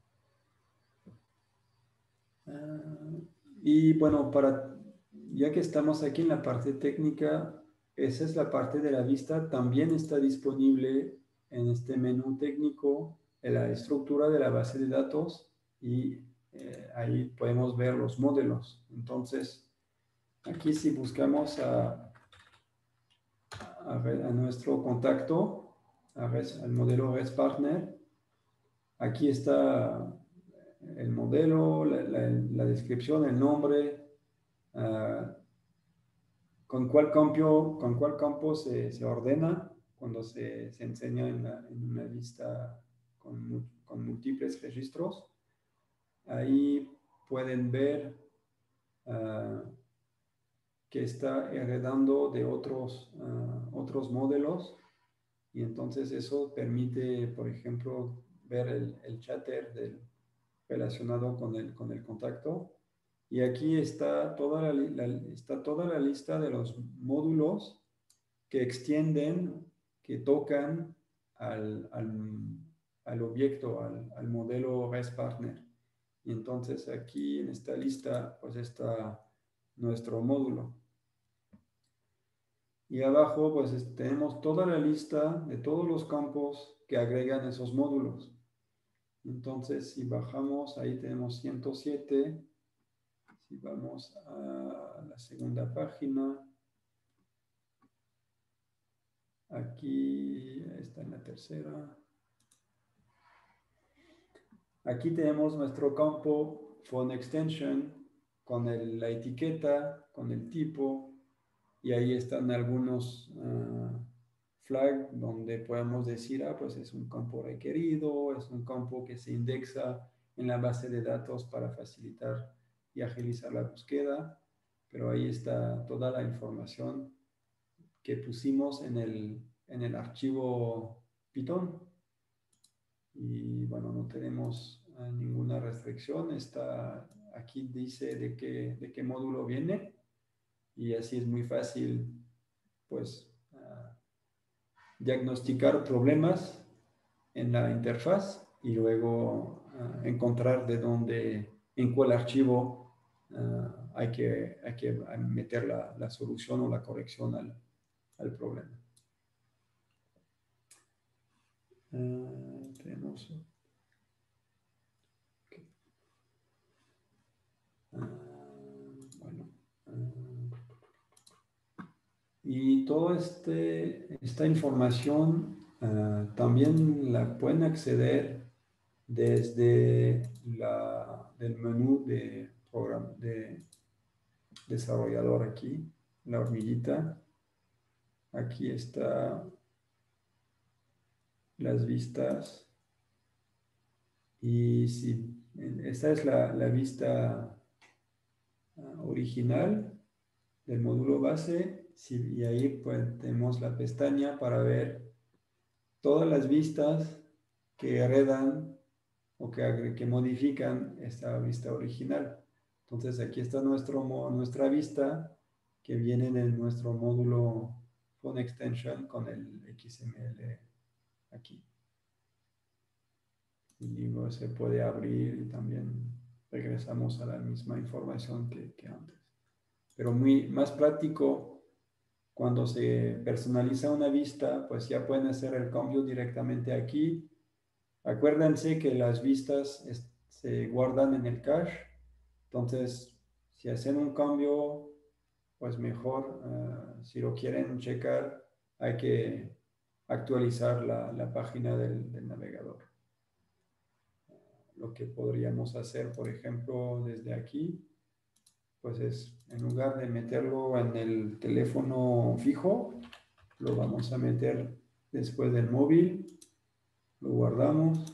Uh, y bueno, para, ya que estamos aquí en la parte técnica, esa es la parte de la vista. También está disponible en este menú técnico en la estructura de la base de datos y eh, ahí podemos ver los modelos. Entonces, aquí si buscamos a, a, a nuestro contacto, a res, al modelo REST Partner, aquí está el modelo, la, la, la descripción, el nombre, uh, con cuál campo, con cuál campo se, se ordena cuando se, se enseña en, la, en una lista con, con múltiples registros. Ahí pueden ver uh, que está heredando de otros, uh, otros modelos y entonces eso permite, por ejemplo, ver el, el chatter del, relacionado con el, con el contacto Y aquí está toda la, la, está toda la lista de los módulos que extienden, que tocan al, al, al objeto, al, al modelo REST Partner. Y entonces aquí en esta lista pues está nuestro módulo. Y abajo pues tenemos toda la lista de todos los campos que agregan esos módulos. Entonces si bajamos, ahí tenemos ciento siete. Si vamos a la segunda página, aquí está en la tercera. Aquí tenemos nuestro campo Phone Extension con el, la etiqueta, con el tipo, y ahí están algunos uh, flags donde podemos decir, ah, pues es un campo requerido, es un campo que se indexa en la base de datos para facilitar y agilizar la búsqueda, pero ahí está toda la información que pusimos en el, en el archivo Python. Y bueno, no tenemos uh, ninguna restricción. Está, aquí dice de qué, de qué módulo viene y así es muy fácil pues uh, diagnosticar problemas en la interfaz y luego uh, encontrar de dónde, en cuál archivo uh, hay, que, hay que meter la, la solución o la corrección al, al problema. Uh, tenemos... Okay. Uh, bueno. Uh, y toda este, esta información uh, también la pueden acceder desde la, del menú de, programa, de desarrollador aquí, la hormiguita. Aquí está las vistas. Y si esta es la, la vista uh, original del módulo base, si, y ahí pues tenemos la pestaña para ver todas las vistas que heredan o que, que modifican esta vista original. Entonces aquí está nuestro, nuestra vista que viene en nuestro módulo Phone Extension con el X M L aquí. Y luego se puede abrir y también regresamos a la misma información que, que antes. Pero muy más práctico, cuando se personaliza una vista, pues ya pueden hacer el cambio directamente aquí. Acuérdense que las vistas se guardan en el cache, entonces si hacen un cambio, pues mejor, uh, si lo quieren checar, hay que actualizar la, la página del, del navegador. Lo que podríamos hacer, por ejemplo, desde aquí, pues es, en lugar de meterlo en el teléfono fijo, lo vamos a meter después del móvil, lo guardamos,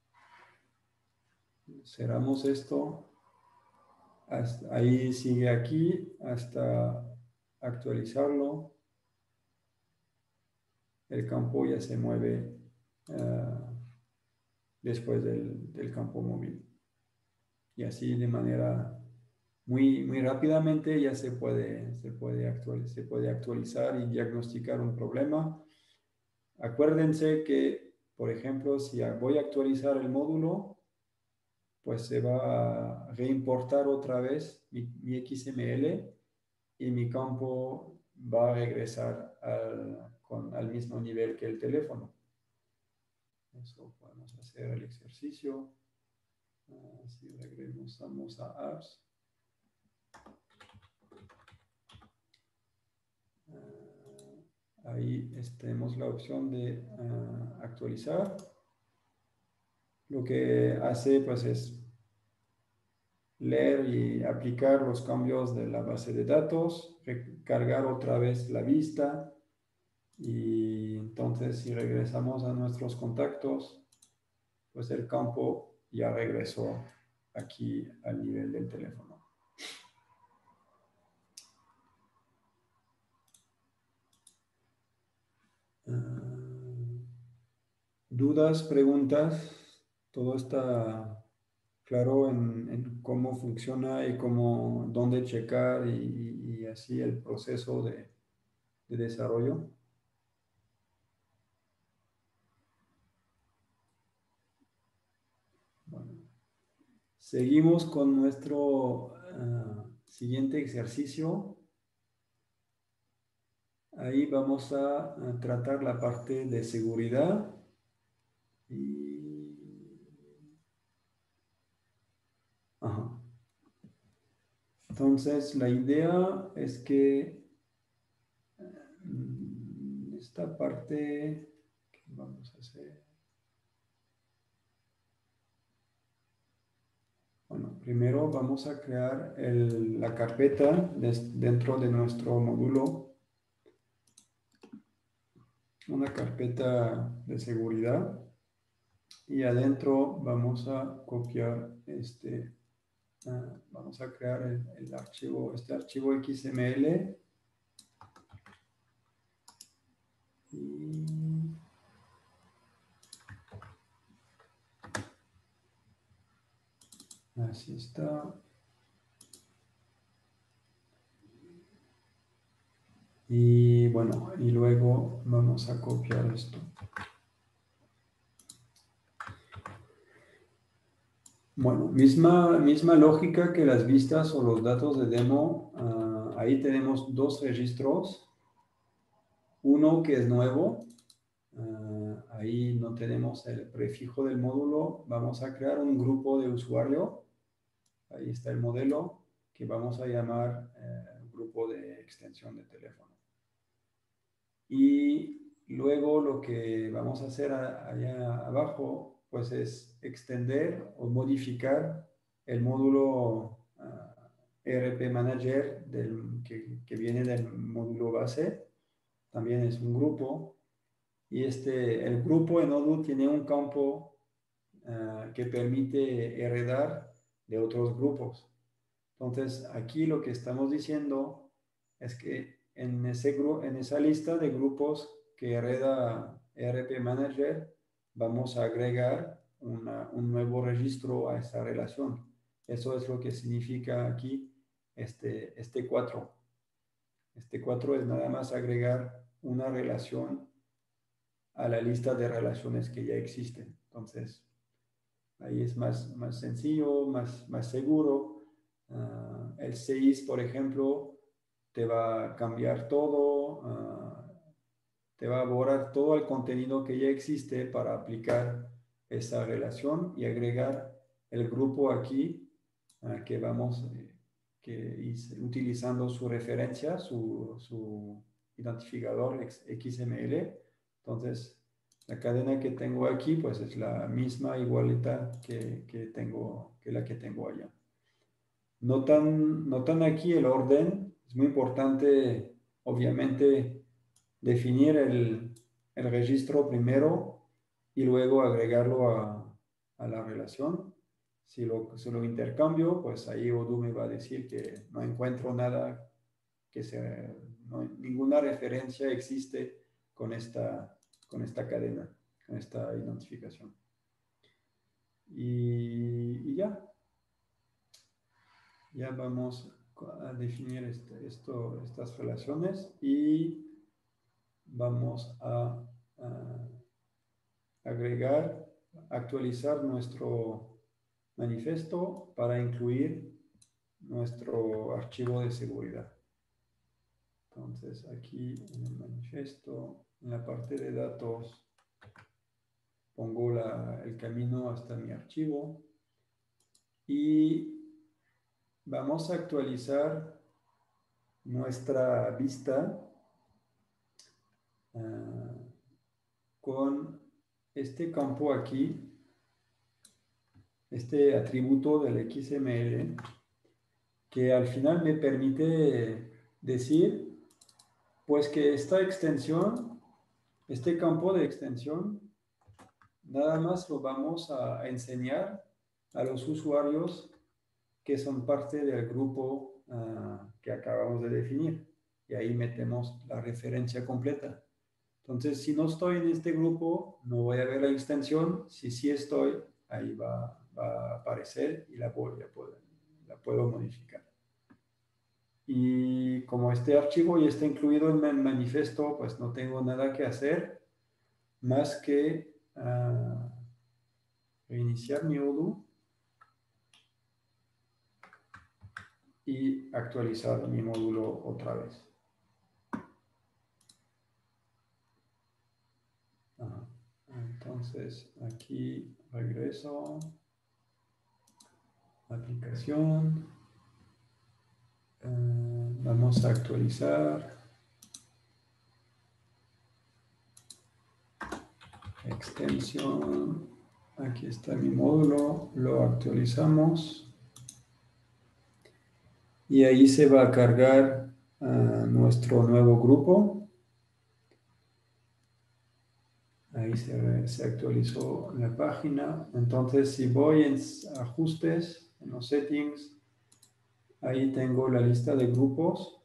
cerramos esto, hasta, ahí sigue aquí hasta actualizarlo, el campo ya se mueve uh, después del, del campo móvil. Y así de manera muy, muy rápidamente ya se puede, se, puede actualizar, se puede actualizar y diagnosticar un problema. Acuérdense que, por ejemplo, si voy a actualizar el módulo, pues se va a reimportar otra vez mi, mi X M L y mi campo va a regresar al, con, al mismo nivel que el teléfono. Eso podemos hacer el ejercicio. Uh, si regresamos a apps. Uh, ahí tenemos la opción de uh, actualizar. Lo que hace pues es leer y aplicar los cambios de la base de datos, cargar otra vez la vista y entonces si regresamos a nuestros contactos, pues el campo ya regresó aquí al nivel del teléfono. Uh, ¿Dudas, preguntas? Todo está claro en, en cómo funciona y cómo, dónde checar y, y así el proceso de, de desarrollo. Bueno, seguimos con nuestro uh, siguiente ejercicio. Ahí vamos a, a tratar la parte de seguridad. Y... Ajá. Entonces, la idea es que uh, esta parte, ¿qué vamos a hacer? Bueno, primero vamos a crear el, la carpeta des, dentro de nuestro módulo, una carpeta de seguridad, y adentro vamos a copiar este, uh, vamos a crear el, el archivo, este archivo X M L, y así está. Y bueno, y luego vamos a copiar esto. Bueno, misma, misma lógica que las vistas o los datos de demo. Uh, ahí tenemos dos registros. Uno que es nuevo. Uh, ahí no tenemos el prefijo del módulo. Vamos a crear un grupo de usuario. Ahí está el modelo que vamos a llamar eh, grupo de extensión de teléfono. Y luego lo que vamos a hacer a, allá abajo, pues es extender o modificar el módulo uh, E R P Manager del, que, que viene del módulo base. También es un grupo. Y este, el grupo en Odoo tiene un campo uh, que permite heredar de otros grupos. Entonces, aquí lo que estamos diciendo es que en, ese en esa lista de grupos que hereda E R P Manager, vamos a agregar una, un nuevo registro a esta relación. Eso es lo que significa aquí este, este cuatro. Este cuatro es nada más agregar una relación a la lista de relaciones que ya existen. Entonces, ahí es más, más sencillo, más, más seguro. Uh, el seis, por ejemplo, te va a cambiar todo, uh, te va a borrar todo el contenido que ya existe para aplicar esa relación y agregar el grupo aquí uh, que vamos eh, que, utilizando su referencia, su, su identificador X M L. Entonces, la cadena que tengo aquí, pues es la misma igualita que, que, tengo, que la que tengo allá. Notan, notan aquí el orden. Es muy importante, obviamente, definir el, el registro primero y luego agregarlo a, a la relación. Si lo, si lo intercambio, pues ahí Odoo me va a decir que no encuentro nada, que se, no, ninguna referencia existe con esta, con esta cadena, con esta identificación. Y, y ya. Ya vamos a definir este, esto, estas relaciones y vamos a, a agregar, actualizar nuestro manifiesto para incluir nuestro archivo de seguridad. Entonces aquí en el manifiesto, en la parte de datos, pongo la, el camino hasta mi archivo y vamos a actualizar nuestra vista uh, con este campo aquí, este atributo del X M L, que al final me permite decir, pues que esta extensión, este campo de extensión, nada más lo vamos a enseñar a los usuarios que son parte del grupo uh, que acabamos de definir. Y ahí metemos la referencia completa. Entonces, si no estoy en este grupo, no voy a ver la extensión. Si sí estoy, ahí va, va a aparecer y la, voy a poder, la puedo modificar. Y como este archivo ya está incluido en el manifiesto, pues no tengo nada que hacer más que uh, reiniciar mi Odoo y actualizar mi módulo otra vez. Ajá. Entonces aquí regreso, aplicación, uh, vamos a actualizar, extensión, aquí está mi módulo, lo actualizamos y ahí se va a cargar uh, nuestro nuevo grupo. Ahí se, se actualizó la página. Entonces, si voy en ajustes, en los settings, ahí tengo la lista de grupos.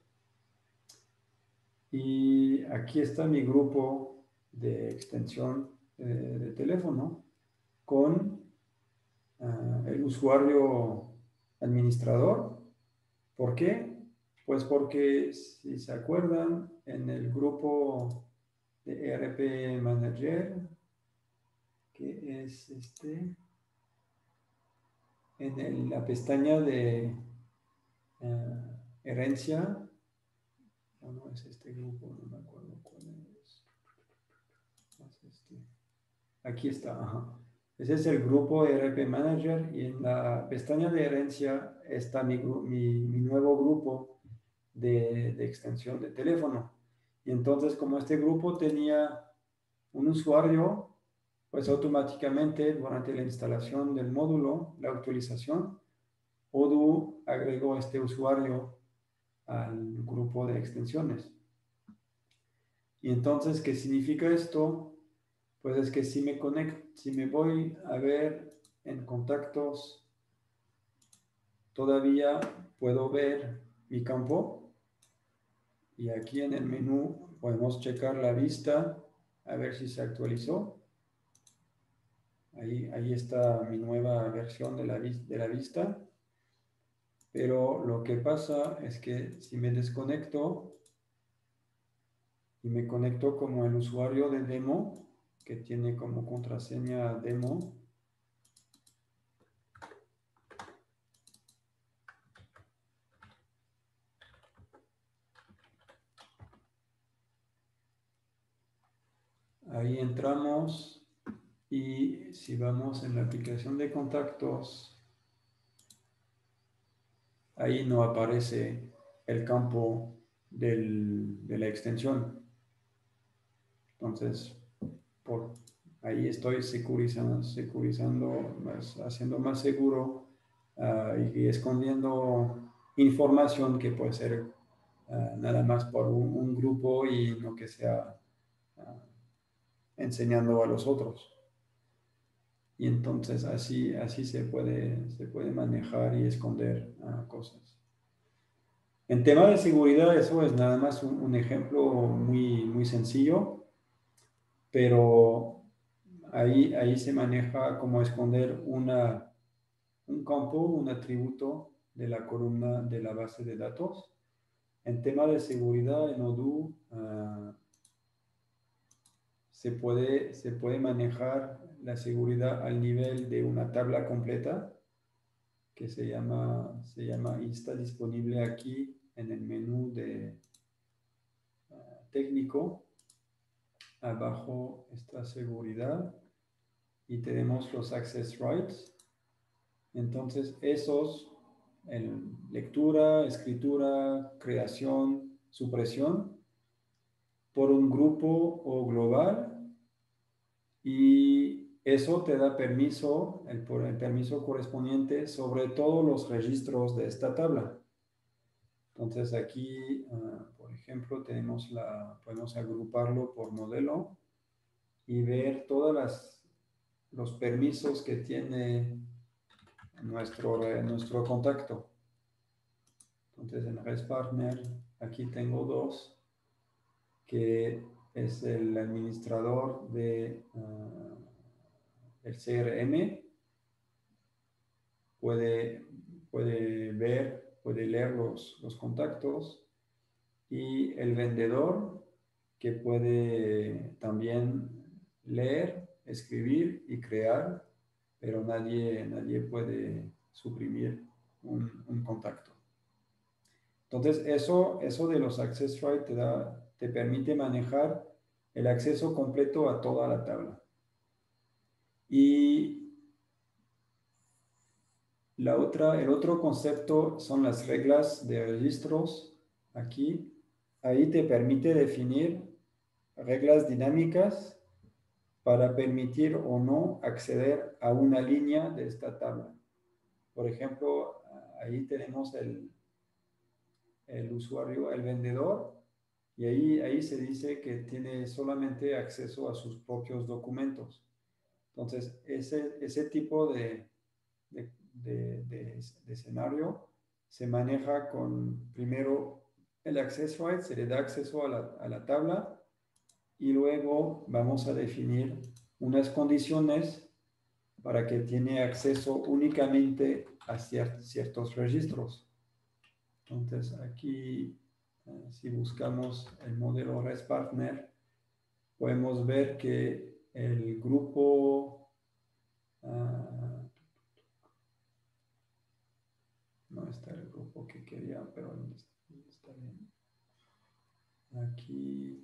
Y aquí está mi grupo de extensión eh, de teléfono con uh, el usuario administrador. ¿Por qué? Pues porque, si se acuerdan, en el grupo de E R P Manager, que es este, en el, la pestaña de uh, herencia, no, no es este grupo, no me acuerdo cuál es, es este. Aquí está, ajá. Ese es el grupo E R P Manager y en la pestaña de herencia está mi, mi, mi nuevo grupo de, de extensión de teléfono. Y entonces, como este grupo tenía un usuario, pues automáticamente durante la instalación del módulo, la actualización, Odoo agregó este usuario al grupo de extensiones. Y entonces, ¿qué significa esto? Pues es que si me conecto, si me voy a ver en contactos, todavía puedo ver mi campo. Y aquí en el menú podemos checar la vista, a ver si se actualizó. Ahí, ahí está mi nueva versión de la, de la vista. Pero lo que pasa es que si me desconecto y me conecto como el usuario de demo, que tiene como contraseña demo, ahí entramos y si vamos en la aplicación de contactos, ahí no aparece el campo del, de la extensión. Entonces, por ahí estoy securizando, securizando más, haciendo más seguro uh, y, y escondiendo información que puede ser uh, nada más por un, un grupo y no que sea uh, enseñando a los otros. Y entonces así, así se, puede, se puede manejar y esconder uh, cosas. En tema de seguridad, eso es nada más un, un ejemplo muy, muy sencillo, pero ahí, ahí se maneja como esconder una, un campo, un atributo de la columna de la base de datos. En tema de seguridad, en Odoo, uh, se puede, se puede manejar la seguridad al nivel de una tabla completa que se llama, se llama y está disponible aquí en el menú de uh, técnico. Abajo está seguridad y tenemos los access rights. Entonces esos, en lectura, escritura, creación, supresión, por un grupo o global, y eso te da permiso, el, el permiso correspondiente sobre todos los registros de esta tabla. Entonces aquí, uh, por ejemplo, tenemos la, podemos agruparlo por modelo y ver todas las los permisos que tiene nuestro, nuestro contacto. Entonces en REST Partner aquí tengo dos, que es el administrador de uh, el C R M puede, puede ver, puede leer los, los contactos, y el vendedor que puede también leer, escribir y crear, pero nadie, nadie puede suprimir un, un contacto. Entonces, eso, eso de los access rights te, da, te permite manejar el acceso completo a toda la tabla. Y la otra, el otro concepto son las reglas de registros. Aquí, ahí te permite definir reglas dinámicas para permitir o no acceder a una línea de esta tabla. Por ejemplo, ahí tenemos el, el usuario, el vendedor, y ahí, ahí se dice que tiene solamente acceso a sus propios documentos. Entonces, ese, ese tipo de, de, de, de, de escenario se maneja con, primero, el access right, se le da acceso a la, a la tabla, y luego vamos a definir unas condiciones para que tiene acceso únicamente a cier ciertos registros. Entonces, aquí, eh, si buscamos el modelo REST Partner, podemos ver que el grupo, uh, no está el grupo que quería, pero está bien. Aquí,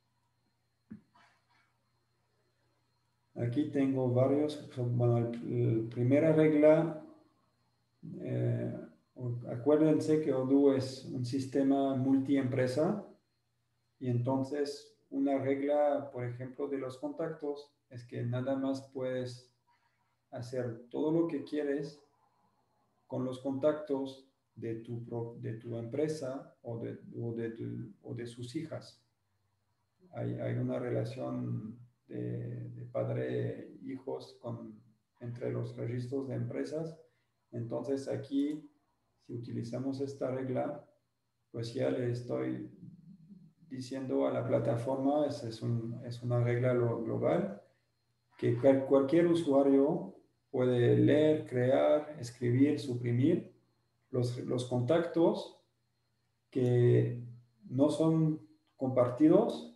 aquí tengo varios. Bueno, la primera regla, eh, acuérdense que Odoo es un sistema multiempresa, y entonces una regla, por ejemplo, de los contactos es que nada más puedes hacer todo lo que quieres con los contactos de tu, de tu empresa o de, o de, tu, o de sus hijas. Hay, hay una relación de, de padre-hijos con, entre los registros de empresas. Entonces aquí, si utilizamos esta regla, pues ya le estoy diciendo a la plataforma, es, es, un, es una regla global, que cualquier usuario puede leer, crear, escribir, suprimir los, los contactos que no son compartidos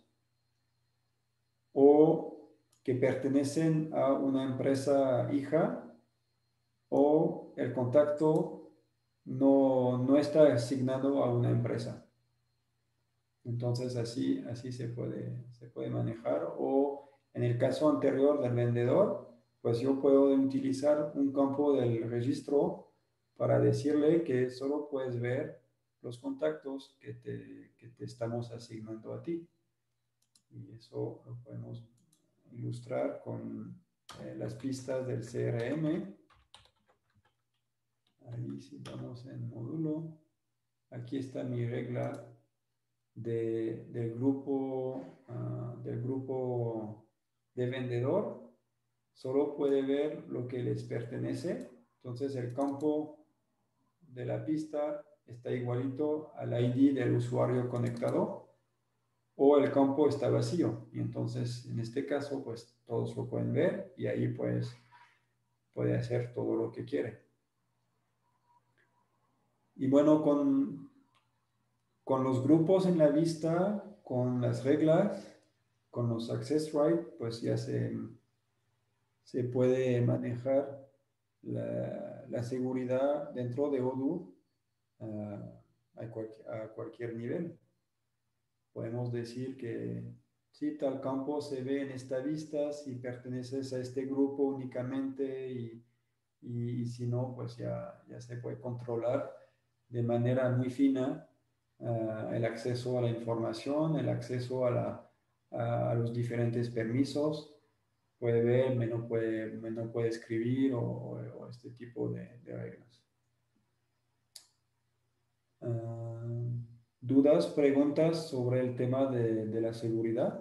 o que pertenecen a una empresa hija, o el contacto no, no está asignado a una empresa. Entonces así, así se puede, se puede manejar. O en el caso anterior del vendedor, pues yo puedo utilizar un campo del registro para decirle que solo puedes ver los contactos que te, que te estamos asignando a ti. Y eso lo podemos ilustrar con eh, las pistas del C R M. Ahí si vamos en módulo, aquí está mi regla de, del, grupo, uh, del grupo de vendedor. Solo puede ver lo que les pertenece. Entonces el campo de la pista está igualito al I D del usuario conectado, o el campo está vacío. Y entonces en este caso pues todos lo pueden ver, y ahí pues puede hacer todo lo que quiere. Y bueno, con, con los grupos en la vista, con las reglas, con los access rights, pues ya se, se puede manejar la, la seguridad dentro de Odoo uh, a, cual, a cualquier nivel. Podemos decir que si tal campo se ve en esta vista, si perteneces a este grupo únicamente, y, y, y si no, pues ya, ya se puede controlar de manera muy fina uh, el acceso a la información, el acceso a, la, a, a los diferentes permisos. Puede ver, me no puede, me no puede escribir, o, o, o este tipo de, de reglas. Uh, ¿Dudas, preguntas sobre el tema de, de la seguridad?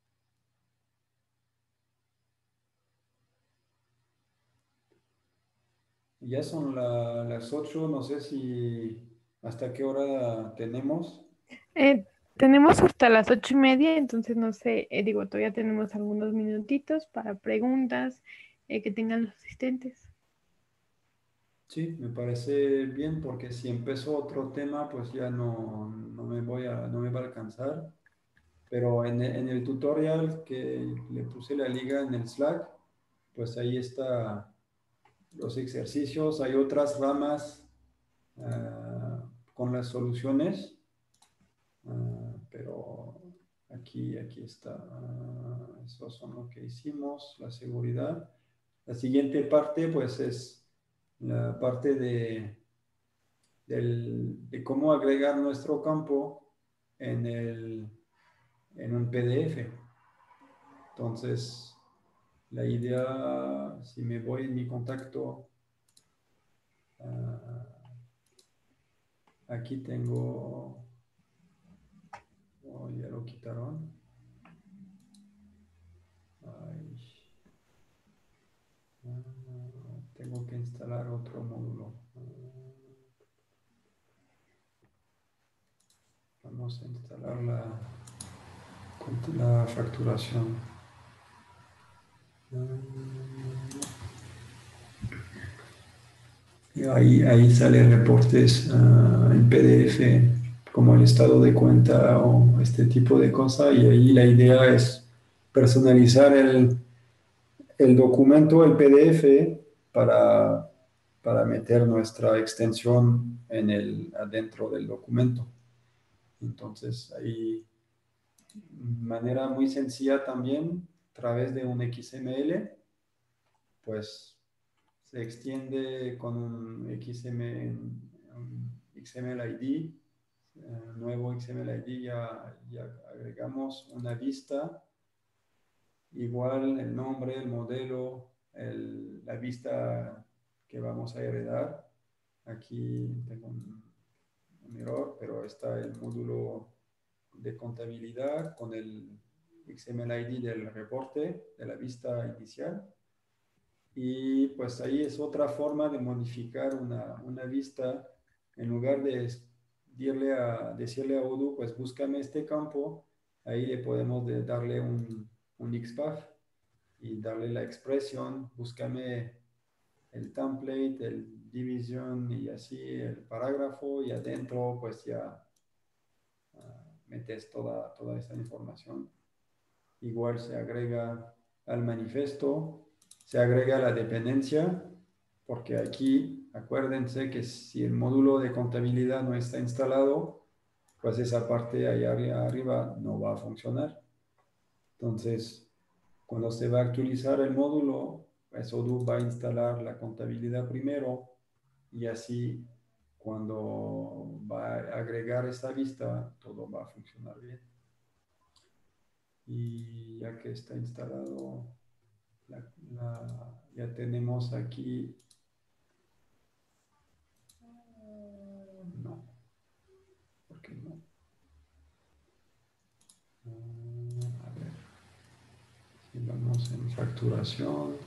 Ya son la, las ocho, no sé si hasta qué hora tenemos. Eh, tenemos hasta las ocho y media, entonces no sé, eh, digo, todavía tenemos algunos minutitos para preguntas eh, que tengan los asistentes. Sí, me parece bien porque si empezó otro tema, pues ya no, no me voy a, no me va a alcanzar. Pero en, e- en el tutorial que le puse la liga en el Slack, pues ahí está los ejercicios. Hay otras ramas ah, con las soluciones, ah, pero aquí, aquí está. Ah, esos son lo que hicimos, la seguridad. La siguiente parte, pues es la parte de del- de cómo agregar nuestro campo en, el, en un P D F. Entonces, la idea, si me voy en mi contacto, uh, aquí tengo, oh, ya lo quitaron. Ay, uh, tengo que instalar otro módulo. Uh, vamos a instalar la, la facturación. Ahí, ahí salen reportes uh, en P D F como el estado de cuenta o este tipo de cosas y ahí la idea es personalizar el, el documento, el P D F para, para meter nuestra extensión en el, adentro del documento. Entonces ahí, de manera muy sencilla también, a través de un X M L, pues se extiende con un X M L, un X M L I D, eh, nuevo X M L I D, ya, ya agregamos una vista, igual el nombre, el modelo, el, la vista que vamos a heredar. Aquí tengo un, un error, pero está el módulo de contabilidad con el X M L I D del reporte de la vista inicial. Y pues ahí es otra forma de modificar una, una vista. En lugar de decirle a, decirle a Odoo, pues búscame este campo, ahí le podemos de darle un, un X P A T y darle la expresión, búscame el template, el division y así el parágrafo y adentro pues ya uh, metes toda, toda esa información. Igual se agrega al manifiesto, se agrega la dependencia, porque aquí acuérdense que si el módulo de contabilidad no está instalado, pues esa parte allá arriba no va a funcionar. Entonces, cuando se va a actualizar el módulo, pues Odoo va a instalar la contabilidad primero y así cuando va a agregar esta vista, todo va a funcionar bien. Y ya que está instalado, la, la, ya tenemos aquí, no, ¿por qué no? A ver, si vamos en facturación,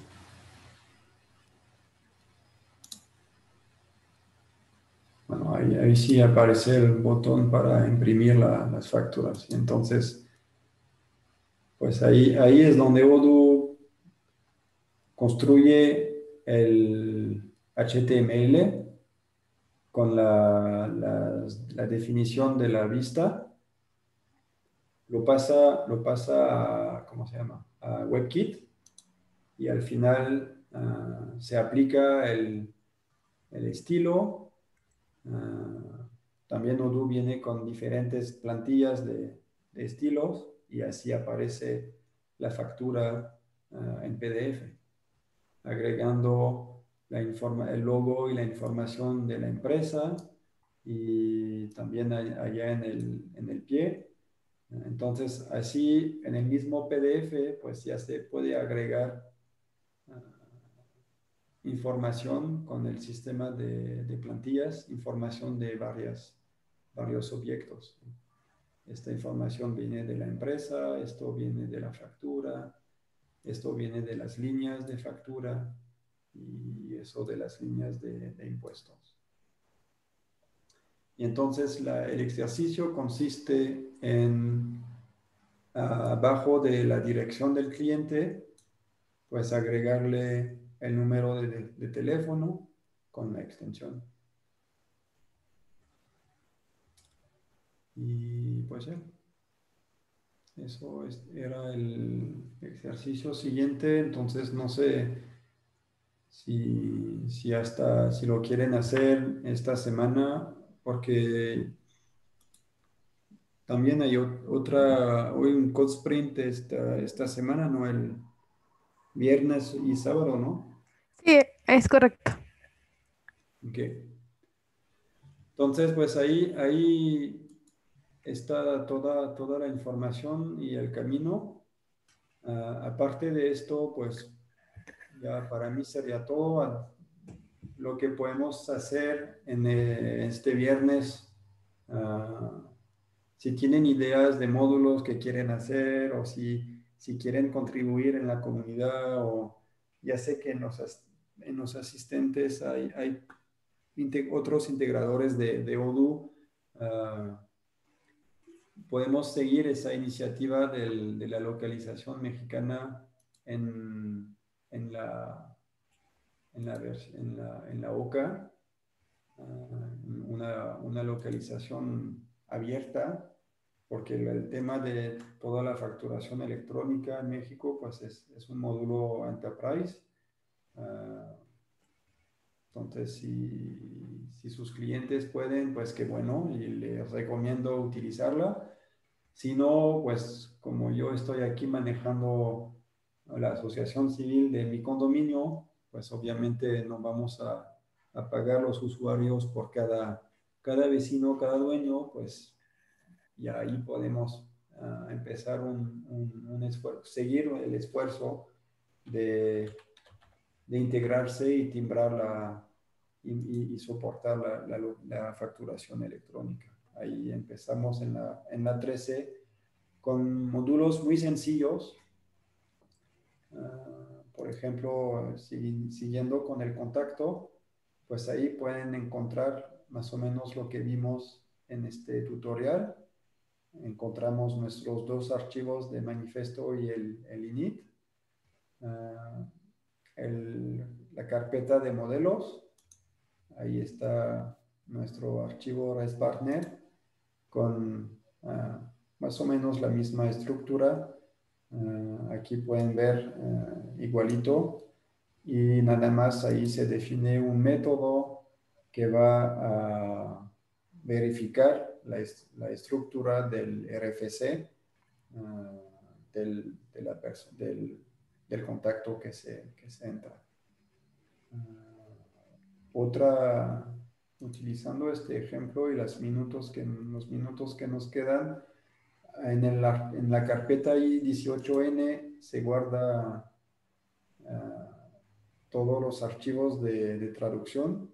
bueno, ahí, ahí sí aparece el botón para imprimir la, las facturas. Y entonces, pues ahí, ahí es donde Odoo construye el H T M L con la, la, la definición de la vista, lo pasa, lo pasa a, ¿cómo se llama? A WebKit y al final uh, se aplica el, el estilo. Uh, también Odoo viene con diferentes plantillas de, de, estilos y así aparece la factura uh, en P D F, agregando la informa el logo y la información de la empresa y también allá en el, en el pie. Entonces, así en el mismo P D F, pues ya se puede agregar uh, información con el sistema de, de, plantillas, información de varias, varios objetos. Esta información viene de la empresa, esto viene de la factura, esto viene de las líneas de factura y eso de las líneas de, de impuestos. Y entonces la, el ejercicio consiste en abajo de la dirección del cliente, pues agregarle el número de, de, de teléfono con la extensión. Y pues ya, eso es- era el ejercicio siguiente. Entonces no sé si, si hasta si lo quieren hacer esta semana, porque también hay ot- otra, hoy un code sprint esta, esta semana, ¿no? El viernes y sábado, ¿no? Sí, es correcto. Ok. Entonces, pues ahí, ahí está toda, toda la información y el camino. Ah, aparte de esto, pues ya para mí sería todo. Lo que podemos hacer en eh, este viernes. ah, si tienen ideas de módulos que quieren hacer o si, si quieren contribuir en la comunidad, o ya sé que en los, as- en los asistentes hay, hay inte- otros integradores de, de Odoo. ah, Podemos seguir esa iniciativa del- de la localización mexicana en, en la, en la, vers- en la, en la OCA, ah, una, una localización abierta, porque el, el tema de toda la facturación electrónica en México, pues es, es un módulo enterprise. ah, entonces, si, si sus clientes pueden, pues qué bueno, y les recomiendo utilizarla. Si no, pues como yo estoy aquí manejando la asociación civil de mi condominio, pues obviamente nos vamos a, a pagar los usuarios por cada, cada vecino, cada dueño, pues y ahí podemos uh, empezar un, un, un esfuerzo, seguir el esfuerzo de, de integrarse y timbrar la, y, y, y soportar la, la, la, facturación electrónica. Ahí empezamos en la, en la trece con módulos muy sencillos. Uh, por ejemplo, si, siguiendo con el contacto, pues ahí pueden encontrar más o menos lo que vimos en este tutorial. Encontramos nuestros dos archivos de manifiesto y el, el init, uh, el, la carpeta de modelos, ahí está nuestro archivo ResPartner con uh, más o menos la misma estructura. Uh, aquí pueden ver uh, igualito, y nada más ahí se define un método que va a verificar la, est la estructura del R F C uh, del, de la del, del, contacto que se, que se entra. Uh, otra, utilizando este ejemplo y los minutos que, los minutos que nos quedan, en, el, en la carpeta I dieciocho N se guarda uh, todos los archivos de, de traducción.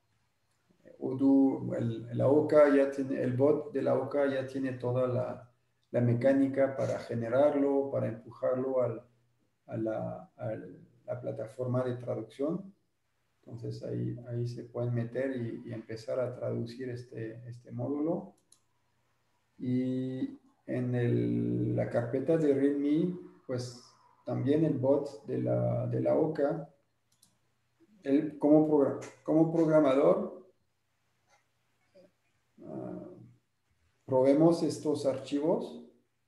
Odoo, el, la OCA ya tiene, el bot de la OCA ya tiene toda la, la mecánica para generarlo, para empujarlo al, a, la, a la plataforma de traducción. Entonces ahí, ahí se pueden meter y, y empezar a traducir este, este módulo. Y en el, la carpeta de README, pues también el bot de la, de la OCA, él como, progr como programador, uh, probemos estos archivos,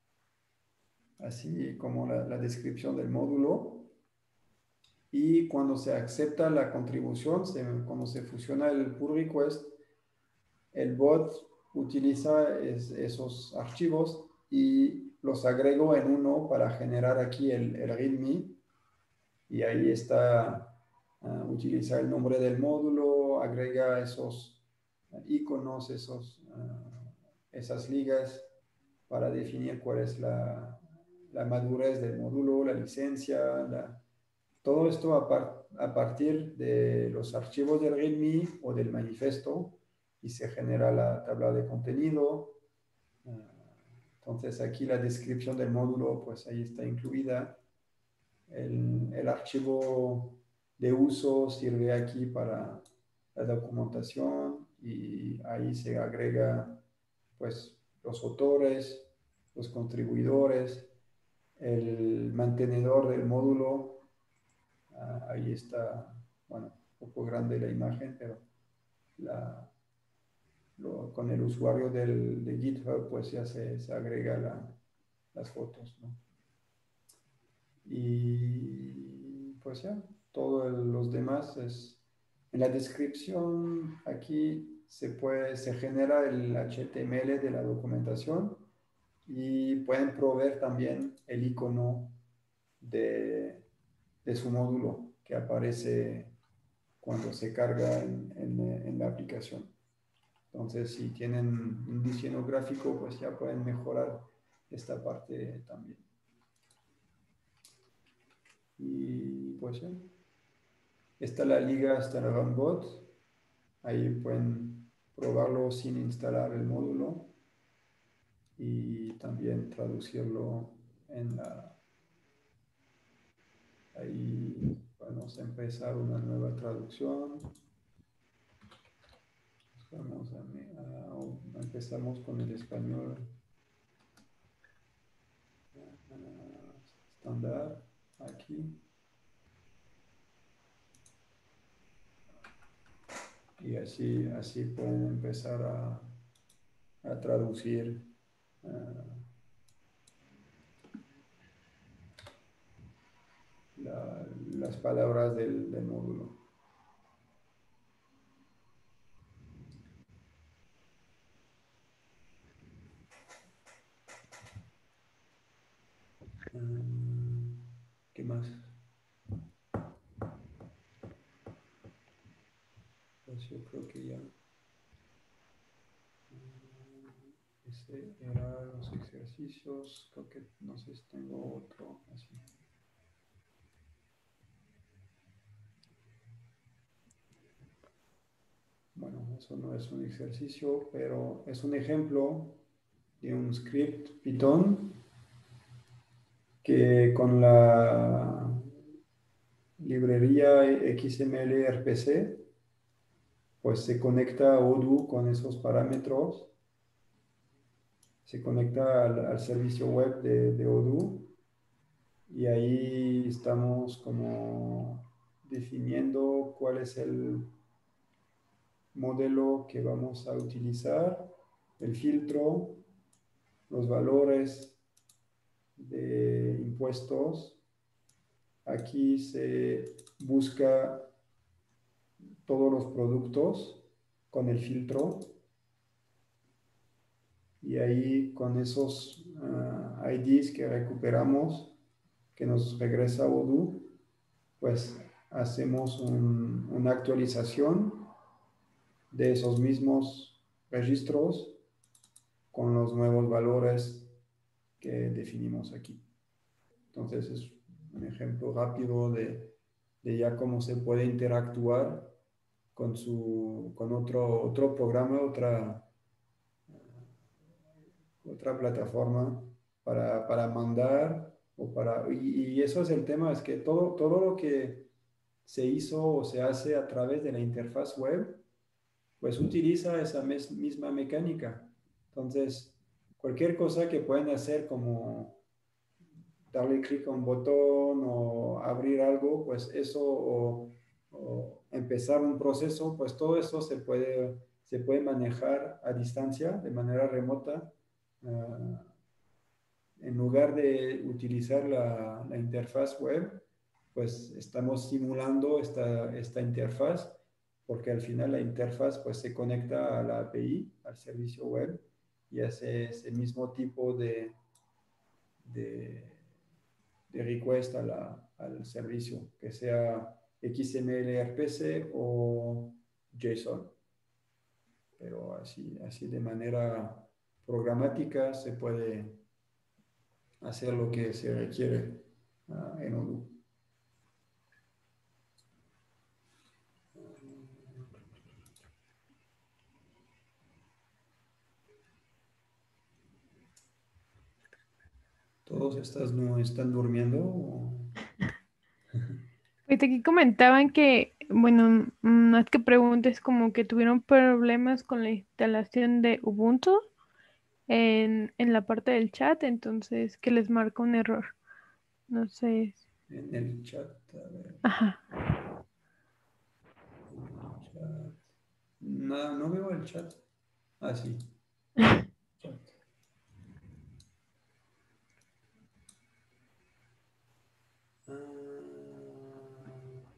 así como la, la descripción del módulo, y cuando se acepta la contribución, se, cuando se fusiona el pull request, el bot utiliza es, esos archivos y los agrego en uno para generar aquí el, el README, y ahí está, uh, utiliza el nombre del módulo, agrega esos uh, iconos, esos, uh, esas ligas para definir cuál es la, la madurez del módulo, la licencia, la, todo esto a, par, a, partir de los archivos del README o del manifiesto, y se genera la tabla de contenido. Entonces aquí la descripción del módulo, pues ahí está incluida. El, el archivo de uso sirve aquí para la documentación, y ahí se agrega pues los autores, los contribuidores, el mantenedor del módulo. Uh, ahí está, bueno, poco grande la imagen, pero la, lo, con el usuario del, de GitHub pues ya se, se agrega la, las fotos, ¿no? Y pues ya, todos los demás es... En la descripción aquí se puede, se genera el H T M L de la documentación y pueden proveer también el icono de, de su módulo que aparece cuando se carga en, en, en la aplicación. Entonces, si tienen un diseño gráfico, pues ya pueden mejorar esta parte también. Y pues ya. Está la liga, está la Runbot. Ahí pueden probarlo sin instalar el módulo y también traducirlo en la... Ahí vamos a empezar una nueva traducción. Vamos a, a, empezamos con el español estándar aquí. Y así, así pueden empezar a, a traducir uh, la, las palabras del, del módulo. Um, ¿Qué más? Pues yo creo que ya. Ese era los ejercicios. Creo que no sé si tengo otro así. Bueno, eso no es un ejercicio, pero es un ejemplo de un script Python que con la librería X M L R P C pues se conecta a Odoo con esos parámetros, se conecta al, al servicio web de, de Odoo y ahí estamos como definiendo cuál es el modelo que vamos a utilizar, el filtro, los valores de impuestos. Aquí se busca todos los productos con el filtro y ahí con esos uh, I Ds que recuperamos, que nos regresa Odoo, pues hacemos un, una actualización de esos mismos registros con los nuevos valores que definimos aquí. Entonces es un ejemplo rápido de, de ya cómo se puede interactuar con, su, con otro, otro programa, otra, otra plataforma para, para mandar o para... Y, y eso es el tema, es que todo, todo lo que se hizo o se hace a través de la interfaz web, pues utiliza esa mes, misma mecánica. Entonces, cualquier cosa que pueden hacer como darle clic a un botón o abrir algo, pues eso, o, o empezar un proceso, pues todo eso se puede, se puede manejar a distancia, de manera remota, uh, en lugar de utilizar la, la interfaz web, pues estamos simulando esta, esta interfaz, porque al final la interfaz pues se conecta a la A P I, al servicio web, y hace ese mismo tipo de, de, de request a la, al servicio, que sea X M L R P C o JSON. Pero así, así de manera programática se puede hacer lo que se requiere uh, en Odoo. ¿Todos estas no están durmiendo? ¿O? Ahorita aquí comentaban que, bueno, mm, no es que preguntes como que tuvieron problemas con la instalación de Ubuntu en, en la parte del chat, entonces que les marca un error. No sé. En el chat, a ver. Ajá. No, no veo el chat. Ah, sí. Chat. Ah,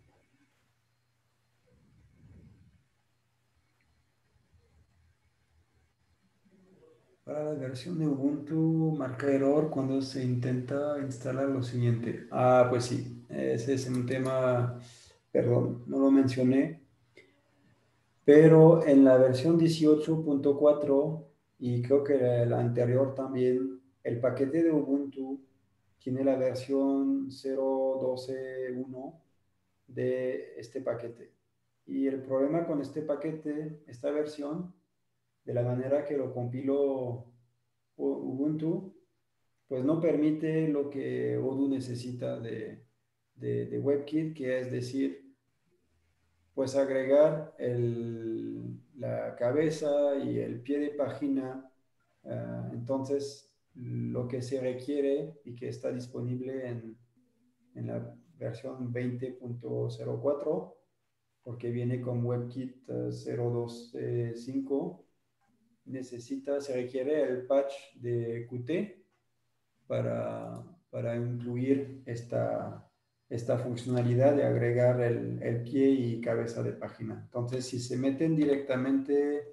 para la versión de Ubuntu marca error cuando se intenta instalar lo siguiente. Ah, pues sí, ese es un tema, perdón, no lo mencioné, pero en la versión dieciocho punto cuatro y creo que la anterior también, el paquete de Ubuntu tiene la versión cero punto doce punto uno de este paquete. Y el problema con este paquete, esta versión, de la manera que lo compiló Ubuntu, pues no permite lo que Odoo necesita de, de, de WebKit, que es decir, pues agregar el, la cabeza y el pie de página. Uh, entonces, lo que se requiere y que está disponible en, en la versión veinte punto cero cuatro, porque viene con WebKit uh, cero dos punto cinco, necesita, se requiere el patch de Qt para, para incluir esta, esta funcionalidad de agregar el, el pie y cabeza de página. Entonces, si se meten directamente,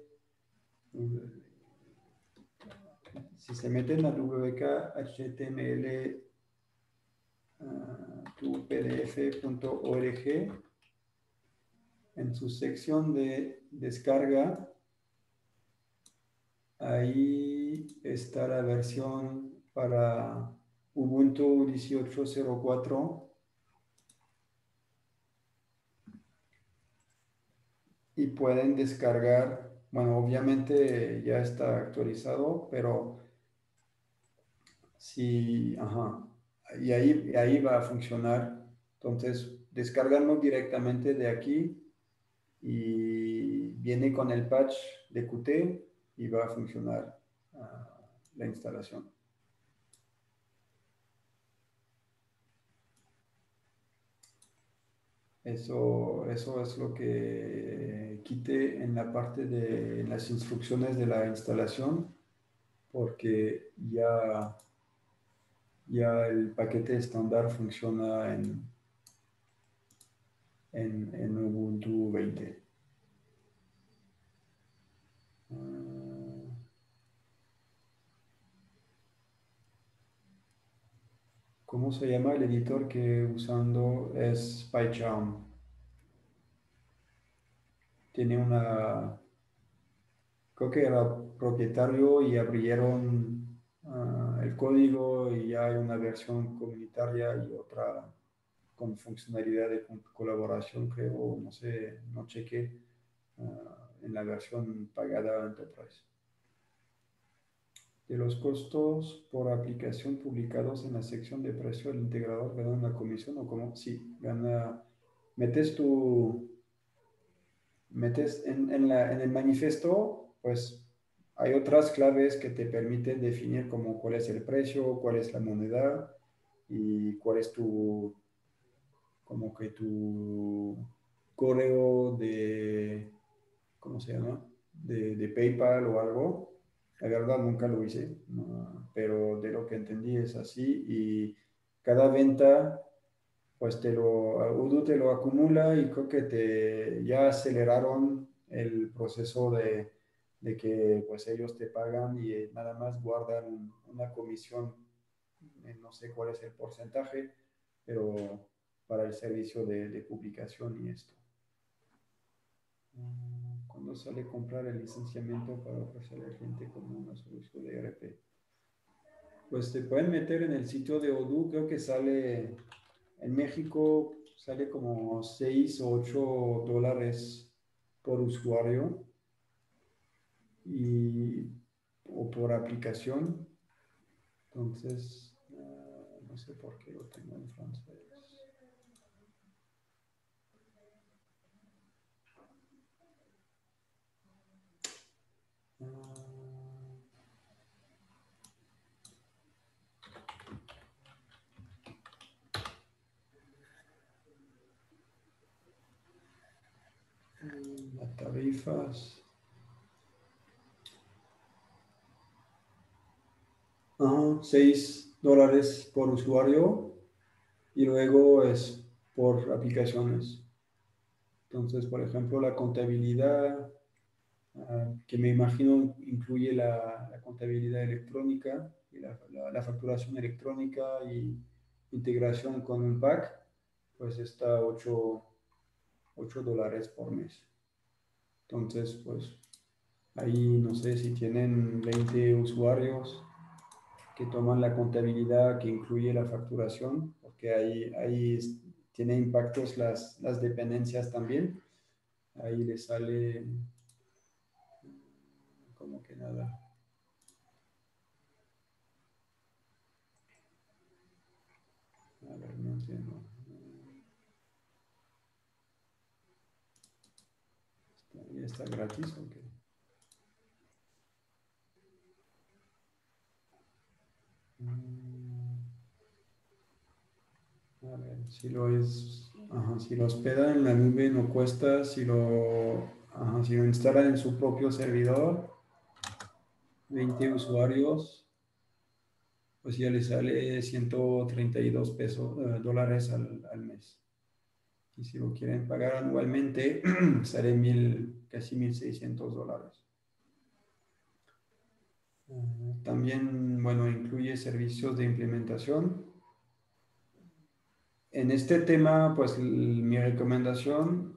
si se meten a w k h t m l uh, tu p d f punto org, en su sección de descarga, ahí está la versión para Ubuntu dieciocho punto cero cuatro y pueden descargar, bueno, obviamente ya está actualizado, pero sí, ajá, y ahí, ahí va a funcionar. Entonces, descargarlo directamente de aquí y viene con el patch de Qt y va a funcionar uh, la instalación. Eso, eso es lo que quité en la parte de en las instrucciones de la instalación, porque ya, ya el paquete estándar funciona en, en, en Ubuntu veinte. Uh, ¿Cómo se llama el editor que usando? Es PyCharm. Tiene una, creo que era propietario y abrieron uh, el código y ya hay una versión comunitaria y otra con funcionalidad de colaboración, creo, no sé, no chequé uh, en la versión pagada Enterprise. De los costos por aplicación publicados en la sección de precio, el integrador gana una comisión o como, sí, gana, metes tu, metes en, en, la, en el manifiesto, pues hay otras claves que te permiten definir como cuál es el precio, cuál es la moneda y cuál es tu, como que tu correo de, ¿cómo se llama? De, de PayPal o algo. La verdad nunca lo hice, no, pero de lo que entendí es así y cada venta pues te lo, Odoo te lo acumula y creo que te ya aceleraron el proceso de, de que pues ellos te pagan y nada más guardan un, una comisión, no sé cuál es el porcentaje, pero para el servicio de, de publicación y esto. ¿Cuándo sale comprar el licenciamiento para ofrecer al cliente como una solución de E R P? Pues te pueden meter en el sitio de Odoo, creo que sale en México, sale como seis o ocho dólares por usuario y, o por aplicación. Entonces, uh, no sé por qué lo tengo en francés. Uh, Las tarifas. Ajá, seis dólares por usuario y luego es por aplicaciones. Entonces, por ejemplo, la contabilidad, uh, que me imagino incluye la, la contabilidad electrónica y la, la, la, facturación electrónica y integración con un pack, pues está ocho dólares por mes. Entonces, pues ahí no sé si tienen veinte usuarios que toman la contabilidad que incluye la facturación, porque ahí, ahí tiene impactos las, las dependencias también. Ahí le sale como que nada. A ver, no entiendo. ¿Ya está gratis o qué? A ver, si lo es, ajá, si lo hospeda en la nube no cuesta, si lo, ajá, si lo instala en su propio servidor, veinte usuarios, pues ya le sale ciento treinta y dos pesos, uh, dólares al, al mes. Y si lo quieren pagar anualmente, sale mil, casi mil seiscientos dólares. Uh, también, bueno, incluye servicios de implementación. En este tema, pues mi recomendación,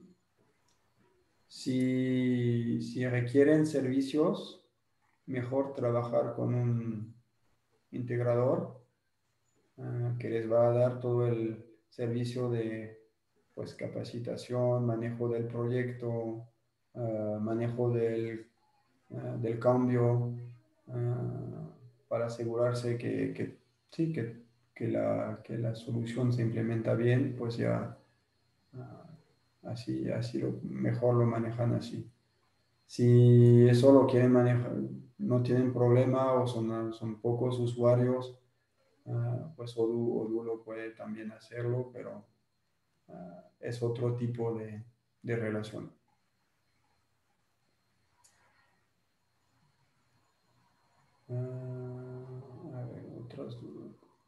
si, si requieren servicios, mejor trabajar con un integrador uh, que les va a dar todo el servicio de pues, capacitación, manejo del proyecto, uh, manejo del, uh, del cambio, uh, para asegurarse que, que sí, que, que, la, que la solución se implementa bien, pues ya uh, así, así lo, mejor lo manejan así. Si eso lo quieren manejar, no tienen problema o son, son pocos usuarios, uh, pues Odoo, Odoo lo puede también hacerlo, pero uh, es otro tipo de, de relación. Uh, a ver, otras dudas.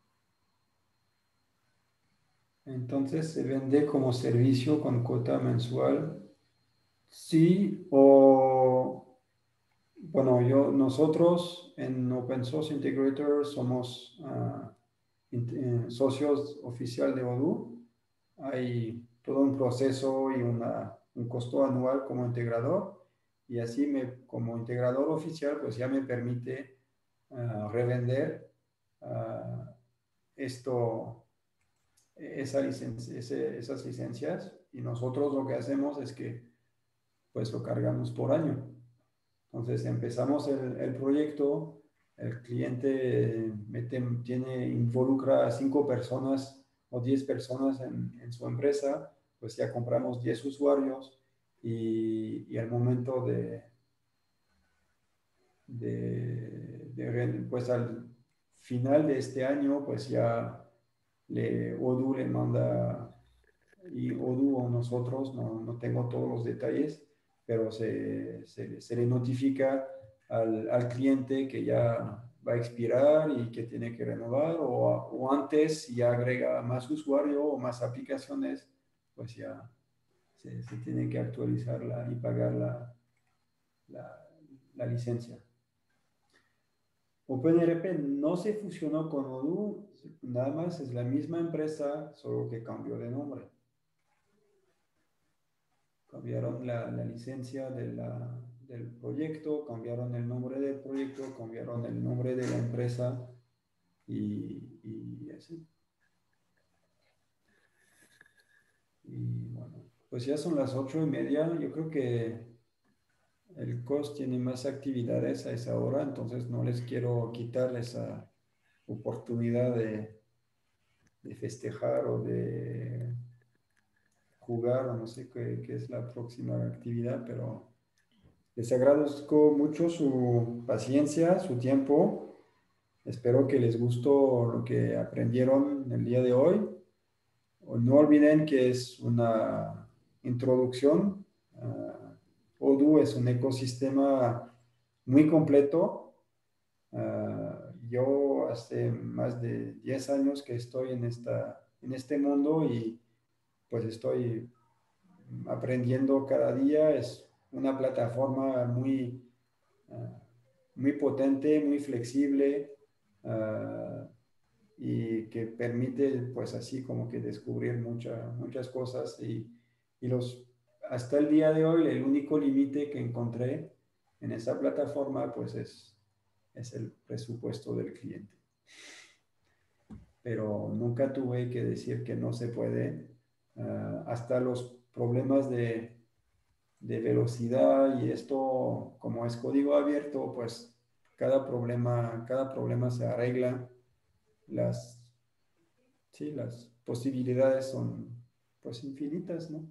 Entonces se vende como servicio con cuota mensual. Sí, o bueno, yo, nosotros en Open Source Integrator somos uh, in, eh, socios oficial de Odoo. Hay todo un proceso y una, un costo anual como integrador. Y así me, como integrador oficial, pues ya me permite uh, revender uh, esto, esa licencia, ese, esas licencias. Y nosotros lo que hacemos es que pues lo cargamos por año. Entonces empezamos el, el proyecto, el cliente mete, tiene, involucra a cinco personas o diez personas en, en su empresa, pues ya compramos diez usuarios y, y al momento de, de, de, pues al final de este año, pues ya le, Odoo le manda, y Odoo o nosotros, no, no tengo todos los detalles, pero se, se, se le notifica al, al, cliente que ya va a expirar y que tiene que renovar, o, o antes, si ya agrega más usuario o más aplicaciones, pues ya se, se tiene que actualizarla y pagar la, la, la licencia. OpenRP no se fusionó con Odoo, nada más es la misma empresa, solo que cambió de nombre. Cambiaron la, la licencia de la, del proyecto, cambiaron el nombre del proyecto, cambiaron el nombre de la empresa y, y así. Y bueno, pues ya son las ocho y media. Yo creo que el C O S tiene más actividades a esa hora, entonces no les quiero quitar esa oportunidad de, de festejar o de jugar, o no sé qué, qué es la próxima actividad, pero les agradezco mucho su paciencia, su tiempo. Espero que les gustó lo que aprendieron el día de hoy. No olviden que es una introducción Uh, Odoo es un ecosistema muy completo. Uh, yo hace más de diez años que estoy en, esta, en este mundo y pues estoy aprendiendo cada día. Es una plataforma muy, uh, muy potente, muy flexible uh, y que permite pues así como que descubrir mucha, muchas cosas y, y los, hasta el día de hoy el único límite que encontré en esa plataforma pues es, es el presupuesto del cliente. Pero nunca tuve que decir que no se puede. Uh, hasta los problemas de, de velocidad y esto, como es código abierto, pues cada problema, cada problema se arregla. Las, sí, las posibilidades son pues infinitas, ¿no?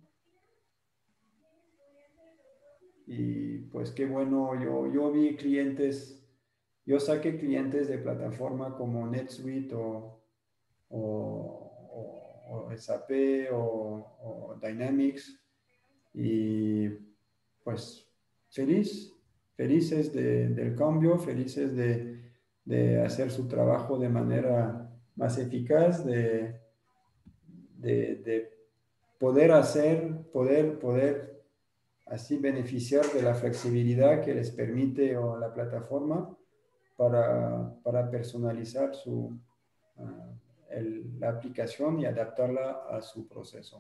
Y pues qué bueno, yo, yo vi clientes, yo saqué clientes de plataforma como NetSuite o, o, o, o S A P o, o Dynamics y pues feliz, felices de, del cambio, felices de, de, hacer su trabajo de manera más eficaz, de, de, de poder hacer, poder, poder así beneficiar de la flexibilidad que les permite o la plataforma para, para personalizar su, uh, el, la aplicación y adaptarla a su proceso.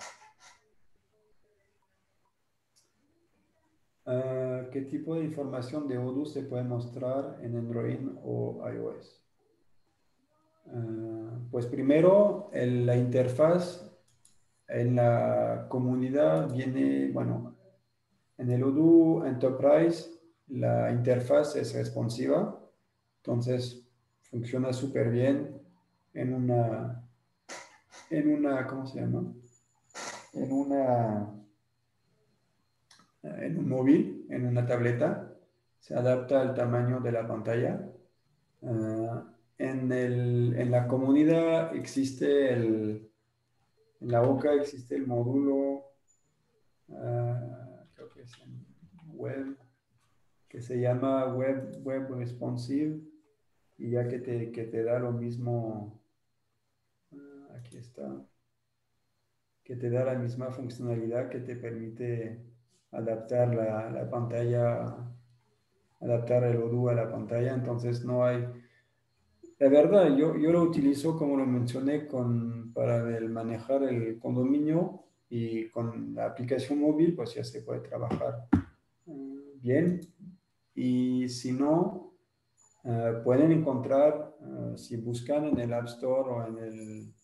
Uh, ¿Qué tipo de información de Odoo se puede mostrar en Android o iOS? Uh, pues primero, el, la interfaz en la comunidad viene, bueno, en el Odoo Enterprise la interfaz es responsiva, entonces funciona súper bien en una, en una, ¿cómo se llama? En una, en un móvil, en una tableta, se adapta al tamaño de la pantalla. Uh, en, el, en la comunidad existe el, en la O C A existe el módulo, uh, creo que es en web, que se llama Web, Web Responsive, y ya que te, que te da lo mismo, uh, aquí está, que te da la misma funcionalidad que te permite adaptar la, la pantalla, adaptar el Odoo a la pantalla, entonces no hay, la verdad, yo, yo lo utilizo como lo mencioné con, para el manejar el condominio y con la aplicación móvil, pues ya se puede trabajar uh, bien. Y si no, uh, pueden encontrar, uh, si buscan en el App Store o en el,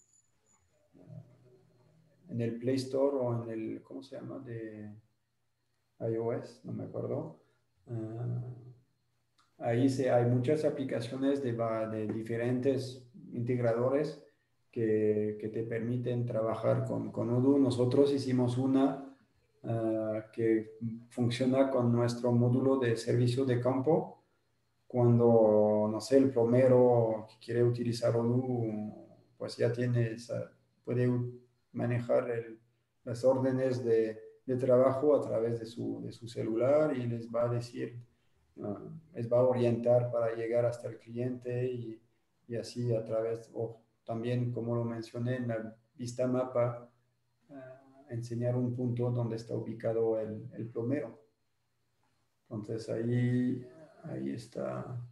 uh, en el Play Store o en el, ¿cómo se llama? De iOS, no me acuerdo. Uh, Ahí se, hay muchas aplicaciones de, de diferentes integradores que, que, te permiten trabajar con, con Odoo. Nosotros hicimos una uh, que funciona con nuestro módulo de servicio de campo. Cuando, no sé, el plomero que quiere utilizar Odoo, pues ya tiene esa, puede manejar el, las órdenes de, de trabajo a través de su, de su celular y les va a decir, Uh, les va a orientar para llegar hasta el cliente y, y así a través, o también como lo mencioné en la vista mapa, uh, enseñar un punto donde está ubicado el, el plomero. Entonces ahí, ahí está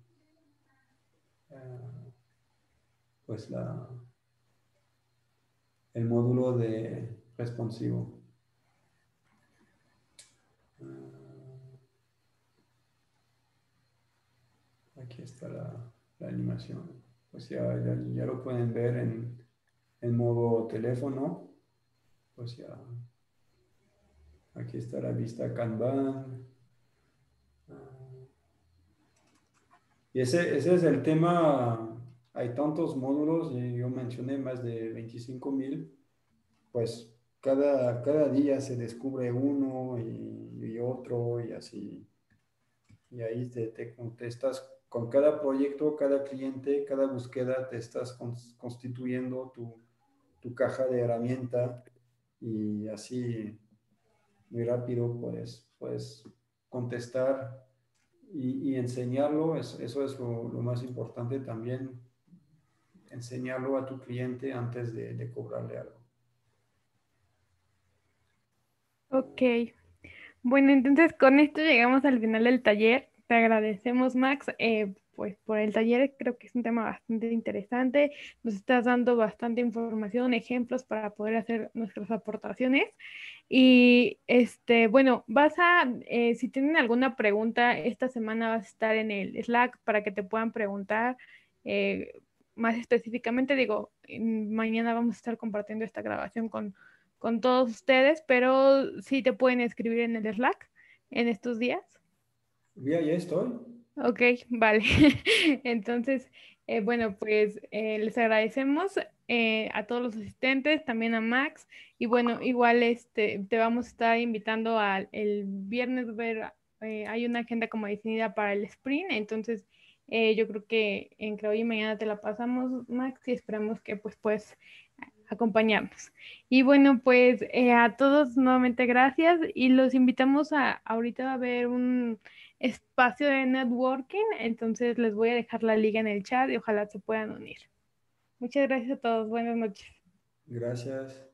uh, pues la, el módulo de responsivo. Uh, aquí está la, la animación. Pues ya, ya, ya lo pueden ver en, en modo teléfono. Pues ya, aquí está la vista Kanban. Y ese, ese es el tema. Hay tantos módulos, y yo mencioné más de veinticinco mil. Pues cada, cada día se descubre uno y, y otro y así. Y ahí te, te, te estás, con cada proyecto, cada cliente, cada búsqueda, te estás constituyendo tu, tu caja de herramienta y así muy rápido puedes, puedes contestar y, y enseñarlo. Es- eso es lo, lo más importante también, enseñarlo a tu cliente antes de, de cobrarle algo. Ok, bueno, entonces con esto llegamos al final del taller. Te agradecemos, Max, eh, pues por el taller. Creo que es un tema bastante interesante. Nos estás dando bastante información, ejemplos para poder hacer nuestras aportaciones. Y este, bueno, vas a, eh, si tienen alguna pregunta, esta semana vas a estar en el Slack para que te puedan preguntar eh, más específicamente. Digo, en- mañana vamos a estar compartiendo esta grabación con, con todos ustedes, pero sí te pueden escribir en el Slack en estos días. Ya, ya estoy. Ok, vale. Entonces, eh, bueno, pues eh, les agradecemos eh, a todos los asistentes, también a Max. Y bueno, igual este, te vamos a estar invitando al el viernes ver, eh, hay una agenda como definida para el sprint, entonces eh, yo creo que entre hoy y mañana te la pasamos, Max, y esperamos que pues puedas acompañarnos. Y bueno, pues eh, a todos nuevamente gracias y los invitamos a ahorita a ver un espacio de networking, entonces les voy a dejar la liga en el chat y ojalá se puedan unir. Muchas gracias a todos, buenas noches. Gracias.